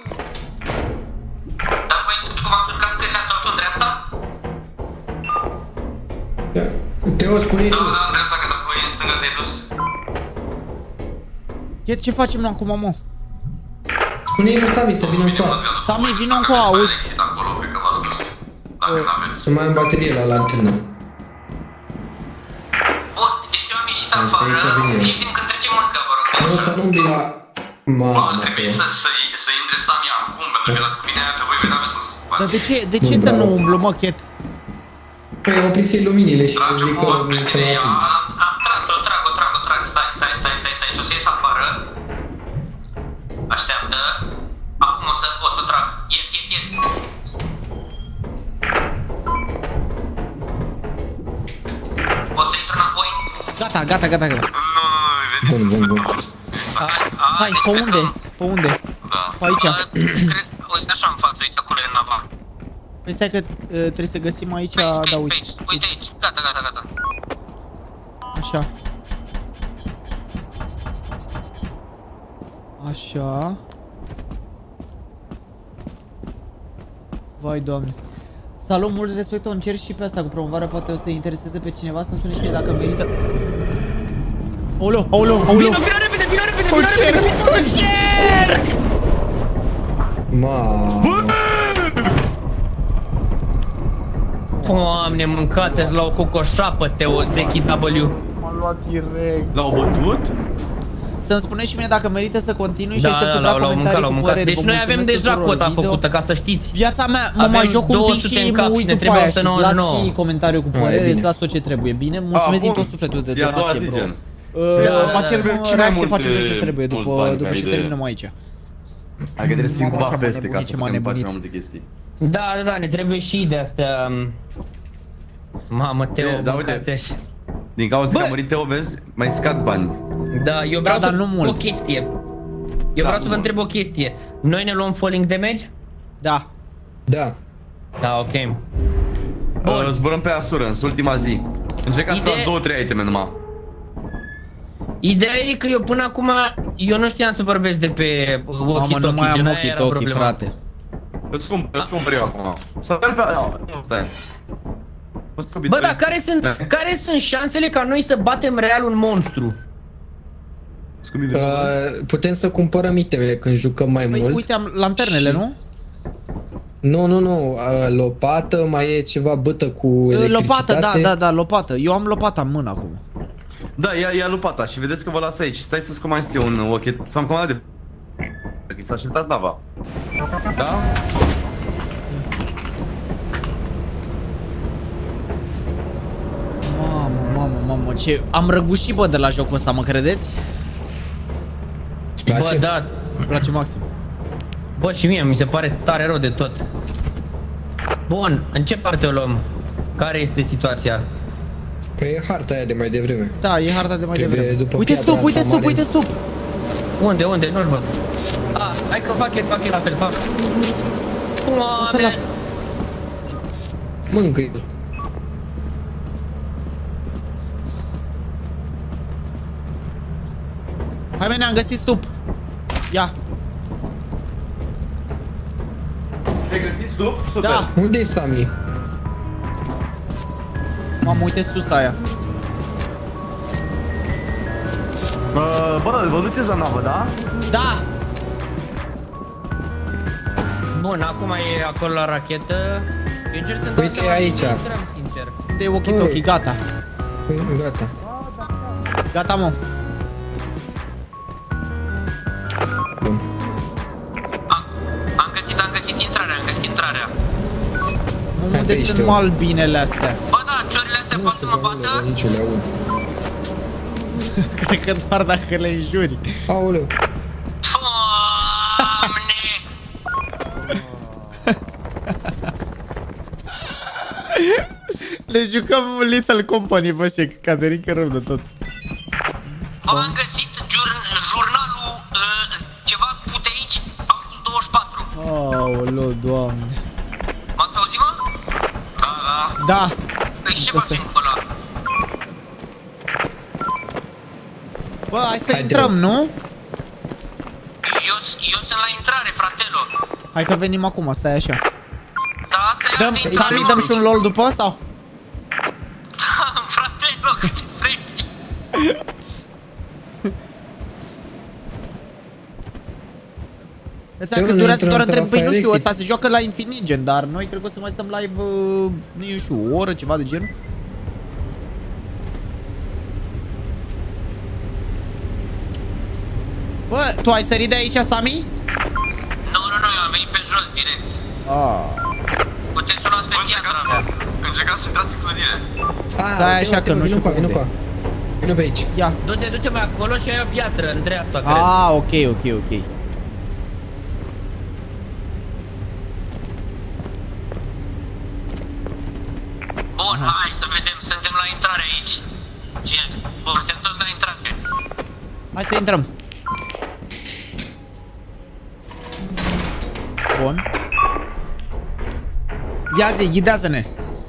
Dar voi, cum am urcat scările, ați luat-o în dreapta? Teo, spune-i Da, da, în dreapta, că dacă e în stânga te-ai dus. Ia, ce facem noi acum, mă? Spune-i lui Sami să vină încoa. Sami, vină încoa, auzi. Acolo, cred că v-ați dus. Dacă n-aveți. Nu mai am baterie la lanternă. Bun, deci eu am ieșit afară, știm când trecem muzica, vă rog. Nu să nu umbli la... Mamă, Bă, trebuie să, să, să intre Sami acum, pentru că dacă vine aia pe voi, voi n-aveți cum să faceți. Dar de ce, de ce să nu umblu, mă, Chet? Păi oprise luminile și Trage zic o că mult nu pe se mine, mai aprinde. Am, am tras, o trag, o trag, o trag, stai, stai, stai, stai, stai, și o să ies afară. Așteaptă. Acum o să, o să trag. Ies, ies, ies. O să intru înapoi? Gata, gata, gata, gata. Nu, nu, nu, veniți. Bun, bun, bun. Hai, pe unde? Pe unde? Da. Pe aici. Cred, uite așa în față, uite acolo e nava. Păi stai că uh, trebuie să găsim aici, Pe aici, da, pe uite. aici, uite aici. Gata, gata, gata. Așa. Așa. Vai, Doamne. Salut, mult respect, o încerc și pe asta cu promovarea, poate o să intereseze pe cineva, să spune și mie dacă merită. Aoleu, aoleu, aoleu. Vino, vino repede, vino repede, vino Încerc, repede. încerc! Mamă. Doamne, mâncați-ți la o cocoșapă, Teo, Zeki W. M-a luat direct. L-au bătut? Să-mi spune și mie dacă merită să continui și Da, aștept da, cu l-au drag comentarii mâncat, l-au cu mâncat. păreri. Deci Vă noi avem mulțumesc deja tuturor. cota Video. făcută, ca să știți. Viața mea, mă Avem mai joc un pic două sute și în cap mă și uit ne după trebuie aia și o sută îți nouăzeci și las nouă. și comentariu cu Ah, e părere, bine. îți las tot ce trebuie, bine? Mulțumesc din tot sufletul de E a doua donație, zi, bro. gen. Uh, Da, da, Facem da. uh, Ce mai reacție, multe- facem tot ce trebuie mulți după, bani după ca ce idee. terminăm aici. Hai că trebuie să fim Mamă, cumva ce-am peste ca nebunit, să ce m-a putem face nebunit. mai multe chestii. Da, da, da, ne trebuie și de astea. Mamă, Teo, Da, uite. mâncați așa. Din cauza că Bă! a murit Teo, vezi, mai scad bani. Da, eu vreau Da, dar să nu mult. o chestie. Eu Da, vreau nu să vă mult. întreb o chestie. Noi ne luăm falling damage? Da. Da. Da, ok. Uh, zburăm pe Assurance, ultima zi. Încercam să Idee- fac două, trei iteme numai. Ideea e că eu până acum, eu nu știam să vorbesc de pe walkie-talkie. Mamă, nu mai am gen, aia era walkie-talkie, problema. frate. Îți cumpăr, îți cumpăr eu acum. Să merg pe... Nu, stai. Bă, dar care sunt, care sunt șansele ca noi să batem real un monstru? Uh, putem să cumpărăm iteme când jucăm mai Păi mult. uite, am lanternele, și- nu? Nu, nu, nu, uh, lopată, mai e ceva bâtă cu electricitate. Lopată, da, da, da, lopată. Eu am lopata în mână acum. Da, ia, ia lupata și vedeți că vă las aici. Stai să-ți comand și eu un walkie. S-am comandat de... Cred că s-a așteptat Dava. Da? Mamă, mamă, mamă, ce... Am răgușit, bă, de la jocul ăsta, mă credeți? Bă, da. Îmi place maxim. Bă, și mie mi se pare tare rău de tot. Bun, în ce parte o luăm? Care este situația? Păi e harta aia de mai devreme. Da, e harta de mai Trebuie devreme. după Uite piatra stup, uite asta stup, mare. uite stup! Unde, unde? Nu-l văd. Ah, hai că fac el, fac el la fel, fac. O să las. Mâncă-i. Hai, bine, am găsit stup. Ia. Ai găsit stup? Super. Da. Unde-i Sami? Mamă, uite sus aia. Bă, bă, vă duceți la navă, da? Da. Bun, acum e acolo la rachetă. Eu încerc să-mi Uite, e aici. intrăm, sincer. De walkie-talkie, gata. Păi, gata. Gata, mă. Am găsit, am găsit intrarea, am găsit intrarea. Mă, unde sunt mă albinele astea? Bă, da, ciorile astea pot să mă bată? Nici eu le aud. Cred că doar dacă le înjuri. Aoleu. Le jucăm Little Company, bă, ce Caterin că rău de tot. Bă, am găsit jur- jurnalul uh, ceva puterici, August douăzeci și patru. Aoleu, doamne. M-ați auzit, mă? Da, da. Da. Păi ce facem cu ăla? Bă, hai să intrăm, nu? Eu, eu sunt la intrare, fratelo. Hai că venim acum, stai așa. Da, asta e Dăm, altă intrare. Sami, dăm și un lol după sau? Da, fratelo, câte vrei. Asta că durează doar între... Păi nu știu, ăsta se joacă la infinit, gen, dar noi cred că o să mai stăm live, uh, nu știu, o oră, ceva de genul. Bă, tu ai sărit de aici, Sami? Nu, nu, nu, eu am venit pe jos direct. Ah. Puteți să luați pe piatra mea. Încercați să intrați în clădire. Stai așa că nu știu cum unde. Vino pe aici. Ia. Du-te, du-te mai acolo și ai o piatră în dreapta, cred. Ah, ok, ok, ok. Bun, hai să vedem, suntem la intrare aici. Ce? Bun, suntem toți la intrare. Hai să intrăm. Bun. Ia zi, ghidează-ne.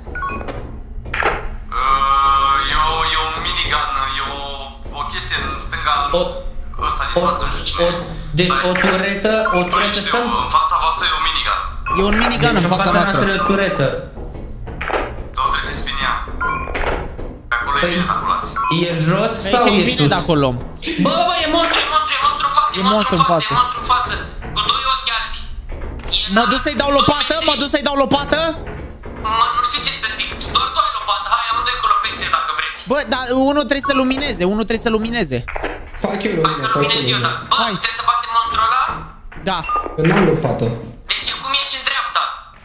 Uh, e, o, e un minigun, e o, o chestie în stânga, O, ăsta din față, nu știu cine. o, deci o turetă, o turetă Știu, stăm? în fața voastră e un minigun. E un minigun Deci în fața noastră. e o turetă. Două treceți prin ea. Pe acolo e Păi, bine să aculați. e jos Aici sau e e bine sus? de acolo. Bă, bă, e monstru, e monstru, e monstru în față, E monstru în față. e monstru în față, cu doi ochi albi. Mă duc să-i dau lopată? Mă duc să-i dau lopată? Mă, nu știu ce să zic, doar tu ai lopată, hai, amândoi cu lopețe dacă vreți. Bă, dar unul trebuie să lumineze, unul trebuie să lumineze. Fac eu lumina, fac eu lumina. Bă, trebuie să batem monstrul ăla? Da. Eu n-am lopată. Deci cum ești în dreapta?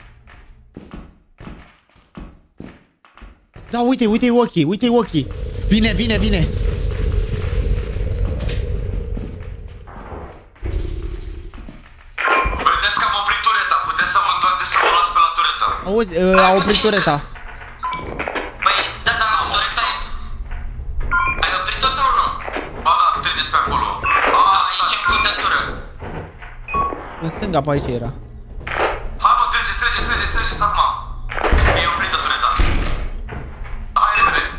Da, uite, uite-i ochii, uite-i ochii. Vine, vine, vine. Vedeți că am oprit tureta, puteți să vă întoarceți să vă luați pe la tureta. Auzi, uh, a oprit tureta. Păi, da, da, tureta e... Ai oprit-o sau nu? Ba da, treceți pe acolo. A, aici e puntătură. În stânga pe aici era.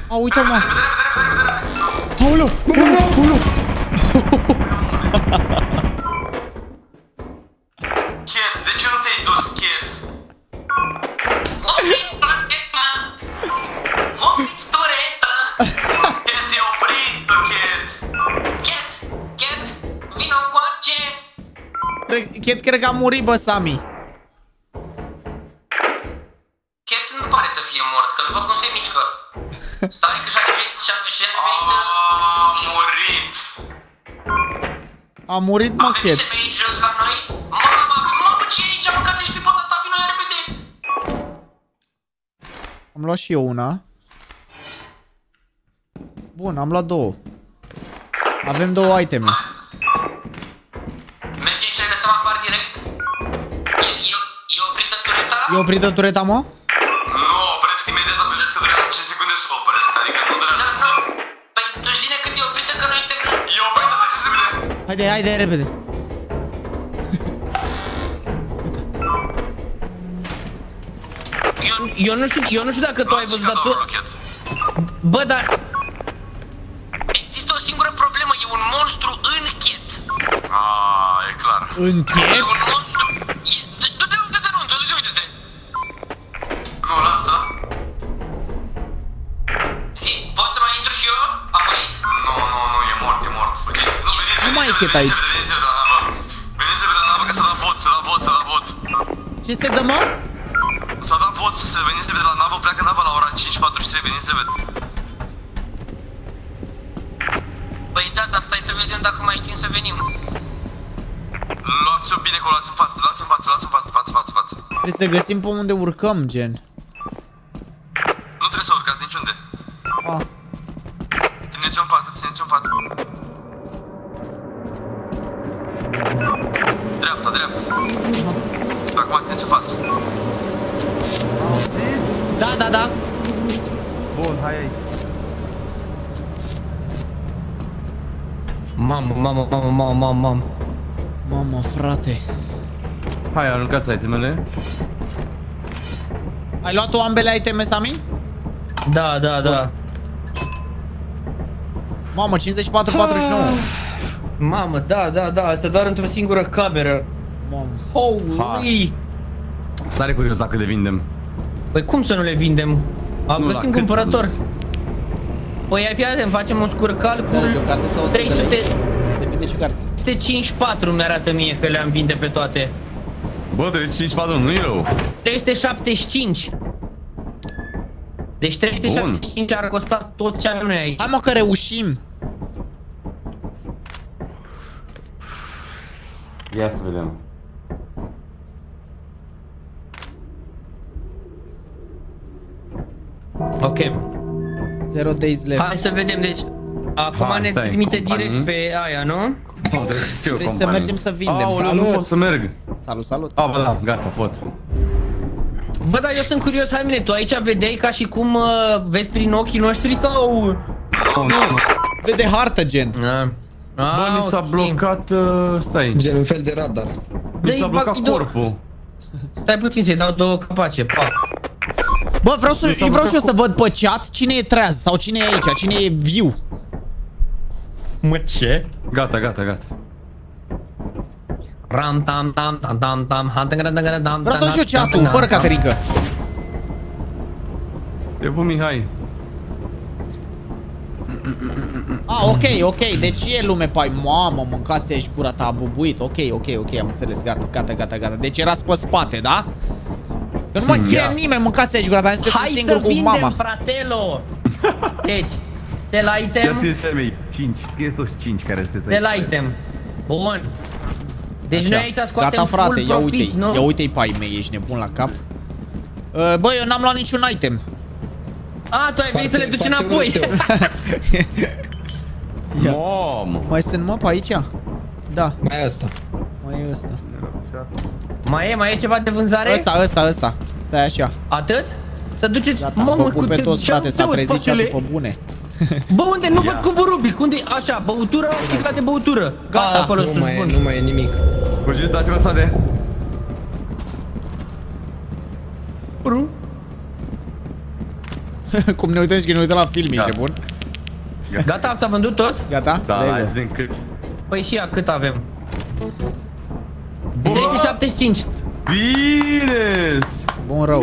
A, uite-mă! Aoleu! Aoleu! Chet, de ce nu te-ai dus, Chet? Chet, e oprit, Chet! Chet! Chet! Vino încoace! Chet, cred că a murit, bă, Sami. Chet nu pare să fie mort, că-l văd cum se mișcă. Stai că și-a revenit, și-a revenit... A murit! A murit, mă, Chet. Pe aici jos la noi? Mama, mamă, ce e aici? Am mâncat și pe pata ta, vino repede! Am luat și eu una. Bun, am luat două. Avem două iteme. Mergem și regresăm apar direct? E, e, e oprită tureta? E oprită tureta, mă? Nu, opresc imediat, apelez că durează cinci secunde să o opresc, adică nu durează. Da, nu. Păi tu zine când e oprită, că noi suntem... E oprită de cinci secunde. Haide, haide, repede. Eu, eu, nu știu, eu nu știu dacă tu ai văzut, dar tu... Bă, dar... Există o singură problemă, e un monstru în Chet. Aaa, e clar. În Chet? E un monstru... Du-te, uite-te, nu, du-te, uite-te. Nu, lasă. Si, pot să mai intru și eu? Am murit? Nu, nu, nu, e mort, e mort. Fugiți, nu, veniți, Nu mai e Chet aici. veniți de la navă. Veniți de la navă că s-a dat vot, s-a dat vot, s-a dat vot. Ce se dă, mă? S-a dat vot să veniți de la navă, pleacă nava la ora cinci patruzeci și trei, veniți repede. Păi da, dar stai să vedem dacă mai știm să venim. Luați-o bine, că o luați în față, luați în față, luați în față, față, față, față. Trebuie să găsim pe unde urcăm, gen. Nu trebuie să urcați niciunde. Ah. Țineți-o în față, țineți-o în față. Dreapta, dreapta. Acum țineți-o în față. Da, da, da. Bun, hai aici. Mamă, mamă, mamă, mamă, mamă, mamă. Mamă, frate. Hai, aruncați itemele. Ai luat-o ambele iteme, Sami? Da, da, da. Mamă, cincizeci și patru patruzeci și nouă. Mamă, da, da, da, asta doar într-o singură cameră. Mamă. Holy! Stare curios dacă le vindem. Păi cum să nu le vindem? Am Nu, găsit la cumpărător. cât Păi ai fi atent, facem un scurcal cu Merge o carte sau o trei sute... Depinde ce carte. trei sute cincizeci și patru mi-arată mie că le-am vinde pe toate. Bă, trei sute cincizeci și patru nu e rău. trei sute șaptezeci și cinci. Deci trei sute șaptezeci și cinci ar costa tot ce avem noi aici. Hai, mă, că reușim. Ia să vedem. Ok. Zero days left. Hai să vedem, deci acum Hai, ne stai, trimite companii. direct pe aia, nu? Oh, trebuie să știu Trebuie să companii. mergem să vindem. Aoleu, Salut. nu pot să merg. Salut, salut. A, bă, da, gata, pot. Bă, dar eu sunt curios, hai mine, tu aici vedeai ca și cum uh, vezi prin ochii noștri sau... Nu, vede hartă, gen. Ah. Bă, mi s-a blocat, uh, stai. Gen un fel de radar. Mi s-a blocat corpul. Stai puțin să-i dau două capace, pac. Bă, vreau, să, vreau și eu să văd pe chat cine e treaz sau cine e aici, cine e viu. Mă, ce? Gata, gata, gata. Ram tam tam tam tam tam tam tam tam tam. Vreau să știu chat-ul, fără Caterinca. E bun, Mihai. Ah, ok, ok, deci e lume pe ai. Mamă, mâncați aici gura ta, a bubuit. Ok, ok, ok, am înțeles, gata, gata, gata, gata. Deci erați pe spate, da? Că nu mai scria nimeni, mâncați aici gura ta, am zis că sunt singur cu mama. Hai să vindem, fratelo! Deci, sell item. cinci, scrieți toți cinci care sunteți Sell item. Bun. Deci Așa. noi aici scoatem Gata, frate, full ia profit, uite-i, nu? ia uite-i pe ai mei, ești nebun la cap. Uh, bă, eu n-am luat niciun item. A, tu ai venit să le duci înapoi. Mamă. Mai sunt, mă, pe aici? Da. Mai e ăsta. Mai e ăsta. Mai e, mai e ceva de vânzare? Ăsta, ăsta, ăsta. Stai așa. Atât? Să duceți, Gata, mamă, vă pup pe toți, frate, s-a trezit chat-ul pe bune. Bă, unde? Nu văd cubul Rubic, unde? Așa, băutură, sticla de băutură. Gata. A, acolo Nu sus, mai e, bun. nu mai e nimic. Fugiți, dați-vă sade. Cum ne uităm și că ne uităm la film, ești nebun? Gata, s-a vândut tot? Gata? Da, hai să vedem cât. Păi și ea, cât avem? trei sute șaptezeci și cinci. Bine! Bun rău.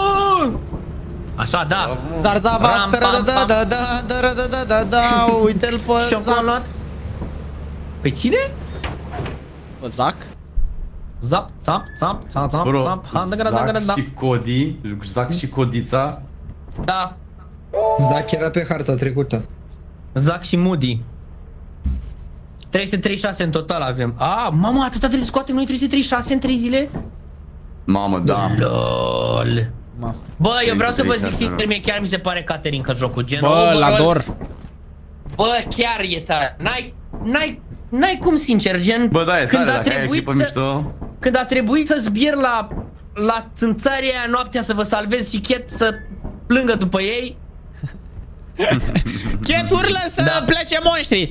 Așa, da. Zarzava, da da da da da da da da da da, uite-l pe Zac. Pe cine? Pe Zac? Zap, zap, zap, zap, zap, Bro, zap, Zac și Cody, Zac și Codița. Da. Zac era pe harta trecută. Zac și Moody. trei sute treizeci și șase în total avem. A, mamă, atâta trebuie să scoatem noi trei sute treizeci și șase în trei zile? Mamă, da. LOL. Ma. Bă, eu vreau să vă zic sincer, mie chiar mi se pare Caterinca jocul, gen. Bă, l-ador. Bă, chiar e tare. N-ai, n-ai, n-ai cum sincer, gen. Bă, da, e când tare, a dacă ai trebuit echipă să, mișto. Când a trebuit să zbier la, la țânțaria aia noaptea să vă salvezi și Chet să plângă după ei. Chet urlă să Da. plece monștri.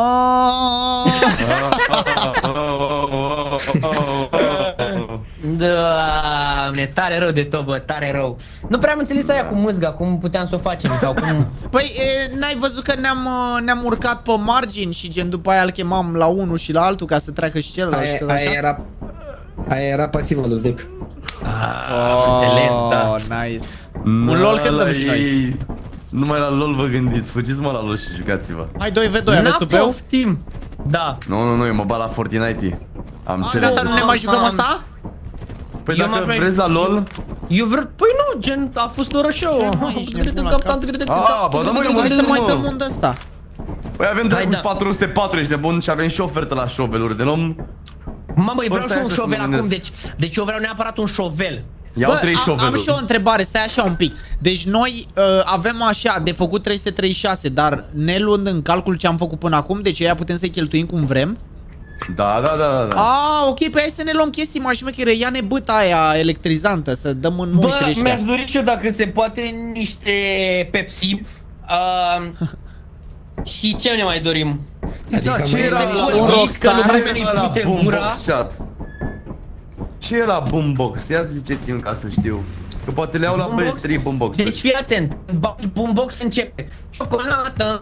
Doamne, tare rău de tot, bă, tare rău. Nu prea am înțeles aia cu mâzga, cum puteam să o facem sau cum... Păi, e, n-ai văzut că ne-am ne-am urcat pe margini și gen după aia îl chemam la unul și la altul ca să treacă și celălalt și tot așa? Aia era, aia era pasivă, lui Zic. Ah, înțeles, da. Nice. Un LOL când dăm și noi. Numai la LOL vă gândiți, fugiți mă la LOL și jucați-vă. Hai doi v doi, aveți tu pe eu? Da. Nu, nu, nu, eu mă bat la Fortnite. Am A, gata, nu ne mai jucăm asta? Păi dacă vreți la LOL... Eu vreau... Păi nu, gen, a fost orășeu. Ah, bă, da, mă, hai să mai dăm unde ăsta. Păi avem de patru sute patru, ești de bun și avem și ofertă la șoveluri, de luăm... Mamă, vreau și un șovel acum, deci, deci eu vreau neapărat un șovel. Iau trei am, șoveluri. am și o întrebare, stai așa un pic. Deci noi uh, avem așa, de făcut trei sute treizeci și șase, dar ne luând în calcul ce am făcut până acum, deci aia putem să-i cheltuim cum vrem? Da, da, da, da. Ah, ok, păi hai să ne luăm chestii mai șmechere, ia-ne bâta aia electrizantă, să dăm în monștri ăștia. Bă, mi-aș dori și eu dacă se poate niște Pepsi. Uh, și ce ne mai dorim? Adică ce era un Rockstar? la Boombox chat? Ce e la Boombox? Ia ziceți-mi ca să știu. Că poate le iau la B S trei Boombox-uri. Deci fii atent, Boombox începe. Ciocolată,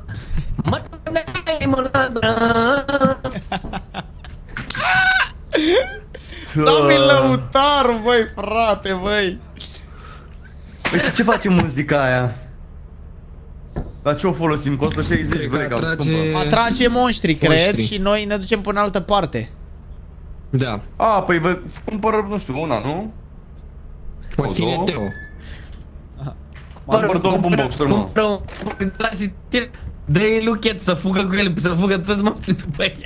Sami Lăutaru, băi, frate, băi. Păi ce face muzica aia? La ce o folosim? Costă șaizeci, băi, cam scumpă. Atrage monștri, cred, și noi ne ducem până în altă parte. Da. A, păi vă cumpăr, nu știu, una, nu? O ține Teo. Cumpăr două boombox-uri, mă. Dă-i lui Chet să fugă cu el, să fugă toți monștri după el.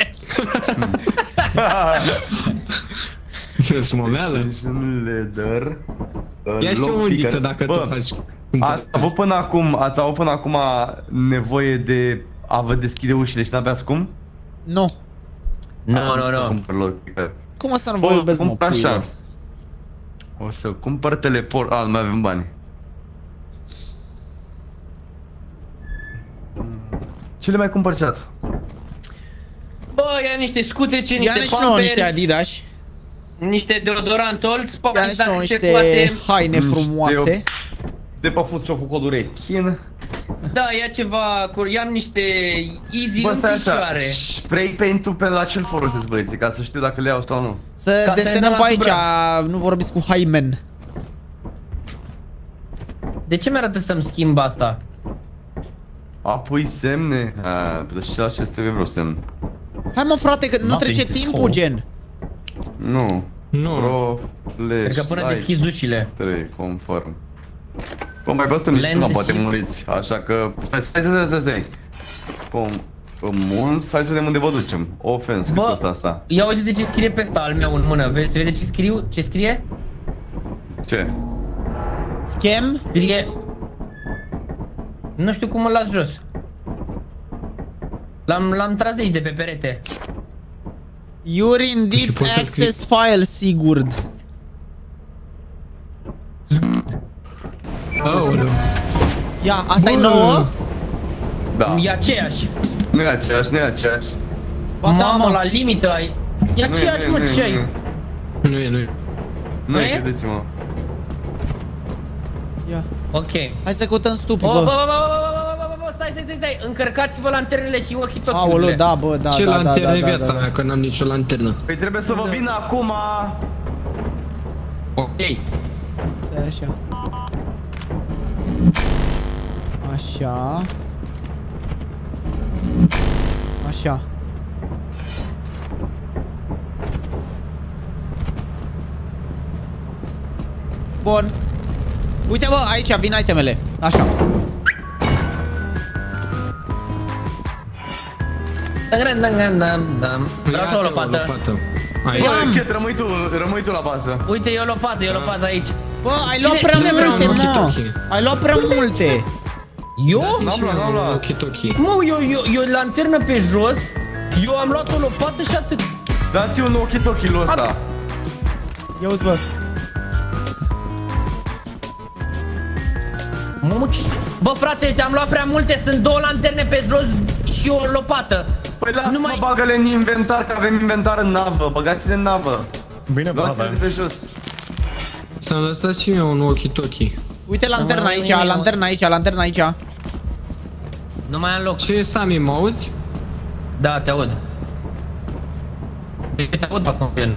Ce smomeală? Leather. Ia și o undiță dacă tu faci. Ați avut până acum, ați avut până acum nevoie de a vă deschide ușile și n-aveați cum? Nu. Nu, nu, nu. Cum o să nu vă iubesc, mă, puiul? O să cumpăr teleport, a, nu mai avem bani. Ce le mai cumpăr, chat? Bă, ia niște scutece, niște Ia-ne și nouă pampers, niște Adidas. niște deodorant Olds, Ia-ne și nouă niște haine frumoase. De pe fuțo cu codul rechin. Da, ia ceva, ia niște easy în picioare. Spray paint-ul pe la ce-l folosesc, băieții, ca să știu dacă le iau sau nu. Să desenăm pe aici, nu vorbiți cu Hymen. De ce mi-arată să-mi schimb asta? Apoi semne. A, de și la ce trebuie vreo semn. Hai mă, frate, că nu trece timpul, gen. Nu. Nu. Pro, Cred că până deschizi ușile. trei, conform. Bă, mai vreau să mișcăm, poate muriți, așa că... Stai, stai, stai, stai, stai. Pom... Muns, hai să vedem unde vă ducem. Offense, cât costă asta? Ia uite ce scrie pe ăsta al meu în mână, vezi? Se vede ce scriu? Ce scrie? Ce? Scam? Scrie... Nu știu cum îl las jos. L-am l-am tras de aici, de pe perete. You're in deep access file, sigur. Aoleu. Ia, asta e nouă? Da. E aceeași. Nu e aceeași, nu e aceeași. Mamă, la limită ai. E aceeași, mă, ce ai? Nu e, nu e. Nu e, credeți-mă. Ia. Ok. Hai să căutăm stupii, bă. bă. Bă, bă, bă, bă, bă, bă, bă, stai, stai, stai, stai. Încărcați-vă lanternele și walkie-talkie-urile. Aoleu, da, bă, da, Ce da, da, lanterne da, e da, viața da, mea, că n-am nicio lanternă. Păi trebuie să vă vină acum. Ok. Stai așa. Așa. Așa. Bun. Uite, bă, aici vin itemele. Așa. Vreau să o lopată. Bă, Chet, rămâi tu, rămâi tu la bază. Uite, e o lopată, e o lopată aici. Bă, ai luat prea multe, mă. Ai luat prea multe. Eu? N-am luat, n-am luat. Mă, eu, eu, eu lanternă pe jos. Eu am luat o lopată și atât. Dați un walkie-talkie-ul ăsta. Ia uzi, bă. Mamă, ce... Bă, frate, te-am luat prea multe. Sunt două lanterne pe jos și o lopată. Păi lasă-mă, mai... bagă-le în inventar, că avem inventar în navă. Băgați-le în navă. Bine, bă, luați-le pe jos. Să-mi lăsați și mie un walkie-talkie. Uite lanterna aici, lanterna aici, lanterna aici. Nu mai am loc. Ce, Sami, mă auzi? Da, te aud. Te aud acum, Ben.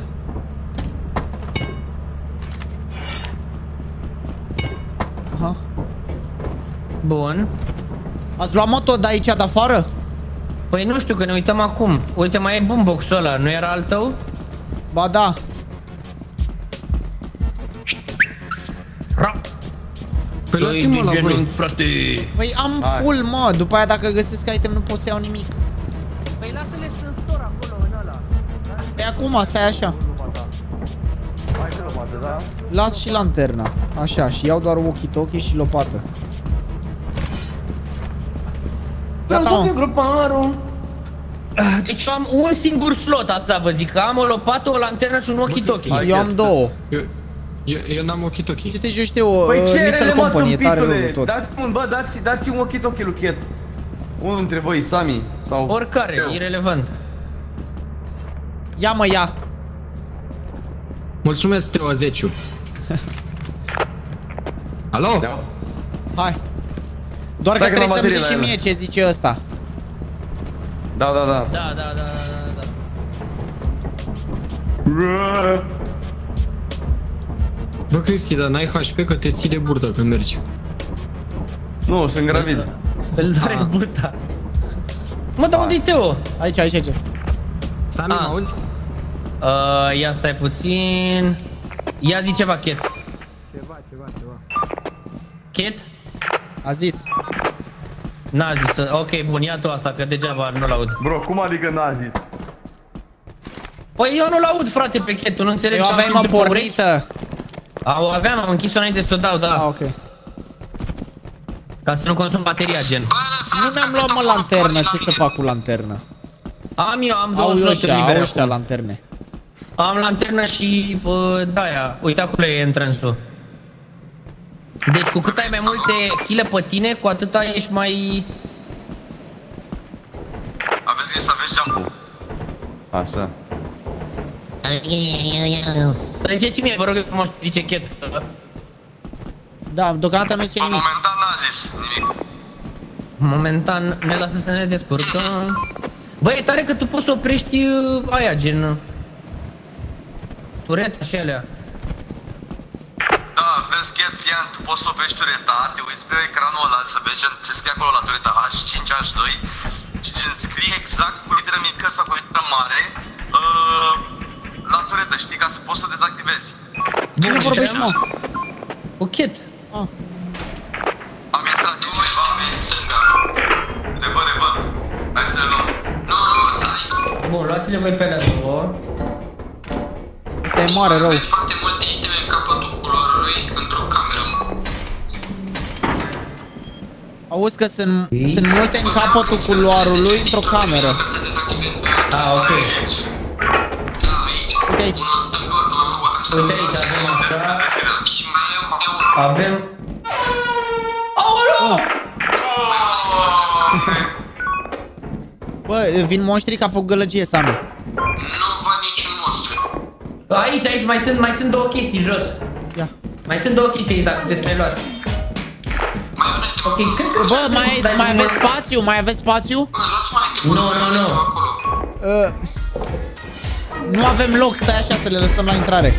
Aha. Bun. Ați luat moto de aici, de afară? Păi nu știu, că ne uităm acum. Uite, mai e boombox-ul ăla, nu era al tău? Ba da. Păi lăsi-mă la voi. Păi am Hai. full, mă, după aia dacă găsesc item nu pot să iau nimic. Păi lasă-le în store acolo, în ăla. Pe acum, stai așa. Las și lanterna. Așa, și iau doar walkie-talkie și lopată. Gata, mă. Gruparul. Deci eu am un singur slot, atâta vă zic, că am o lopată, o lanternă și un walkie-talkie. Eu am două. Eu, eu, eu n-am walkie-talkie. Ce te joci, o Păi uh, ce Little relevant, Company, e tare tâmpitule? rău tot. Dați un, bă, dați, dați un walkie-talkie lui Chet. Unul dintre voi, Sami sau... Oricare, eu. irelevant. Ia, mă, ia. Mulțumesc, Teo Zeciu. Alo? Da. Hai. Doar Stai că că trebuie m-am să-mi zici și baterie la mie ce zice ăsta. Da, da, da. Da, da, da, da, da. Bă, Cristi, dar n-ai H P că te ții de burtă când mergi. Nu, sunt gravid. Îl doare burta. Mă, dar unde-i Teo? Aici, aici, aici. Sami, mă auzi? Uh, ia stai puțin. Ia zi ceva, Chet. Ceva, ceva, ceva. Chet? A zis. N-a zis, ok, bun, ia tu asta, că degeaba nu-l aud. Bro, cum adică n-a zis? Păi eu nu-l aud, frate, pe Chet, tu nu înțelegi. Eu aveam mă pornită. A, o aveam, am închis-o înainte să o dau, da. Ah, ok. Ca să nu consum bateria, gen. Nu mi-am luat, mă, lanternă, ce să fac cu lanternă? Am eu, am două Au sloturi ăștia, libere au ăștia acum. lanterne. Am lanternă și bă, de-aia. Uite, acolo e entrance-ul. Deci cu cât ai mai multe chile pe tine, cu atâta ești mai... Aveți grijă să aveți jump-ul. Așa. Să ziceți și mie, vă rog, eu mă zice Chet. Da, deocamdată nu zice nimic. Momentan n-a zis nimic. Momentan ne lasă să ne descurcăm. Bă, e tare că tu poți să oprești uh, aia, gen... tureta și alea. Da, vezi, Get, Fian, tu poți să oprești tureta, te uiți pe ecranul ăla să vezi ce scrie acolo la tureta H cinci, H doi și gen scrie exact cu literă mică sau cu literă mare uh, la turetă, știi, ca să poți să dezactivezi. Cine vorbești, mă? O Chet. Ah. Am intrat în undeva în stânga. Rebă, rebă. Hai să le luăm. Nu, nu, stai. Bun, luați-le voi pe alea două. Asta e mare rău. Aveți foarte multe iteme în capătul culoarului într-o cameră. Auzi că sunt, sunt multe în capătul culoarului într-o cameră. Ah, ok. Uite aici. Uite aici, avem așa. Avem... Aoleu! Bă, vin monștri ca foc gălăgie, Sami. Nu văd niciun monstru. Aici, aici, mai sunt, mai sunt două chestii jos. Ia. Mai sunt două chestii aici, dacă puteți să le luați. Ok, cred că... Bă, mai, mai aveți spațiu? Mai aveți spațiu? Nu, nu, nu. Uh, nu avem loc, stai așa să le lăsăm la intrare.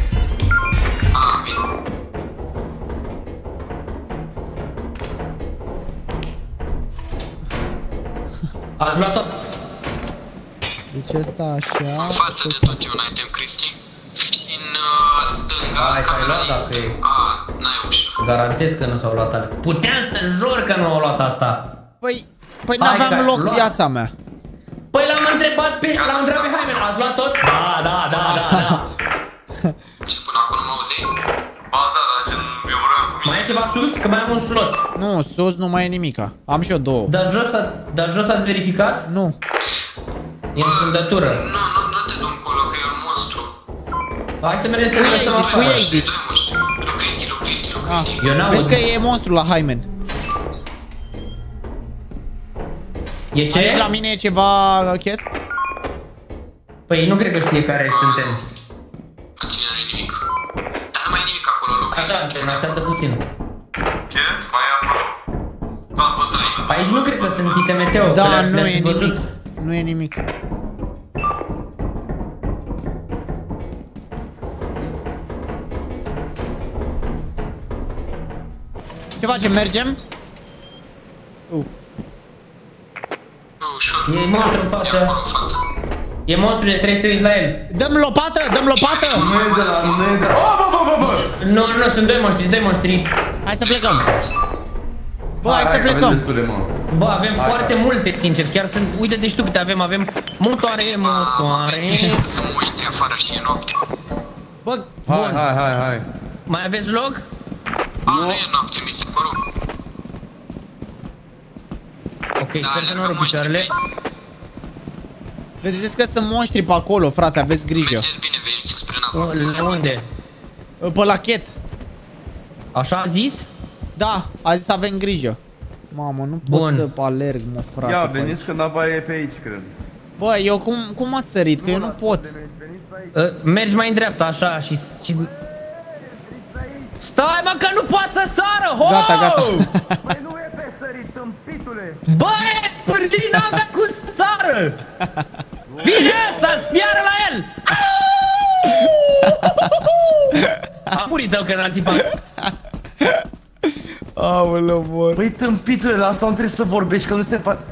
Ați luat tot. Deci ăsta așa... În față de tot e un item, Cristi. În uh, stânga, Hai, care ai luat, este... dacă e. A, n-ai ușă. Garantez că nu s-au luat ale. Puteam să jur că nu au luat asta. Păi, păi Hai, n-aveam că- loc luat. viața mea. Păi l-am întrebat pe... L-am întrebat pe Hymen, ați luat tot? Da, da, da, da, da. Ce până acum nu mă auzi? Ba da, dar gen, eu vreau cu mine. Mai e ceva sus? Că mai am un slot. Nu, sus nu mai e nimica. Am și eu două. Dar jos, a- dar jos ați verificat? Nu. E în fundătură. Nu, nu, nu te du încolo, că e un monstru. Hai să mergem să Cui ne ai lăsăm zis? Cui afară. ai zis? Lui Cristi, lui Cristi, lui Ah, Cristi. Eu n-am vezi văzut. că e monstru la Hymen. E ce? Aici la mine e ceva, Chet? Păi nu cred că știe care suntem. La tine nu e nimic. Dar nu mai e nimic acolo, lui Cristi. Așa, ne așteaptă puțin. Chet, mai e acolo. Da, bă, stai. Aici nu cred că sunt chite meteo. că Da, le-ați- nu le-ați e văzut. nimic. Nu e nimic. Ce facem? Mergem? Uh. Ușor. E monstru în E față. acolo în față. E monstru, trebuie să te uiți la el. Dăm lopată! Dăm lopată! Nu e de la, nu e de la... Oh, bă, bă, bă, bă! Nu, nu, sunt doi monștri, doi monștri. Hai să plecăm! Bă, hai să că avem plecăm! destule, mă. Bă, avem foarte multe, sincer, chiar sunt, uite deci tu câte avem, avem motoare, motoare. Sunt monștri afară și e noapte. Bă, Hai, hai, hai, hai. Mai aveți loc? A, nu e noapte, mi se păru. Ok, Da, sper că nu alergă are picioarele. vedeți că sunt monștri pe acolo, frate, aveți grijă. Mergeți bine, veniți spre navă. La unde? Pe la Chet. Așa a zis? Da, a zis să avem grijă. Mamă, nu pot Bun. să alerg, mă, frate. Ia, pe veniți că nava e pe aici, cred. Bă, eu cum, cum ați sărit? Că eu nu pot. Uh, mergi mai în dreapta, așa, și... și... Stai, mă, că nu poate să sară! Ho! Gata, gata. Păi nu e pe sărit, tâmpitule! Băi, pârlii n-avea cum să sară! Vine ăsta, spiară la el! A murit tău, că n-a tipat. Aoleu, mor. Păi tâmpitule, la asta nu trebuie să vorbești, că nu suntem... Bă,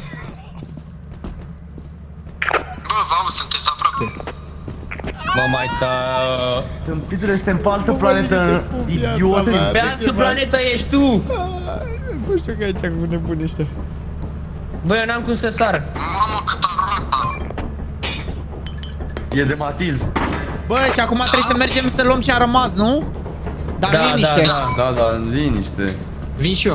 vă aud, sunteți aproape. Mă mai ta... Tâmpitule, suntem pe altă planetă, idiote. Pe altă planetă ești tu! Nu știu că aici cu nebuni ăștia. Băi, eu n-am cum să sar. Mamă, cât arată! E de matiz. Bă, și acum trebuie să mergem să luăm ce a rămas, nu? Dar Da, liniște. da, da. Da, da, în liniște. Vin și eu.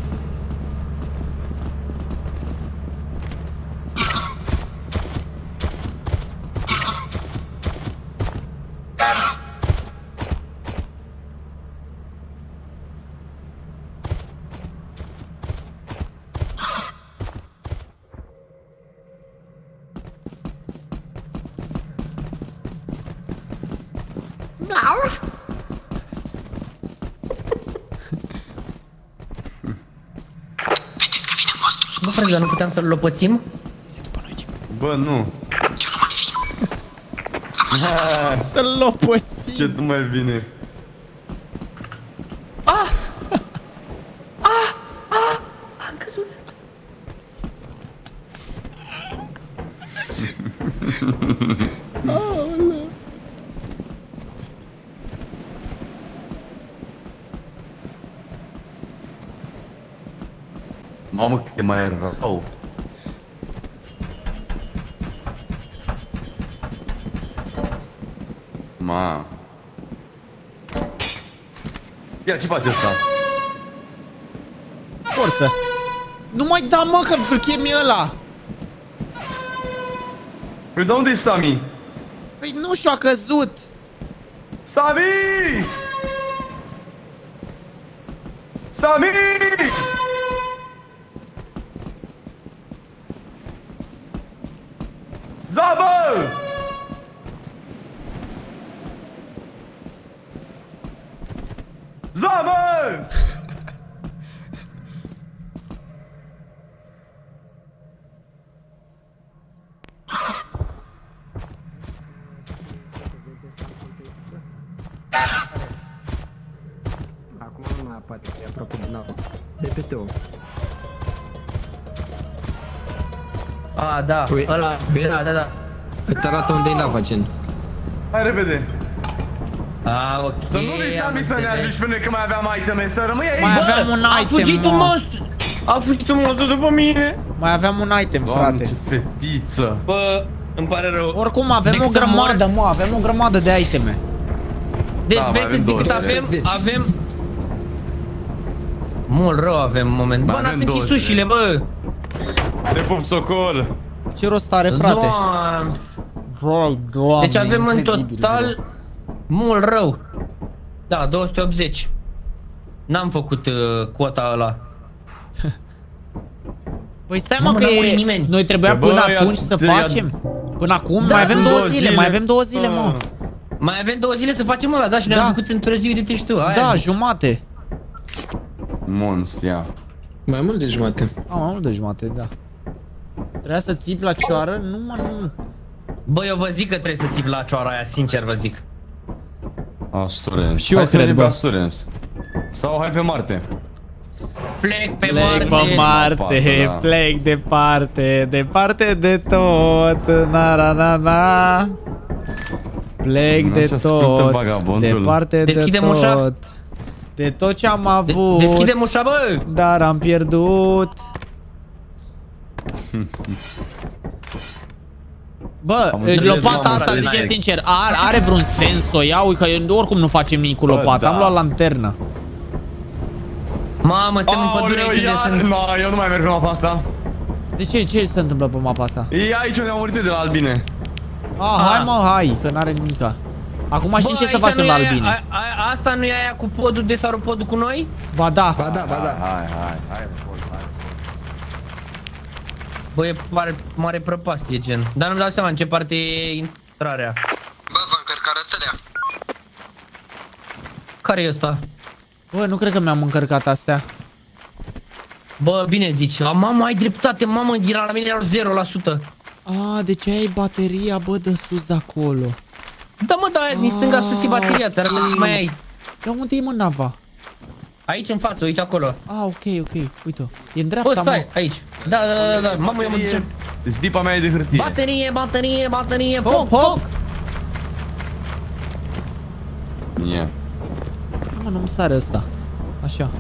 Vedeți că vine monstrul. Bă, frate, dar nu puteam să-l lopățim? Bă, nu. Să-l lopățim. Ce nu mai vine? Am căzut. Mamă, cât e mai rău. Ma. Ia, ce face ăsta? Forță. Nu mai da, mă, că îl chem e ăla. Păi de unde e Sami? Păi nu știu, a căzut. Sami! Sami! Zabă! Zabă! Acum nu mai apare, e aproape de navă. De pe tău. A, da, Păi, ăla, bine. da, da, da. Îți arată unde e nava, gen. Hai repede. A, ok. Să nu lăsăm am să ne înțeles. ajungi până că mai aveam iteme, să rămâi aici. Mai Bă, aveam un A fugit item, un mă. monstru! A fugit un monstru după mine! Mai aveam un item, Doamne, frate. ce fetiță. Bă, îmi pare rău. Oricum avem Decât o să grămadă, mor- mă, avem o grămadă de iteme. Deci Da, mai vezi avem să zic cât douăzeci. avem, avem... Mult rău avem în moment. Mai Bă, n-ați avem închis douăzeci. ușile, bă! Te pup, Socol. Ce rost are, frate? Doamne. Bă, Doamne, Deci avem în incredibil, total bro. mult rău. Da, două sute optzeci. N-am făcut uh, cota ăla. Păi stai, mă, Mamă, că n-a murit e... nimeni. Noi trebuia Bă, până ia- atunci să ia- facem. Până acum Da, mai avem sunt două două zile, zile. mai avem două zile, mă. Mai avem două zile să facem ăla, da? Și Da. ne-am făcut într-o zi, uite și tu. Aia Da, zic. jumate. Monst, ia. Mai mult de jumate. A, mai mult de jumate, da. Trebuia să țipi la cioară? Nu, mă, nu. Bă, eu vă zic că trebuie să țip la cioara aia, sincer vă zic. Asturens. Și eu Hai să cred, mergem bă. pe Asturens. Sau hai pe Marte. Plec pe Plec Marte. pe Marte, Pasă, da. plec departe, departe de tot, na na na na. Plec Nu de se ascultă tot, vagabondul. departe de Deschidem tot. ușa? De tot ce am De- avut, Deschidem ușa, bă! dar am pierdut. Bă, Am înțeles, lopata m-am asta, înțeles. zice sincer, are, are vreun sens să o iau? Că eu oricum nu facem nimic cu Bă, lopata, da. am luat lanternă. Mamă, suntem în pădure Aoleu, aici unde iar, sunt... no, eu nu mai merg pe mapa asta. De ce, ce se întâmplă pe mapa asta? E aici unde am murit eu de la albine. Ah, hai mă, hai, că n-are nimica. Acum știm ce să aici facem nu la e aia- albine. a- a- Asta nu e aia cu podul de saropodul cu noi? Ba da. Ba da, ba da. Hai, hai, hai, hai. Bă, e mare, mare prăpastie, gen. Dar nu-mi dau seama în ce parte e intrarea. Bă, vă încărca rățelea. Care e ăsta? Bă, nu cred că mi-am încărcat astea. Bă, bine zici. A, mamă, ai dreptate, mamă, era la mine erau zero la sută. Ah, de ce ai bateria, bă, de sus de acolo? Da, mă, da, din stânga sus e bateria, ți arată că mai ai. Dar unde e, mă, nava? Aici în față, uite acolo. Ah, ok, ok, uite-o. E în Bă, dreapta, stai, mă. aici. Da, da, da, da, mamă, eu mă duce. Stipa mea e de hârtie. Baterie, baterie, baterie, Hop, foc, hop! foc. Ia. Mă, nu-mi sare ăsta. Așa.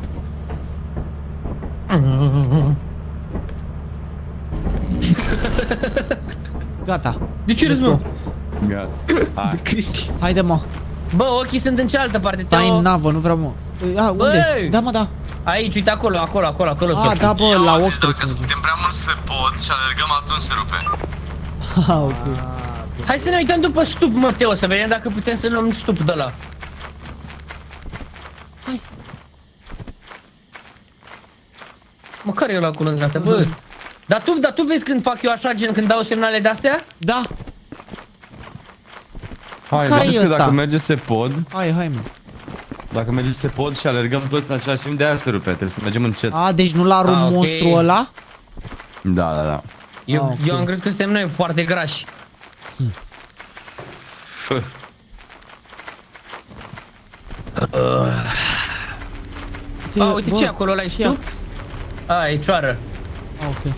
Gata. De ce râzi, Let's mă? go. Gata. Hai. Cristi. Haide, mă. Bă, ochii sunt în cealaltă parte. Stai Teo. în navă, nu vreau, mă. A, unde? Băi! Da, mă, da. Aici, uite acolo, acolo, acolo, acolo. Ah, Sofie. da, bă, la ochi trebuie să Dacă mergem. suntem prea mulți pe pod și alergăm, atunci se rupe. Ah, ok. Hai să ne uităm după stup, mă, Teo, să vedem dacă putem să luăm stup de ăla. Hai. Mă, care e ăla cu lângă asta, bă? Dar tu, dar tu vezi când fac eu așa, gen când dau semnale de-astea? Da. Hai, Care vedeți e că ăsta? dacă merge se pod, Hai, hai, mă. dacă merge se pod și alergăm toți în același timp, de aia se rupe, trebuie să mergem încet. A, deci nu l-a rupt Ah, ok. monstru ăla? Da, da, da. Eu, Ah, ok. eu am crezut că suntem noi foarte grași. Uite, A, uite bă, ce e acolo, ăla e ce e? stup? A, e cioară. Ah, ok.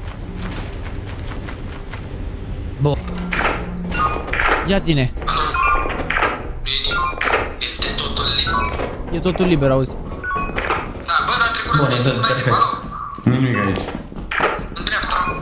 Bă, Ia zine. Bine, este totul liber. E totul liber, auzi. Da, bă, dar trebuie Bun, să e bun, mai perfect. alo, Nimic aici. în dreapta.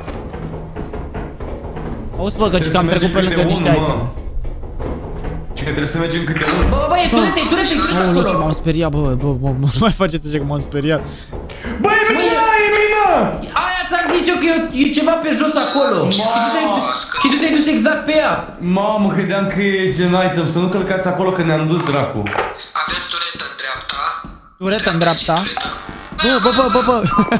Auzi, bă, că Trebuie că am să trecut pe mergem lângă câte niște unul, iteme. mă. Și că trebuie să mergem câte unul. bă, bă, e turete, e turete, e turete Aoleu, ce acolo. m-am speriat, bă, bă, bă, mă mai faceți așa că m-am speriat. Băi, e mina, e mina! Aia ți-am zis eu că e, e ceva pe jos acolo. Și tu te-ai dus, și tu te-ai dus exact pe ea. Mamă, credeam că e gen item, să nu călcați acolo că ne-am dus dracu. Aveți turetă în dreapta. Turetă în dreapta. Bă, bă, bă, bă, bă.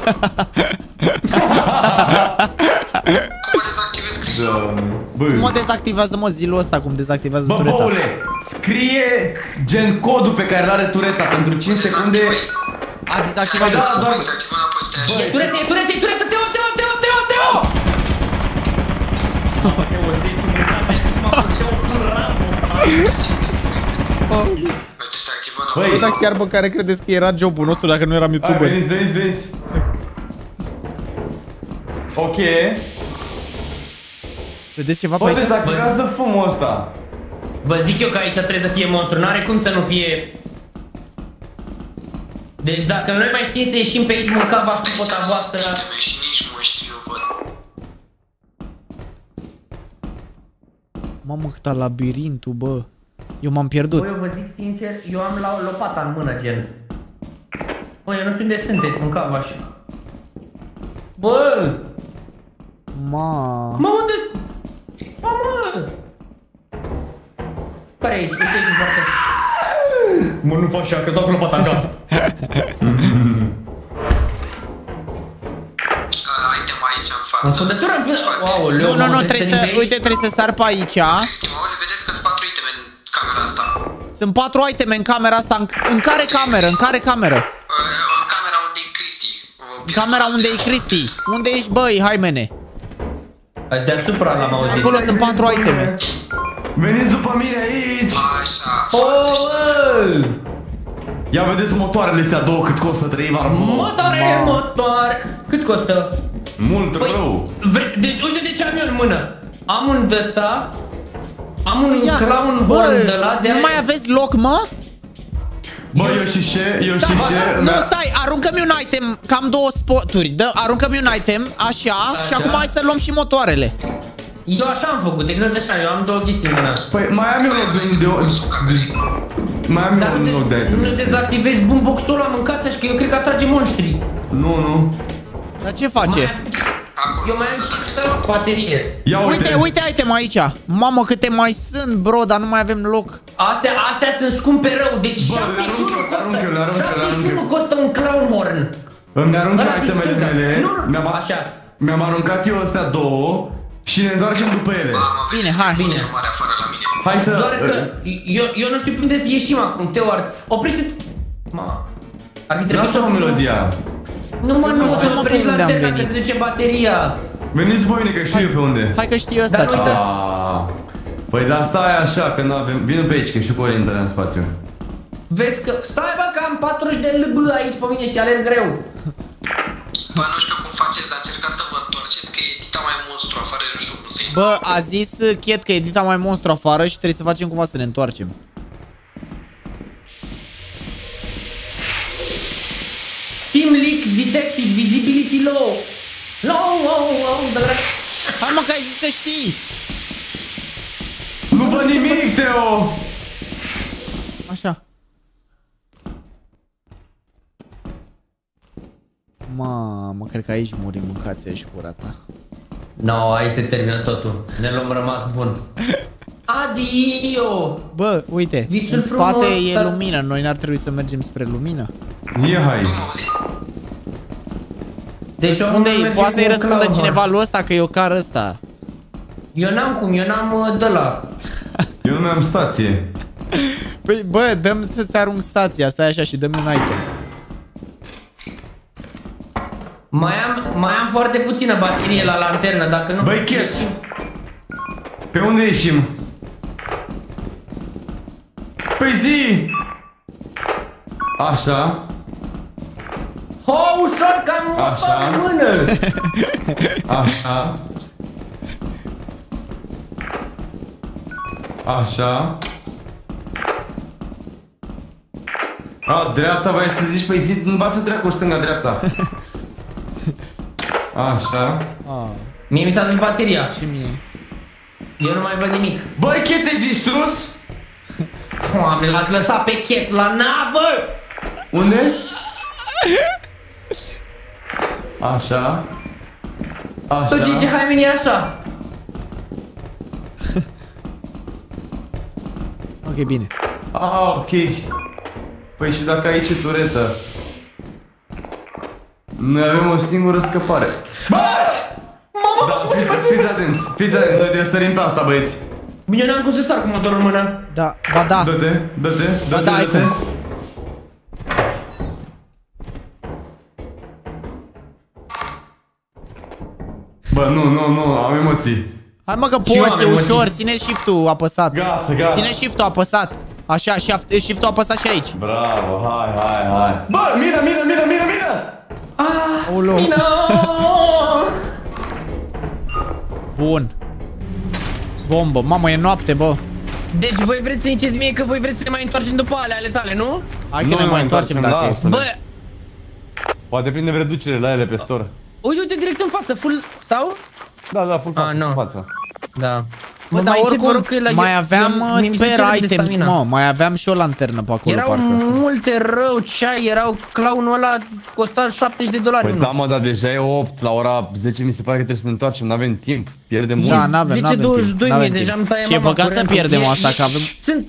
Cum o dezactivez Cristi? Da, bă. Cum o dezactivează, mă, zilul ăsta, cum dezactivează Bă, tureta? boule, scrie gen codul pe care l-are tureta pentru cinci secunde. A dezactivat, Da, deci. doar. Dezactivă înapoi, stai așa. Bă, E turete, e turete, e turete, Teo, Teo, Teo, Teo, Teo! Teo, zici un minut, m-a pus Teo în ramă. Uite, stai Băi, dar chiar bă, care credeți că era jobul nostru dacă nu eram YouTuber? Hai, veniți, veniți, veniți. Ok. Vedeți ceva pe aici? aici? Bă, dezactivează fumul ăsta. Vă zic eu că aici trebuie să fie monstru, n-are cum să nu fie... Deci dacă noi mai știm să ieșim pe aici, mânca v-aș cu pota voastră... Și nici monștri nu văd. Mamă, câta labirintul, bă. Eu m-am pierdut. Bă, eu vă zic sincer, eu am la lopata în mână, gen. Bă, eu nu știu unde sunteți, mânca v-aș. Bă! Ma. Mă, unde? Mamă! Care e aici? Uite aici în partea. Mă, nu fac așa, că dau cu lopata în cap. Item aici în față. În fundătură în față? Wow, nu, nu, nu, trebuie să, uite, trebuie să sar pe aici. Vedeți că sunt patru iteme în camera asta. Sunt patru iteme în camera asta. În, în care cameră? În care cameră? În camera unde e Cristi. În camera unde e Cristi. Unde ești, băi, haimene? Deasupra l-am auzit. Acolo sunt patru iteme. Veniți după mine aici! Așa. Oh, ia vedeți motoarele astea două cât costă trei varvă. Motoare, motoare. Cât costă? Mult rău. Deci uite de ce am eu în mână. Am un de-ăsta. Am un Ia, crown bă, horn de la de nu mai aveți loc, mă? Bă, eu și ce, eu și Stai, ce. nu, stai, aruncă-mi un item, cam două spoturi. Dă, aruncă-mi un item, așa, Așa. și acum hai să luăm și motoarele. Eu așa am făcut, exact așa, eu am două chestii în mână. Păi mai am eu loc de... Mai am eu un loc de item. Nu dezactivezi boombox-ul ăla, mâncați-așa, că eu cred că atrage monștri. Nu, nu. Dar ce face? Eu mai am baterie. Ia uite. Uite, uite item aici. Mamă, câte mai sunt, bro, dar nu mai avem loc. Astea, astea sunt scumpe rău, deci șaptezeci și unu costă, șaptezeci și unu costă un clown horn. Îmi arunc Ăla itemele din stânga. mele. Nu, nu, Mi-am așa. Mi-am aruncat eu astea două și ne întoarcem după ele. Bine, hai. Bine. Hai să... Doar că eu, eu nu știu pe unde să ieșim acum, Teoard. Oprește-te. Ma. Ar fi trebuit Lasă-mă melodia. Nu mă, nu, știu, să mă, mă pe oprești la unde am terra, că venit. se duce bateria. Veniți după mine că știu eu pe unde. Hai că știu ăsta Dar ce uite. Ah. Păi da, stai așa, că nu avem... Vino pe aici, că știu cu orientarea în spațiu. Vezi că... Stai bă, că am patruzeci de L B aici pe mine și alerg greu. Bă, nu știu cum faceți, dar încercați să vă întoarceți, că e edita mai monstru afară, nu știu cum să intru. Bă, a zis Chet că edita mai monstru afară și trebuie să facem cumva să ne întoarcem. Steam leak detected, visibility low. Low, low, low, de la... Hai mă, că ai zis că știi. Nu văd nimic, Teo! Așa. Mamă, cred că aici murim, mâncați aici cura ta. No, aici se termină totul. Ne luăm rămas bun. Adio! Bă, uite, Visul în spate frumos, e dar- lumină, noi n-ar trebui să mergem spre lumină. Ie, hai. Deci eu Unde nu e? mergem Poate să-i cu răspundă clown cineva horn. lui ăsta că eu car ăsta. Eu n-am cum, eu n-am uh, de la. Eu nu mai am stație. Păi, bă, dăm să-ți arunc stația, stai așa și dăm un item. Mai am, mai am foarte puțină baterie la lanternă, dacă nu... Băi, Chet! Pe unde ieșim? Păi zi! Așa. Ho, ușor, că am Așa. în mână! Așa. Așa. A, dreapta, vrei să zici, păi zi, învață dracu stânga-dreapta. Așa. Ah, Mie mi s-a dus bateria. și mie. Eu nu mai văd nimic. Băi, Chet, ești distrus? Doamne, l-ați lăsat pe Chet la navă! Unde? Așa. Așa. Tu zice, hai veni așa. Ok, bine. Ah, ok. Păi și dacă aici e turetă? Noi avem o singură scăpare. Mamă, Da, fiți, fiți atenți, fiți atenți, noi trebuie să sărim pe asta, băieți. Bine, n-am cum să sar cu motorul în mână. Da, ba da. Dă-te, dă-te, Ba dă-te, da, ai dă-te. cum. Bă, nu, nu, nu, am emoții. Hai mă că Și eu poți, e am ușor, emoții. ține shift-ul apăsat. Gata, gata. Ține shift-ul apăsat. Așa, shift-ul apăsat și aici. Bravo, hai, hai, hai. Bă, mină, mină, mină, mină, mină! Ah, mină! Bun. Bombă, mamă, e noapte, bă. Deci voi vreți să ziceți mie că voi vreți să ne mai întoarcem după alea ale tale, nu? Hai că ne mai întoarcem dacă este. Bă, poate prindem reducere la ele pe store. uite, uite direct în față, full, sau? Da, da, full față, ah, no. full față. Da. Bă, dar oricum, mai aveam spare items, mă, mai aveam și o lanternă pe acolo, erau parcă. multe rău, ceai, erau clownul ăla, costa șaptezeci de dolari. Păi da, mă, dar deja e opt, la ora zece mi se pare că trebuie să ne întoarcem, n-avem timp, pierdem mult. Da, n-avem, zece douăzeci și doi mii, deja am tăiat mama. Și e păcat să pierdem asta, că avem... Sunt...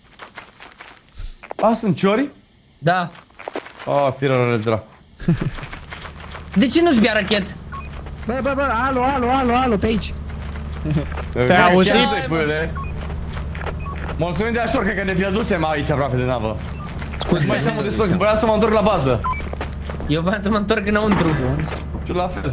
A, sunt ciori? Da. A, firarele dracu. De ce nu-ți bea rachet? Bă, bă, bă, alo, alo, alo, alo, pe aici. Te-ai auzit? Mulțumim de ajutor, cred că ne pierdusem aici aproape de navă. Mai și-am de soc, voiam să mă întorc la bază. Eu vreau să mă întorc înăuntru. Și la fel.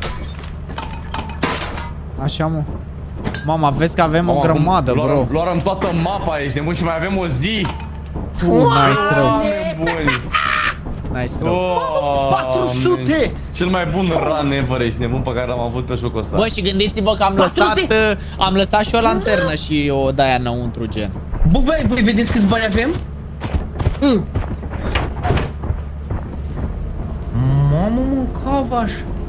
Așa, mă. Mama, vezi că avem o grămadă, bro. Luarăm toată mapa aici, nebun, și mai avem o zi. Uh, nice rău. Nebuni. Nice rău. patru sute! Cel mai bun run ever, ești nebun, pe care l-am avut pe jocul ăsta. Bă, și gândiți-vă că am lăsat, am lăsat și o lanternă și o de-aia înăuntru, gen. Bă, voi, voi vedeți câți bani avem? Mm. Mamă, mă, cavaș.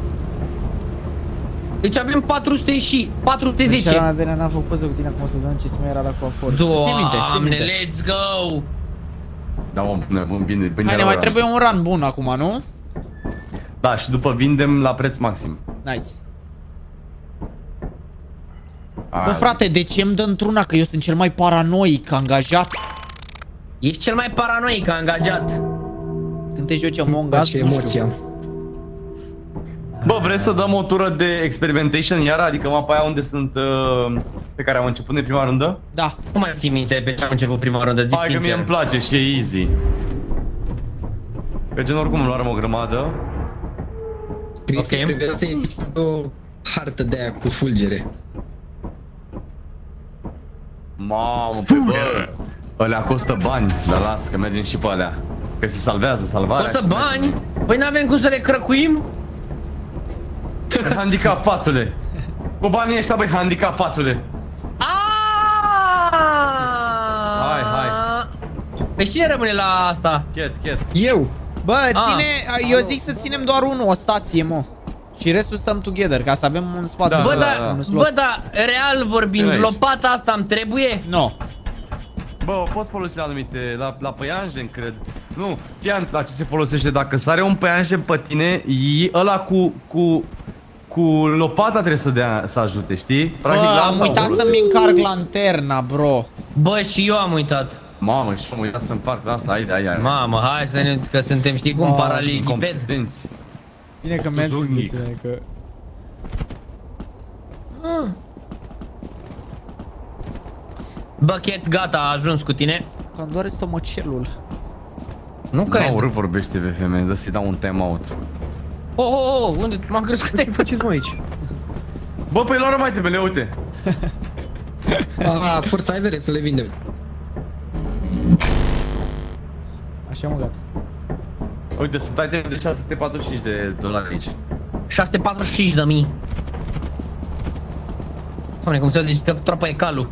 Deci avem patru sute și patru sute zece. Deci Adelea n-a făcut poză cu tine acum o săptămână, ce mai era la coafor. Doamne, let's go! Da, mă, bun, bine, bine. Hai, ne mai trebuie un run bun acum, nu? Da, și după vindem la preț maxim. Nice. Bă, frate, de ce îmi dă într-una? Că eu sunt cel mai paranoic angajat. Ești cel mai paranoic angajat. Când te joci Among Us, emoția. Bă, vreți să dăm o tură de experimentation iar? Adică mapa aia unde sunt, uh, pe care am început în prima rundă? Da. Nu mai ții minte pe ce am început prima rundă, zic hai că mie îmi place și e easy. Pe gen oricum luarăm o grămadă. Ok. Trebuia să iei o hartă de aia cu fulgere. Mamă, păi bă, ălea costă bani, dar las că mergem și pe alea. Că se salvează salvarea. Costă bani? Păi n-avem cum să le crăcuim? Handicapatule. Cu banii ăștia, băi, handicapatule. Hai, hai. Pe cine rămâne la asta? Cat, cat. Eu. Bă, ține, eu zic să ținem doar unul, o stație, mă. Și restul stăm together, ca să avem un spațiu. Da, bă, da, da, bă, da, real vorbind, lopata asta îmi trebuie? Nu. No. Bă, o poți folosi la anumite, la, la păianjen, cred. Nu, fiant la ce se folosește, dacă sare un păianjen pe tine, ăla cu, cu, cu lopata trebuie să dea, să ajute, știi? Practic, bă, am uitat să-mi încarc lanterna, bro. Bă, și eu am uitat. Mamă, și am uitat să încarc asta, hai, hai, hai. Mamă, hai să ne, că suntem, știi cum, paraliped. Bine că mergi discuțiile, că... Ah. Bucket, gata, a ajuns cu tine. Cam doare stomacelul. Nu cred. Nu, urât vorbește V F M, dă să-i dau un time-out. Oh, oh, oh, unde m-am crezut că te-ai făcut tu aici? Bă, păi luară mai temele, uite. Ah, forța ai vere să le vindem. Așa, mă, gata. Uite, sunt iteme de șase sute patruzeci și cinci de dolari aici. șase sute patruzeci și cinci de mii. Doamne, cum se vede, că troapa e calul.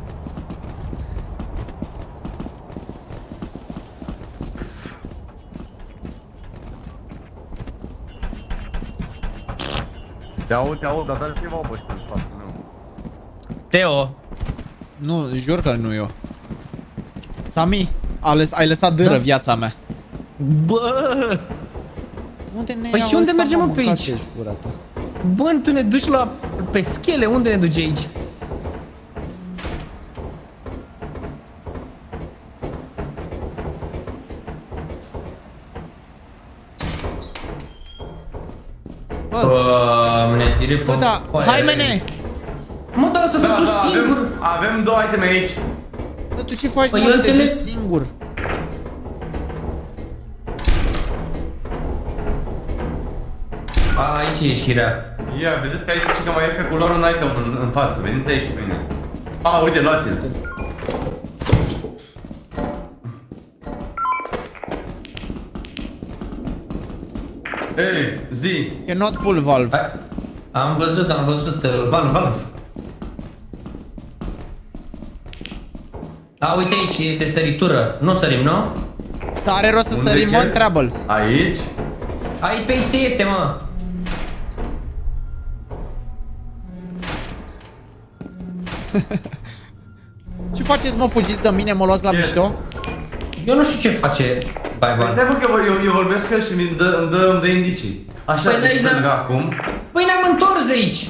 Te aud, te aud, dar dă ceva bă ăștia în spatele meu. Teo. Nu, jur că nu eu. Sami, ai lăsat dâră, da, viața mea. Bă! Unde ne păi și unde mergem mă, pe aici? Bă, tu ne duci la... pe schele, unde ne duci aici? Bă, mene, direct. Bă, da, hai mene! Mă, dar asta sunt tu singur! Avem două iteme aici. Dar tu ce faci, mă, te duci singur? A, aici e ieșirea. Ia, vedeți că aici e că mai e pe culor un item în, în față, veniți aici pe mine. A, uite, luați-l. Ei, zi. E not pull valve. Am văzut, am văzut. Valve, valve. A, uite aici, e de săritură. Nu sărim, nu? Să are rost să sărim, mă, întreabă-l. Aici? Aici pe I S S, mă. Ce faceți, mă? Fugiți de mine, mă luați la mișto? Eu nu știu ce face Baiban. Stai bă că eu, eu vorbesc cu el și îmi dă, îmi dă, îmi dă indicii. Așa, păi, de stânga acum. Păi ne-am întors de aici.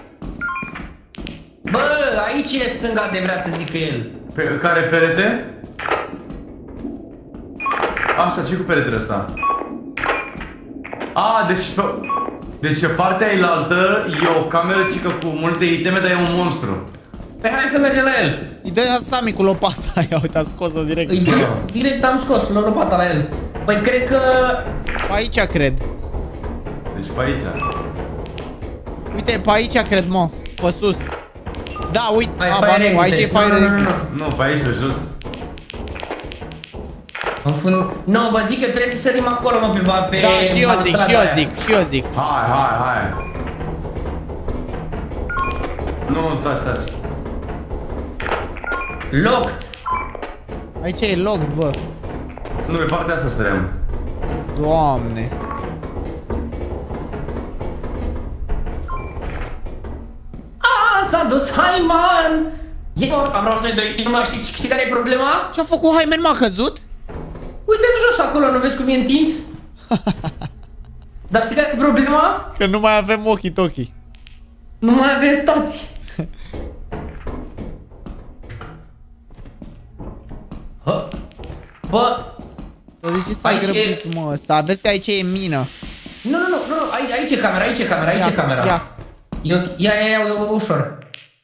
Bă, aici e stânga de vrea să zică el. Pe care perete? Așa, ce cu peretele ăsta? A, deci pe... Deci pe partea ailaltă e o cameră cică cu multe iteme, dar e un monstru. Păi hai să mergem la el. Îi dă Sami cu lopata, ia uite, a scos-o direct. Îi dă, direct am scos lopata la el. Păi cred că... Aici cred. Deci pe aici. Uite, pe aici cred, mă, pe sus. Da, uite, Hai, a, ba nu, aici e fire exit. Nu, pe aici, pe jos. Nu, vă zic că trebuie să sărim acolo, mă, pe... pe da, și eu zic, și eu zic, și eu zic. Hai, hai, hai. Nu, taci, taci. Locked. Aici e locked, bă. Nu, pe partea asta stăream. Doamne. A, s-a dus Hyman! E mort, am rămas noi doi, nu mai știi, știi care e problema? Ce-a făcut Hyman, m-a căzut? Uite în jos acolo, nu vezi cum e întins? Dar știi care e problema? Că nu mai avem walkie-talkie. Nu mai avem stații. Hă? Bă! De ce s-a grăbit, e... mă, ăsta? Vezi că aici e mină. Nu, nu, nu, nu, aici, aici e camera, aici e camera, aici ia, e camera. Ia, ia, ia, ia, ia, ia ușor.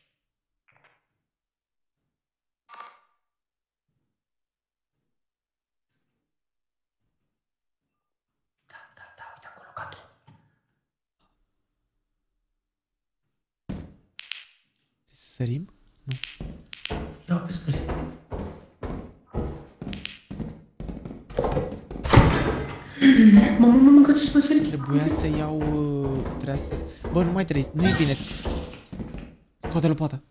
Da, da, da, uite acolo, cadru. Trebuie să sărim? Nu. Ia pe scări. Mamă, mă mâncați și măsărit. Trebuia să iau... Trebuia să... Bă, nu mai trebuie, nu e bine. Scoate lopata.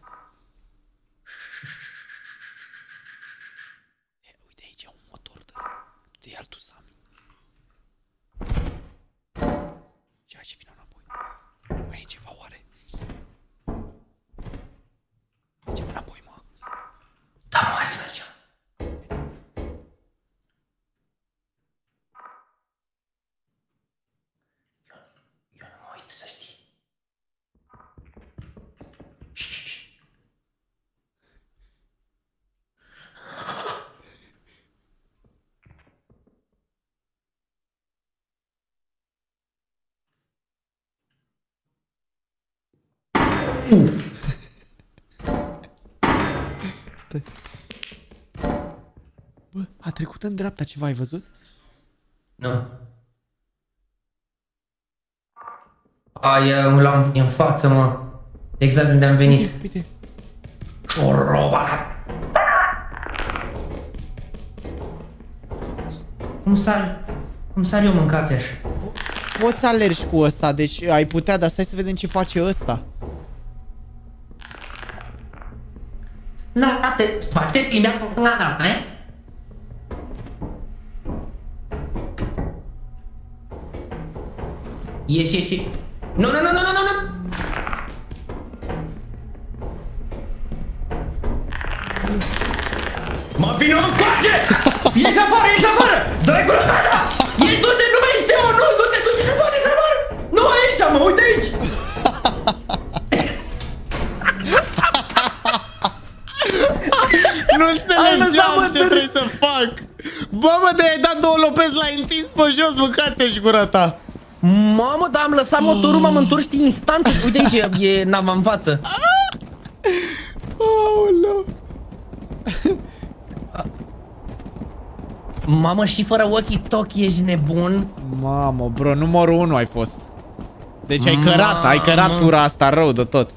Uite, aici e un motor de... De altul Sami. Și hai și vină înapoi. Mai e ceva oare? Mergem înapoi, mă. Da, mă, hai să mergem. Stai. Bă, a trecut în dreapta ceva, ai văzut? Nu. Aia l-am în față, mă. Exact unde am venit. Uite, uite. Cioroba! Cum sar... Cum sar eu mâncați așa? Poți să alergi cu ăsta, deci ai putea, dar stai să vedem ce face ăsta. Na, te spate bine cu nada, ne? Ieși, ieși. Nu, nu, nu, nu, nu, nu. Mă, vină încoace! Ieși afară, ieși afară! Dă-i cu lăsada! Ieși, du-te, nu mai este eu, nu, du-te, du-te și afară, ieși afară! Nu, aici, mă, uite aici! Nu înțelegeam ce trebuie să fac. Bă, mă, de-ai dat două lopezi, l-ai întins pe jos, mâncați-și gura ta. Mamă, dar am lăsat motorul, m-am întors instant. Uite aici, e nava în față. Aoleu. Mamă, și fără walkie-talkie ești nebun? Mamă, bro, numărul unu ai fost. Deci ai cărat, ai cărat cura asta rău de tot.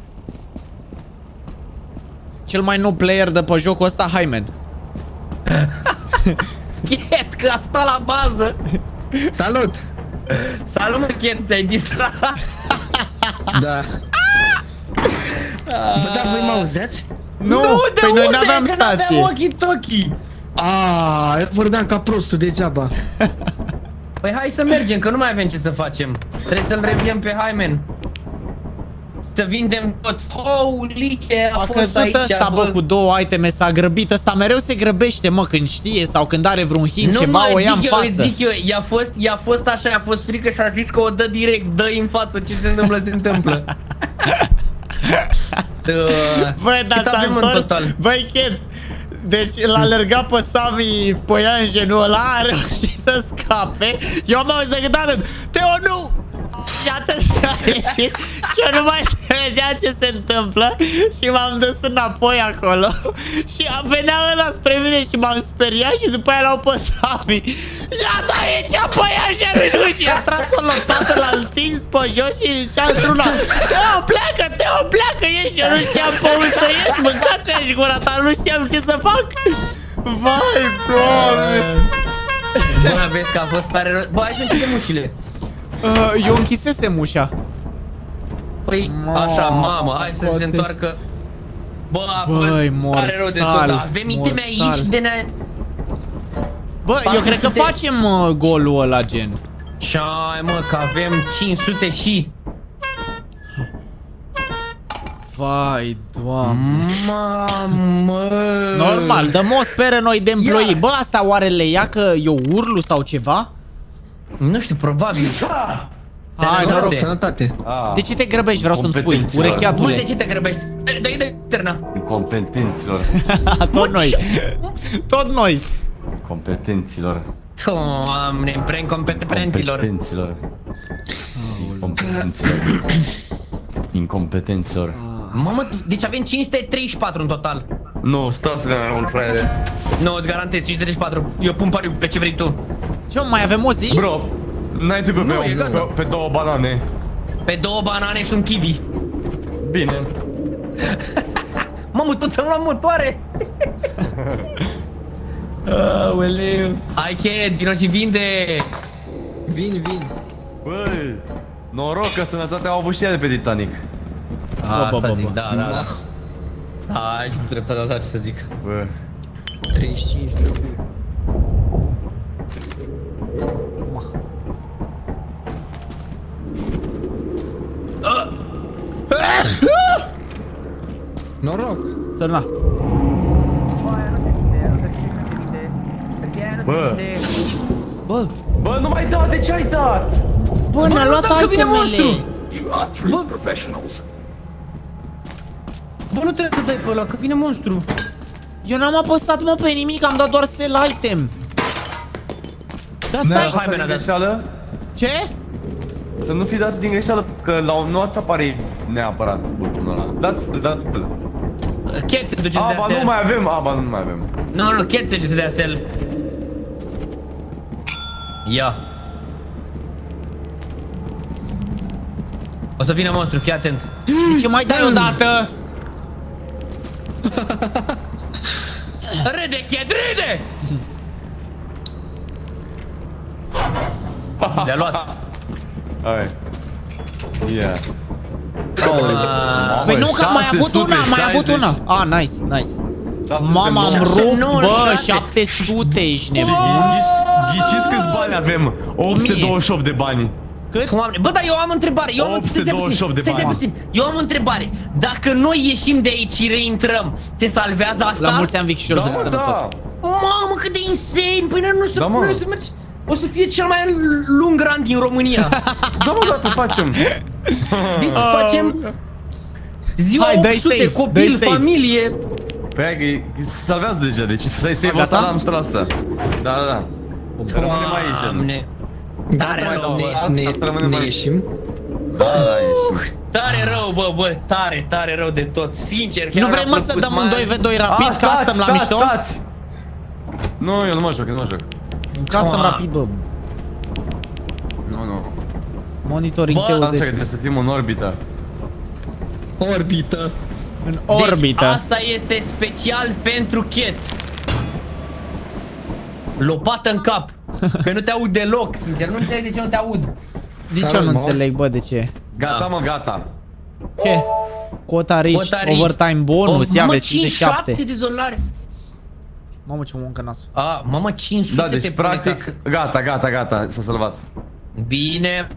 Cel mai nou player de pe jocul ăsta, Hyman. Chet, că a stat la bază. Salut! Salut, mă, Chet, te-ai distrat? Da. Bă, dar voi mă auzeți? Nu, păi noi n-aveam stație. walkie-talkie. Aaaa, vorbeam ca prostul degeaba. Păi hai să mergem, că nu mai avem ce să facem. Trebuie să-l reviem pe Hyman. Să vindem tot. Holy shit, a, A fost căzut aici, ăsta, bă, cu două iteme, s-a grăbit. Ăsta mereu se grăbește, mă, când știe sau când are vreun hint, nu, ceva, mă, o ia în eu, față. zic eu, i-a fost, i-a fost așa, i-a fost frică și a zis că o dă direct, dă-i în față, ce se întâmplă, se întâmplă. Băi, dar s-a întors. Băi, Chet, deci l-a alergat pe Sami păianjenul ăla, a reușit să scape. Eu am auzit că dată, Teo, nu! Și atât s-a ieșit și eu nu mai înțelegea ce se întâmplă și m-am dus înapoi acolo și venea ăla spre mine și m-am speriat și după aia l-au pe Sami. Ia da aici păianjenul și a tras o lopată, l-a întins pe jos și zicea într-una, Teo, pleacă, Teo, pleacă, ieși. Eu nu știam pe unde să ies, mâncați-aș gura ta, nu știam ce să fac. Vai, Doamne. Bă, vezi că a fost tare rău. Bă, hai să închidem ușile. Uh, eu închisesem ușa. Păi, așa, mamă, hai să se întoarcă. Bă, a fost tare rău de tot. Avem iteme aici de ne... Bă, eu cred că facem uh, golul ăla, gen. Ce ai, mă, că avem cinci sute și... Vai, Doamne. Mamă. Normal, dăm o speră noi de employee. Bă, asta oare le ia că eu urlu sau ceva? Nu știu, probabil. Hai, noroc, sănătate. De ce te grăbești, vreau să-mi spui, urechiatule? De ce te grăbești? Dă-i de terna. Incompetenților. Tot noi. Tot noi. Competenților. Doamne, pre-incompetenților. Competenților. Incompetenților. Incompetenților. Mamă, deci avem cinci sute treizeci și patru în total. Nu, stau să vedem un fraiere. Nu, îți garantez, cinci sute treizeci și patru. Eu pun pariu pe ce vrei tu. Ce, mai avem o zi? Bro, n-ai tu pe, nu, pe, pe, pe două banane. Pe două banane și un kiwi. Bine. Mamă, tot să-mi luam motoare. Aoleu. Hai, Chet, vino și vinde. Vin, vin. Băi, noroc că sănătatea au avut și ea de pe Titanic. Asta zic, da, da, da. Hai, și dreptatea ta, ce să zic. Bă. treizeci și cinci. Noroc. Sărna. Bă. Bă. Bă, nu mai da, de ce ai dat? Bă, ne-a luat itemele. Bă, bă, nu trebuie să dai pe ăla, că vine monstru. Eu n-am apăsat, mă, pe nimic, am dat doar sell item. Da, stai. Hai, din greșeală? Ce? Să nu fi dat din greșeală, că la un nu-ți apare neapărat butonul ăla. Dați, dați sell. Chet se duce să dea Aba, sell. nu mai avem, aba, nu mai avem. Nu, nu, Chet se duce să dea sell. Ia. O să vină monstru, fii atent. De ce mai dai odată? Râde, Chet, râde! Le-a luat. Hai. Ia. Păi nu, că am mai avut una, am mai avut una. Ah, nice, nice. Mama, am rupt, bă, șapte sute, ești nebun. Ghiciți câți bani avem? opt sute douăzeci și opt de bani. Cât? Bă, dar eu am o întrebare. Eu am opt sute douăzeci și opt de bani. Stai puțin. Eu am o întrebare. Dacă noi ieșim de aici și reintrăm, se salvează asta? La mulți ani, Victor, să fii sănătos. Mamă, cât de insane. Păi noi nu să, Da, mă. noi să mergi. O să fie cel mai lung run din România. Da, mă, da, facem. Deci facem ziua Hai, dai opt sute, safe, copil, dai safe. familie. Păi hai că se salvează deja, deci să-i save-ul ăsta la o sută la sută. Da, da, da. Rămânem aici. Doamne. Tare rău, ne, ne, ne ieșim. Da, da, ieșim. Tare rău, bă, bă, tare, tare rău de tot. Sincer, chiar Nu vrem, mă, să dăm un doi v doi rapid, custom la mișto? Stați! Nu, eu nu mă joc, eu nu mă joc. Custom rapid, bă. Nu, nu. Monitoring Bă, T O Asta că zece. trebuie să fim în orbită. Orbită. În Deci orbită. asta este special pentru Chet. Lopată în cap. Că nu te aud deloc, sincer, nu înțeleg de ce nu te aud. De ce nu înțeleg, bă, de ce? Gata, mă, gata. Ce? Cota riști, overtime bonus, ia vezi, cincizeci și șapte de dolari. Mamă, ce muncă nasul. A, mamă, cinci sute da, deci te practic, să... gata, gata, gata, s-a salvat. Bine.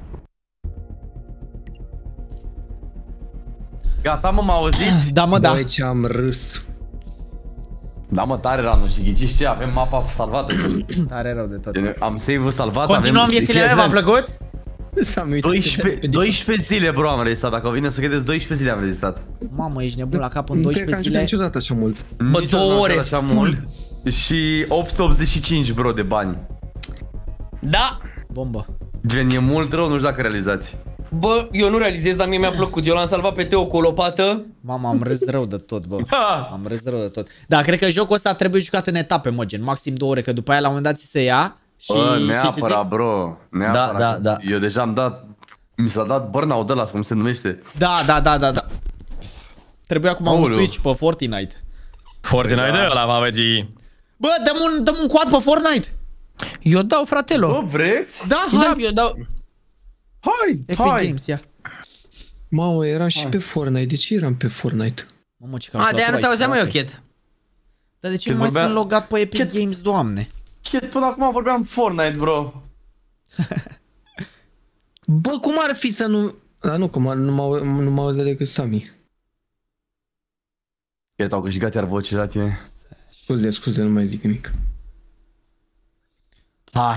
Gata, mă, mă auziți? Da, mă, da. Băi, ce am râs. Da, mă, tare Ranu, și ghiciți ce? Avem mapa salvată. Tare rău de tot. Am save-ul salvat. Continuăm viețile mele, v-a plăcut? doisprezece zile, bro, am rezistat. Dacă vine să credeți, doisprezece zile am rezistat. Mamă, ești nebun la cap în doisprezece zile? Nu cred că am niciodată așa mult. Bă, două ore. Așa mult. Și opt sute optzeci și cinci, bro, de bani. Da. Bombă. Gen, e mult rău, nu știu dacă realizați. Bă, eu nu realizez, dar mie mi-a plăcut. Eu l-am salvat pe Teo cu o lopată. Mama, am râs rău de tot, bă. Am râs rău de tot. Da, cred că jocul ăsta trebuie jucat în etape, mă, gen, maxim două ore, că după aia la un moment dat ți se ia. Și bă, neapărat, bro. Neapărat. Da, da, da. Eu deja am dat, mi s-a dat burnout de ăla, cum se numește. Da, da, da, da, da. Trebuie acum un switch pe Fortnite. Fortnite de ăla, mă, vezi. Bă, dăm un, dăm un quad pe Fortnite. Eu dau, fratelo. Bă, vreți? Da, hai. Da, eu dau. Hai, Epic hai. Games, ia. Mamă, eram și pe Fortnite. De ce eram pe Fortnite? Mamă, ce A, de-aia nu te auzeam, mai Ochet. Dar de ce nu mai sunt logat pe Epic Chet... Games, doamne? Chet, până acum vorbeam Fortnite, bro. Bă, cum ar fi să nu... A, nu, cum ar, nu mă auzea decât Sami. Chet, au câștigat iar vocile la tine. Scuze, scuze, nu mai zic nimic. Hai.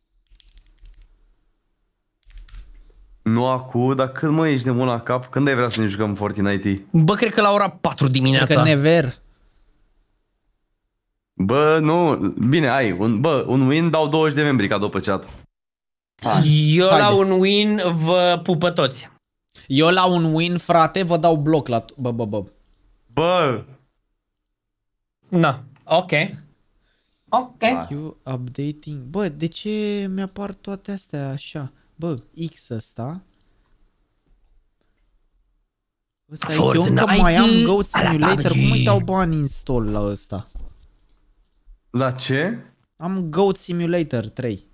Nu acu, dar când mă ești nebun la cap? Când ai vrea să ne jucăm Fortnite? Bă, cred că la ora patru dimineața. Cred că never. Bă, nu, bine, ai, un, bă, un win dau douăzeci de membri cadou pe chat. Hai. Eu Haide. La un win vă pupă toți. Eu la un win, frate, vă dau bloc la... Bă, bă, bă. Bă. Na, ok. Ok. You updating. Bă, de ce mi-apar toate astea așa? Bă, X ăsta. Ăsta e, eu încă mai am Goat Simulator. Cum îi dau bani install la ăsta? La ce? Am Goat Simulator trei.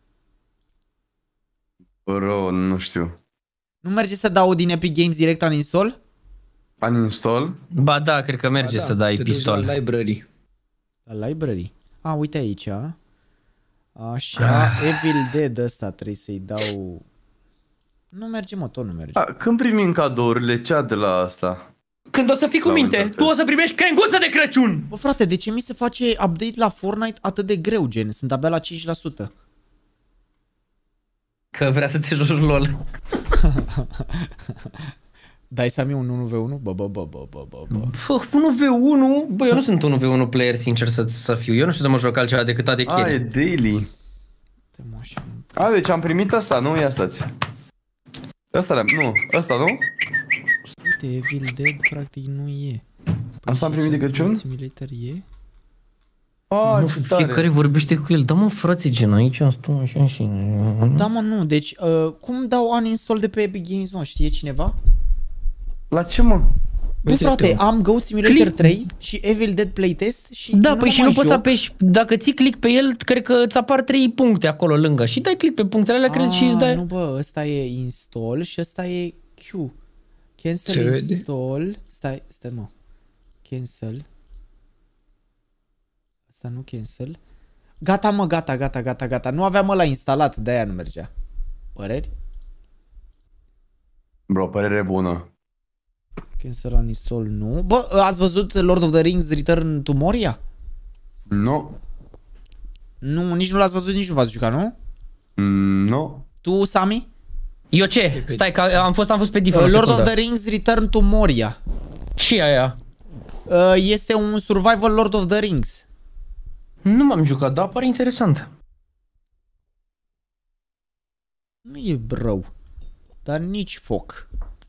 Bro, nu știu. Nu merge să dau din Epic Games direct uninstall? Uninstall? Ba da, cred că merge da, să dai pistol. La library. La library? A, uite aici. Așa, Evil Dead ăsta trebuie să-i dau... Nu merge, mă, tot nu merge. A, când primim cadourile, cea de la asta? Când o să fii cu la minte, tu o să primești crenguță de Crăciun! Bă, frate, de ce mi se face update la Fortnite atât de greu, gen? Sunt abia la cinci la sută. Că vrea să te joci LOL. Dai să-mi un unu v unu? Bă, bă, bă, bă, bă, bă. Bă, unu v unu? Bă, eu nu sunt unu v unu player, sincer să, să fiu. Eu nu știu să mă joc altceva decât A de A, e daily. A, deci am primit asta, nu? Ia stați. Asta le-am, nu, asta, nu? Uite, Evil Dead practic nu e. Asta am primit de Crăciun? Simulator e? A, nu, fiecare vorbește cu el. Da, mă, frate, gen, aici am stau așa și... Da, mă, nu, deci, uh, cum dau uninstall de pe Epic Games, mă, știe cineva? La ce, mă? Bă, frate, am Goat Simulator Click. trei și Evil Dead Playtest și da, nu păi și nu joc. poți să apeși, dacă ții click pe el, cred că îți apar trei puncte acolo lângă și dai click pe punctele alea, cred și îți dai... nu, bă, ăsta e install și ăsta e Q. Cancel Ce install, vede? stai, stai, mă, cancel. Asta nu cancel. Gata, mă, gata, gata, gata, gata, nu aveam ăla instalat, de-aia nu mergea. Păreri? Bro, părere bună. Cancel uninstall, nu. Bă, ați văzut Lord of the Rings Return to Moria? Nu. Nu, nici nu l-ați văzut, nici nu v-ați jucat, nu? Mm, nu. Tu, Sami? Eu ce? Stai, că am fost, am fost pe default. Uh, Lord of the Rings Return to Moria. Ce e aia? Uh, este un survival Lord of the Rings. Nu m-am jucat, dar pare interesant. Nu e rău, dar nici foc.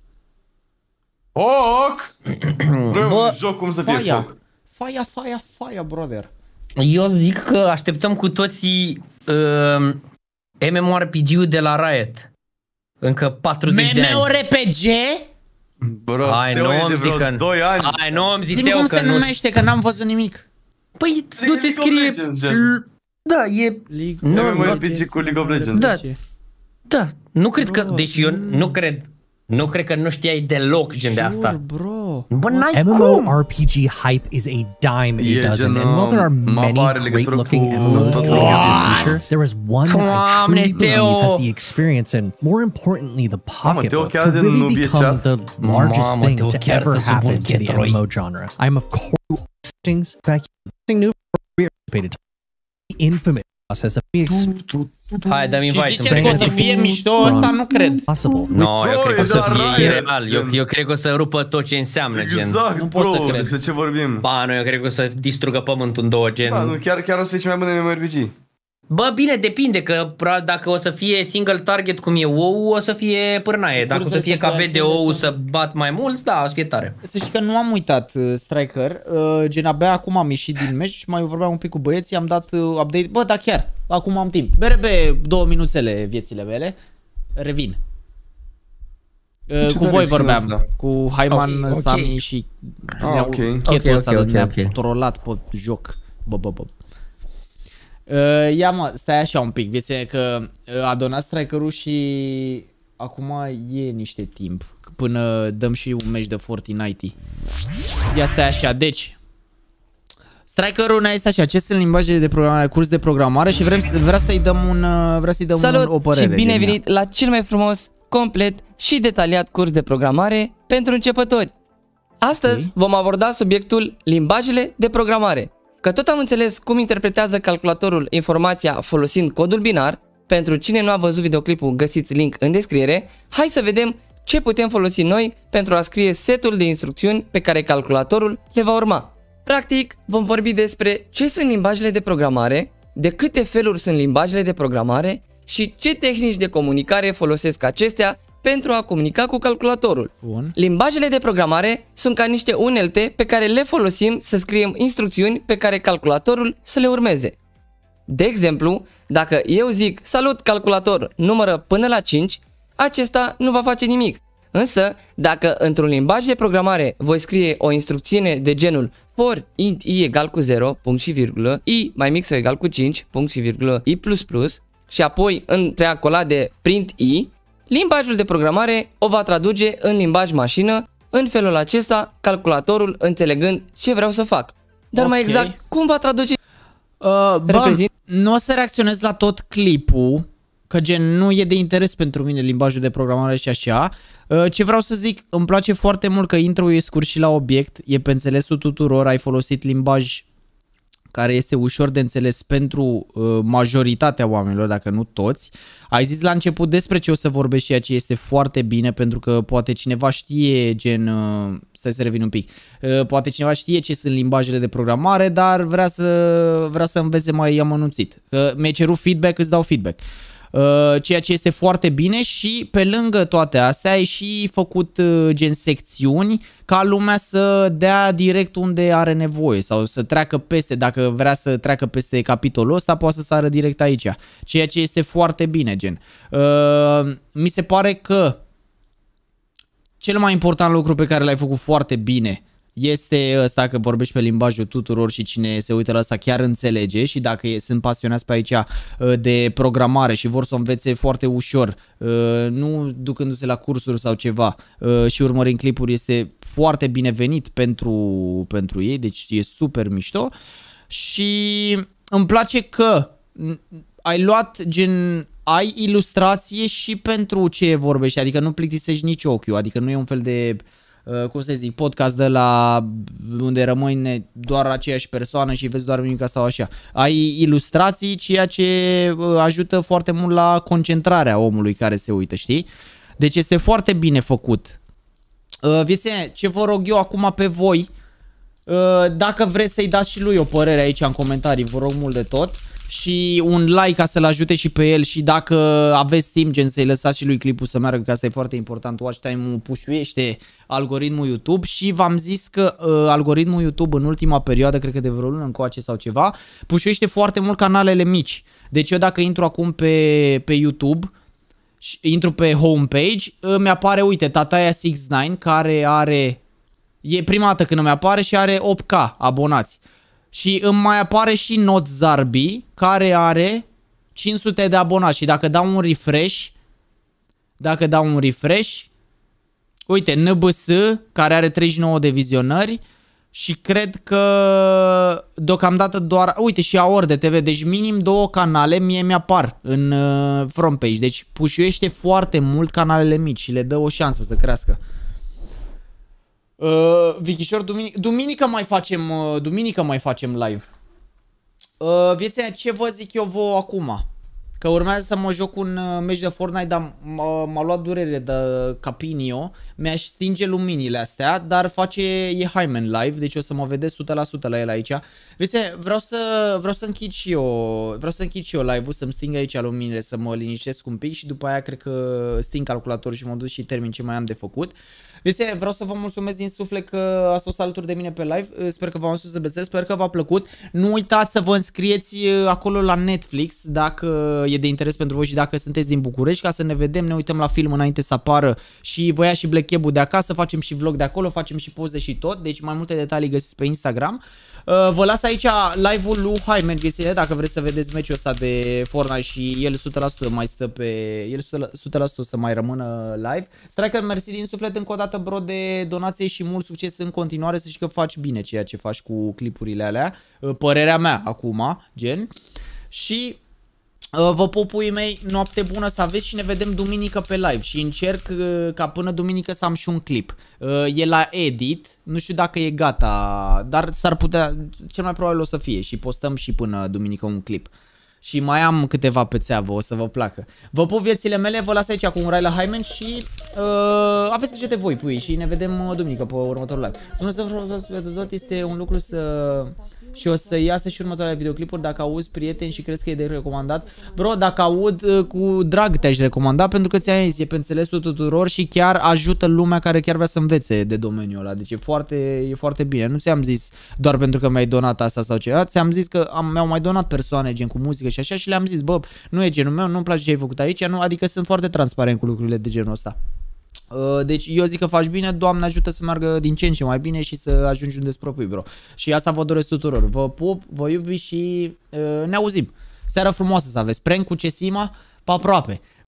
Foc! Bă, joc cum să fie faia. foc. Faia, faia, faia, brother. Eu zic că așteptăm cu toții uh, MMORPG-ul de la Riot. Încă patruzeci de ani. MMORPG? Bro, hai, nu îmi zic că... doi ani. Hai, nu îmi zic Zi-mi cum se numește, că n-am văzut nimic. Păi, nu te scrie... Da, e... Nu mai R P G cu League of Legends. Da, da. Nu cred că... Deci eu nu cred... Nu cred că nu știai deloc gen de asta. Bro. Bă, n-ai cum. MMORPG hype is a dime a dozen, and while there are many great-looking M M Os coming out in the future, there is one that I truly believe has the experience and, more importantly, the pocketbook to really become the largest thing to ever happen to the M M O genre. I am of course things back new anticipated infamous process of being. Hai, dă-mi invite. Și ziceți că o să fie mișto, ăsta nu cred. No, eu cred că o să fie ireal. Eu, eu cred că o să rupă tot ce înseamnă, gen. Exact, nu pot să cred. Despre ce vorbim? Ba, nu, eu cred că o să distrugă pământul în două, gen. Da, nu, chiar, chiar o să fie cel mai bun M M O R P G. Bă, bine, depinde, că dacă o să fie single target cum e WoW, o să fie pârnaie. Dacă o să fie ca V D O să bat mai mulți, da, o să fie tare. Să știi că nu am uitat uh, Striker, uh, gen abia acum am ieșit din meci și mai vorbeam un pic cu băieții, am dat uh, update. Bă, da chiar, acum am timp. B R B, două minuțele viețile mele, revin. Uh, cu voi vorbeam, asta? Cu Haiman, okay, Sami okay. și ah, okay. chetul okay, ăsta okay, de okay, ne-a okay. trolat pe joc. Bă, bă, bă. Uh, ia mă, stai așa un pic, vezi că uh, a donat Striker-ul și acum e niște timp până dăm și un meci de Fortnite. Ia stai așa, deci Striker-ul ne-a zis așa, ce sunt limbajele de programare, curs de programare și vrem, vrea să-i dăm un, vrea să-i dăm Salut un, o părere. Și bine ai venit la cel mai frumos, complet și detaliat curs de programare pentru începători. Astăzi okay. vom aborda subiectul limbajele de programare. Că tot am înțeles cum interpretează calculatorul informația folosind codul binar, pentru cine nu a văzut videoclipul găsiți link în descriere, hai să vedem ce putem folosi noi pentru a scrie setul de instrucțiuni pe care calculatorul le va urma. Practic, vom vorbi despre ce sunt limbajele de programare, de câte feluri sunt limbajele de programare și ce tehnici de comunicare folosesc acestea pentru a comunica cu calculatorul. Bun. Limbajele de programare sunt ca niște unelte pe care le folosim să scriem instrucțiuni pe care calculatorul să le urmeze. De exemplu, dacă eu zic salut calculator, numără până la cinci, acesta nu va face nimic. Însă, dacă într-un limbaj de programare voi scrie o instrucțiune de genul for int i egal cu zero, punct și virgulă, i mai mic sau egal cu cinci, punct și virgulă, i plus plus, și apoi între acolat print i, limbajul de programare o va traduce în limbaj mașină, în felul acesta calculatorul înțelegând ce vreau să fac. Dar okay. mai exact, cum va traduce? Uh, bă, nu o să reacționez la tot clipul, că gen nu e de interes pentru mine limbajul de programare și așa. Uh, ce vreau să zic, îmi place foarte mult că intro-ul e scurt și la obiect, e pe înțelesul tuturor, ai folosit limbaj care este ușor de înțeles pentru uh, majoritatea oamenilor, dacă nu toți. Ai zis la început despre ce o să vorbești, ceea ce este foarte bine, pentru că poate cineva știe, gen, uh, stai să revin un pic, uh, poate cineva știe ce sunt limbajele de programare, dar vrea să, vrea să învețe mai amănunțit. Că mi-ai cerut feedback, îți dau feedback. Uh, ceea ce este foarte bine și pe lângă toate astea ai și făcut uh, gen secțiuni ca lumea să dea direct unde are nevoie sau să treacă peste, dacă vrea să treacă peste capitolul ăsta poate să sară direct aici, ceea ce este foarte bine, gen. Uh, mi se pare că cel mai important lucru pe care l-ai făcut foarte bine este ăsta, că vorbești pe limbajul tuturor și cine se uită la asta chiar înțelege, și dacă sunt pasionați pe aici de programare și vor să o învețe foarte ușor, nu ducându-se la cursuri sau ceva și urmărind clipuri, este foarte binevenit pentru, pentru ei, deci e super mișto. Și îmi place că ai luat gen, ai ilustrație și pentru ce vorbești, adică nu plictisești nici ochiul, adică nu e un fel de Uh, cum să zic, podcast de la unde rămâne doar aceeași persoană și vezi doar mimica sau așa. Ai ilustrații, ceea ce uh, ajută foarte mult la concentrarea omului care se uită, știi? Deci este foarte bine făcut. Uh, Viețene, ce vă rog eu acum pe voi, uh, dacă vreți să-i dați și lui o părere aici în comentarii, vă rog mult de tot. Și un like ca să-l ajute și pe el, și dacă aveți timp, gen, să-i lăsați și lui clipul să meargă, că asta e foarte important. Watch time-ul pușuiește algoritmul YouTube și v-am zis că uh, algoritmul YouTube în ultima perioadă, cred că de vreo lună încoace sau ceva, pușuiește foarte mult canalele mici. Deci eu dacă intru acum pe, pe YouTube și intru pe homepage, îmi apare, uite, Tataia șaizeci și nouă, care are, e prima dată când îmi apare și are opt K abonați. Și îmi mai apare și Not Zarbi, care are cinci sute de abonați. Și dacă dau un refresh, dacă dau un refresh, uite, N B S, care are treizeci și nouă de vizionări și cred că deocamdată doar, uite, și Aorde T V, deci minim două canale mie mi-apar în uh, front page. Deci pușuiește foarte mult canalele mici și le dă o șansă să crească. Uh, Vichișor, duminică, duminică mai facem, uh, duminică mai facem live. Uh, Vieția, ce vă zic eu vouă acum? Că urmează să mă joc un uh, meci de Fortnite, dar m-a luat durere de Capinio. Mi-aș stinge luminile astea, dar face e Hyman live, deci o să mă vedeți o sută la sută la el aici. Vezi, vreau să vreau să închid și eu, vreau să închid și eu live-ul, să-mi sting aici luminile, să mă liniștesc un pic și după aia cred că sting calculatorul și mă duc și termin ce mai am de făcut. Vezi, vreau să vă mulțumesc din suflet că ați fost alături de mine pe live. Sper că v-am spus de sper că v-a plăcut. Nu uitați să vă înscrieți acolo la Netflix dacă e de interes pentru voi și dacă sunteți din București, ca să ne vedem, ne uităm la film înainte să apară și vă ia și Black Cab-ul de acasă, facem și vlog de acolo, facem și poze și tot, deci mai multe detalii găsiți pe Instagram. Vă las aici live-ul lui Hyman, viețile, dacă vreți să vedeți meciul ăsta de Fortnite și el o sută la sută mai stă pe... el o sută la sută să mai rămână live. Striker, mersi din suflet încă o dată, bro, de donație și mult succes în continuare, să știi că faci bine ceea ce faci cu clipurile alea. Părerea mea acum, gen. Și... vă pup, puii mei, noapte bună să aveți și ne vedem duminică pe live și încerc ca până duminică să am și un clip. E la edit, nu știu dacă e gata, dar s-ar putea, cel mai probabil o să fie și postăm și până duminică un clip. Și mai am câteva pe țeavă, o să vă placă. Vă pup, viețile mele, vă las aici cu un rai la Hyman și uh, aveți grijă de voi, pui, și ne vedem duminică pe următorul live. Spuneți să tot este un lucru să... și o să iasă și următoarele videoclipuri dacă auzi prieteni și crezi că e de recomandat. Bro, dacă aud, cu drag te-aș recomanda, pentru că ți-am zis, e pe înțelesul tuturor și chiar ajută lumea care chiar vrea să învețe de domeniul ăla. Deci e foarte, e foarte bine. Nu ți-am zis doar pentru că mi-ai donat asta sau ceva, ți-am zis că am, mi-au mai donat persoane gen cu muzică și așa și le-am zis, bă, nu e genul meu, nu-mi place ce ai făcut aici, nu, adică sunt foarte transparent cu lucrurile de genul ăsta. Deci eu zic că faci bine, Doamne ajută să meargă din ce în ce mai bine și să ajungi unde-ți propui, bro. Și asta vă doresc tuturor. Vă pup, vă iubi și uh, ne auzim. Seară frumoasă să aveți. Prank cu Cesima, pe aproape.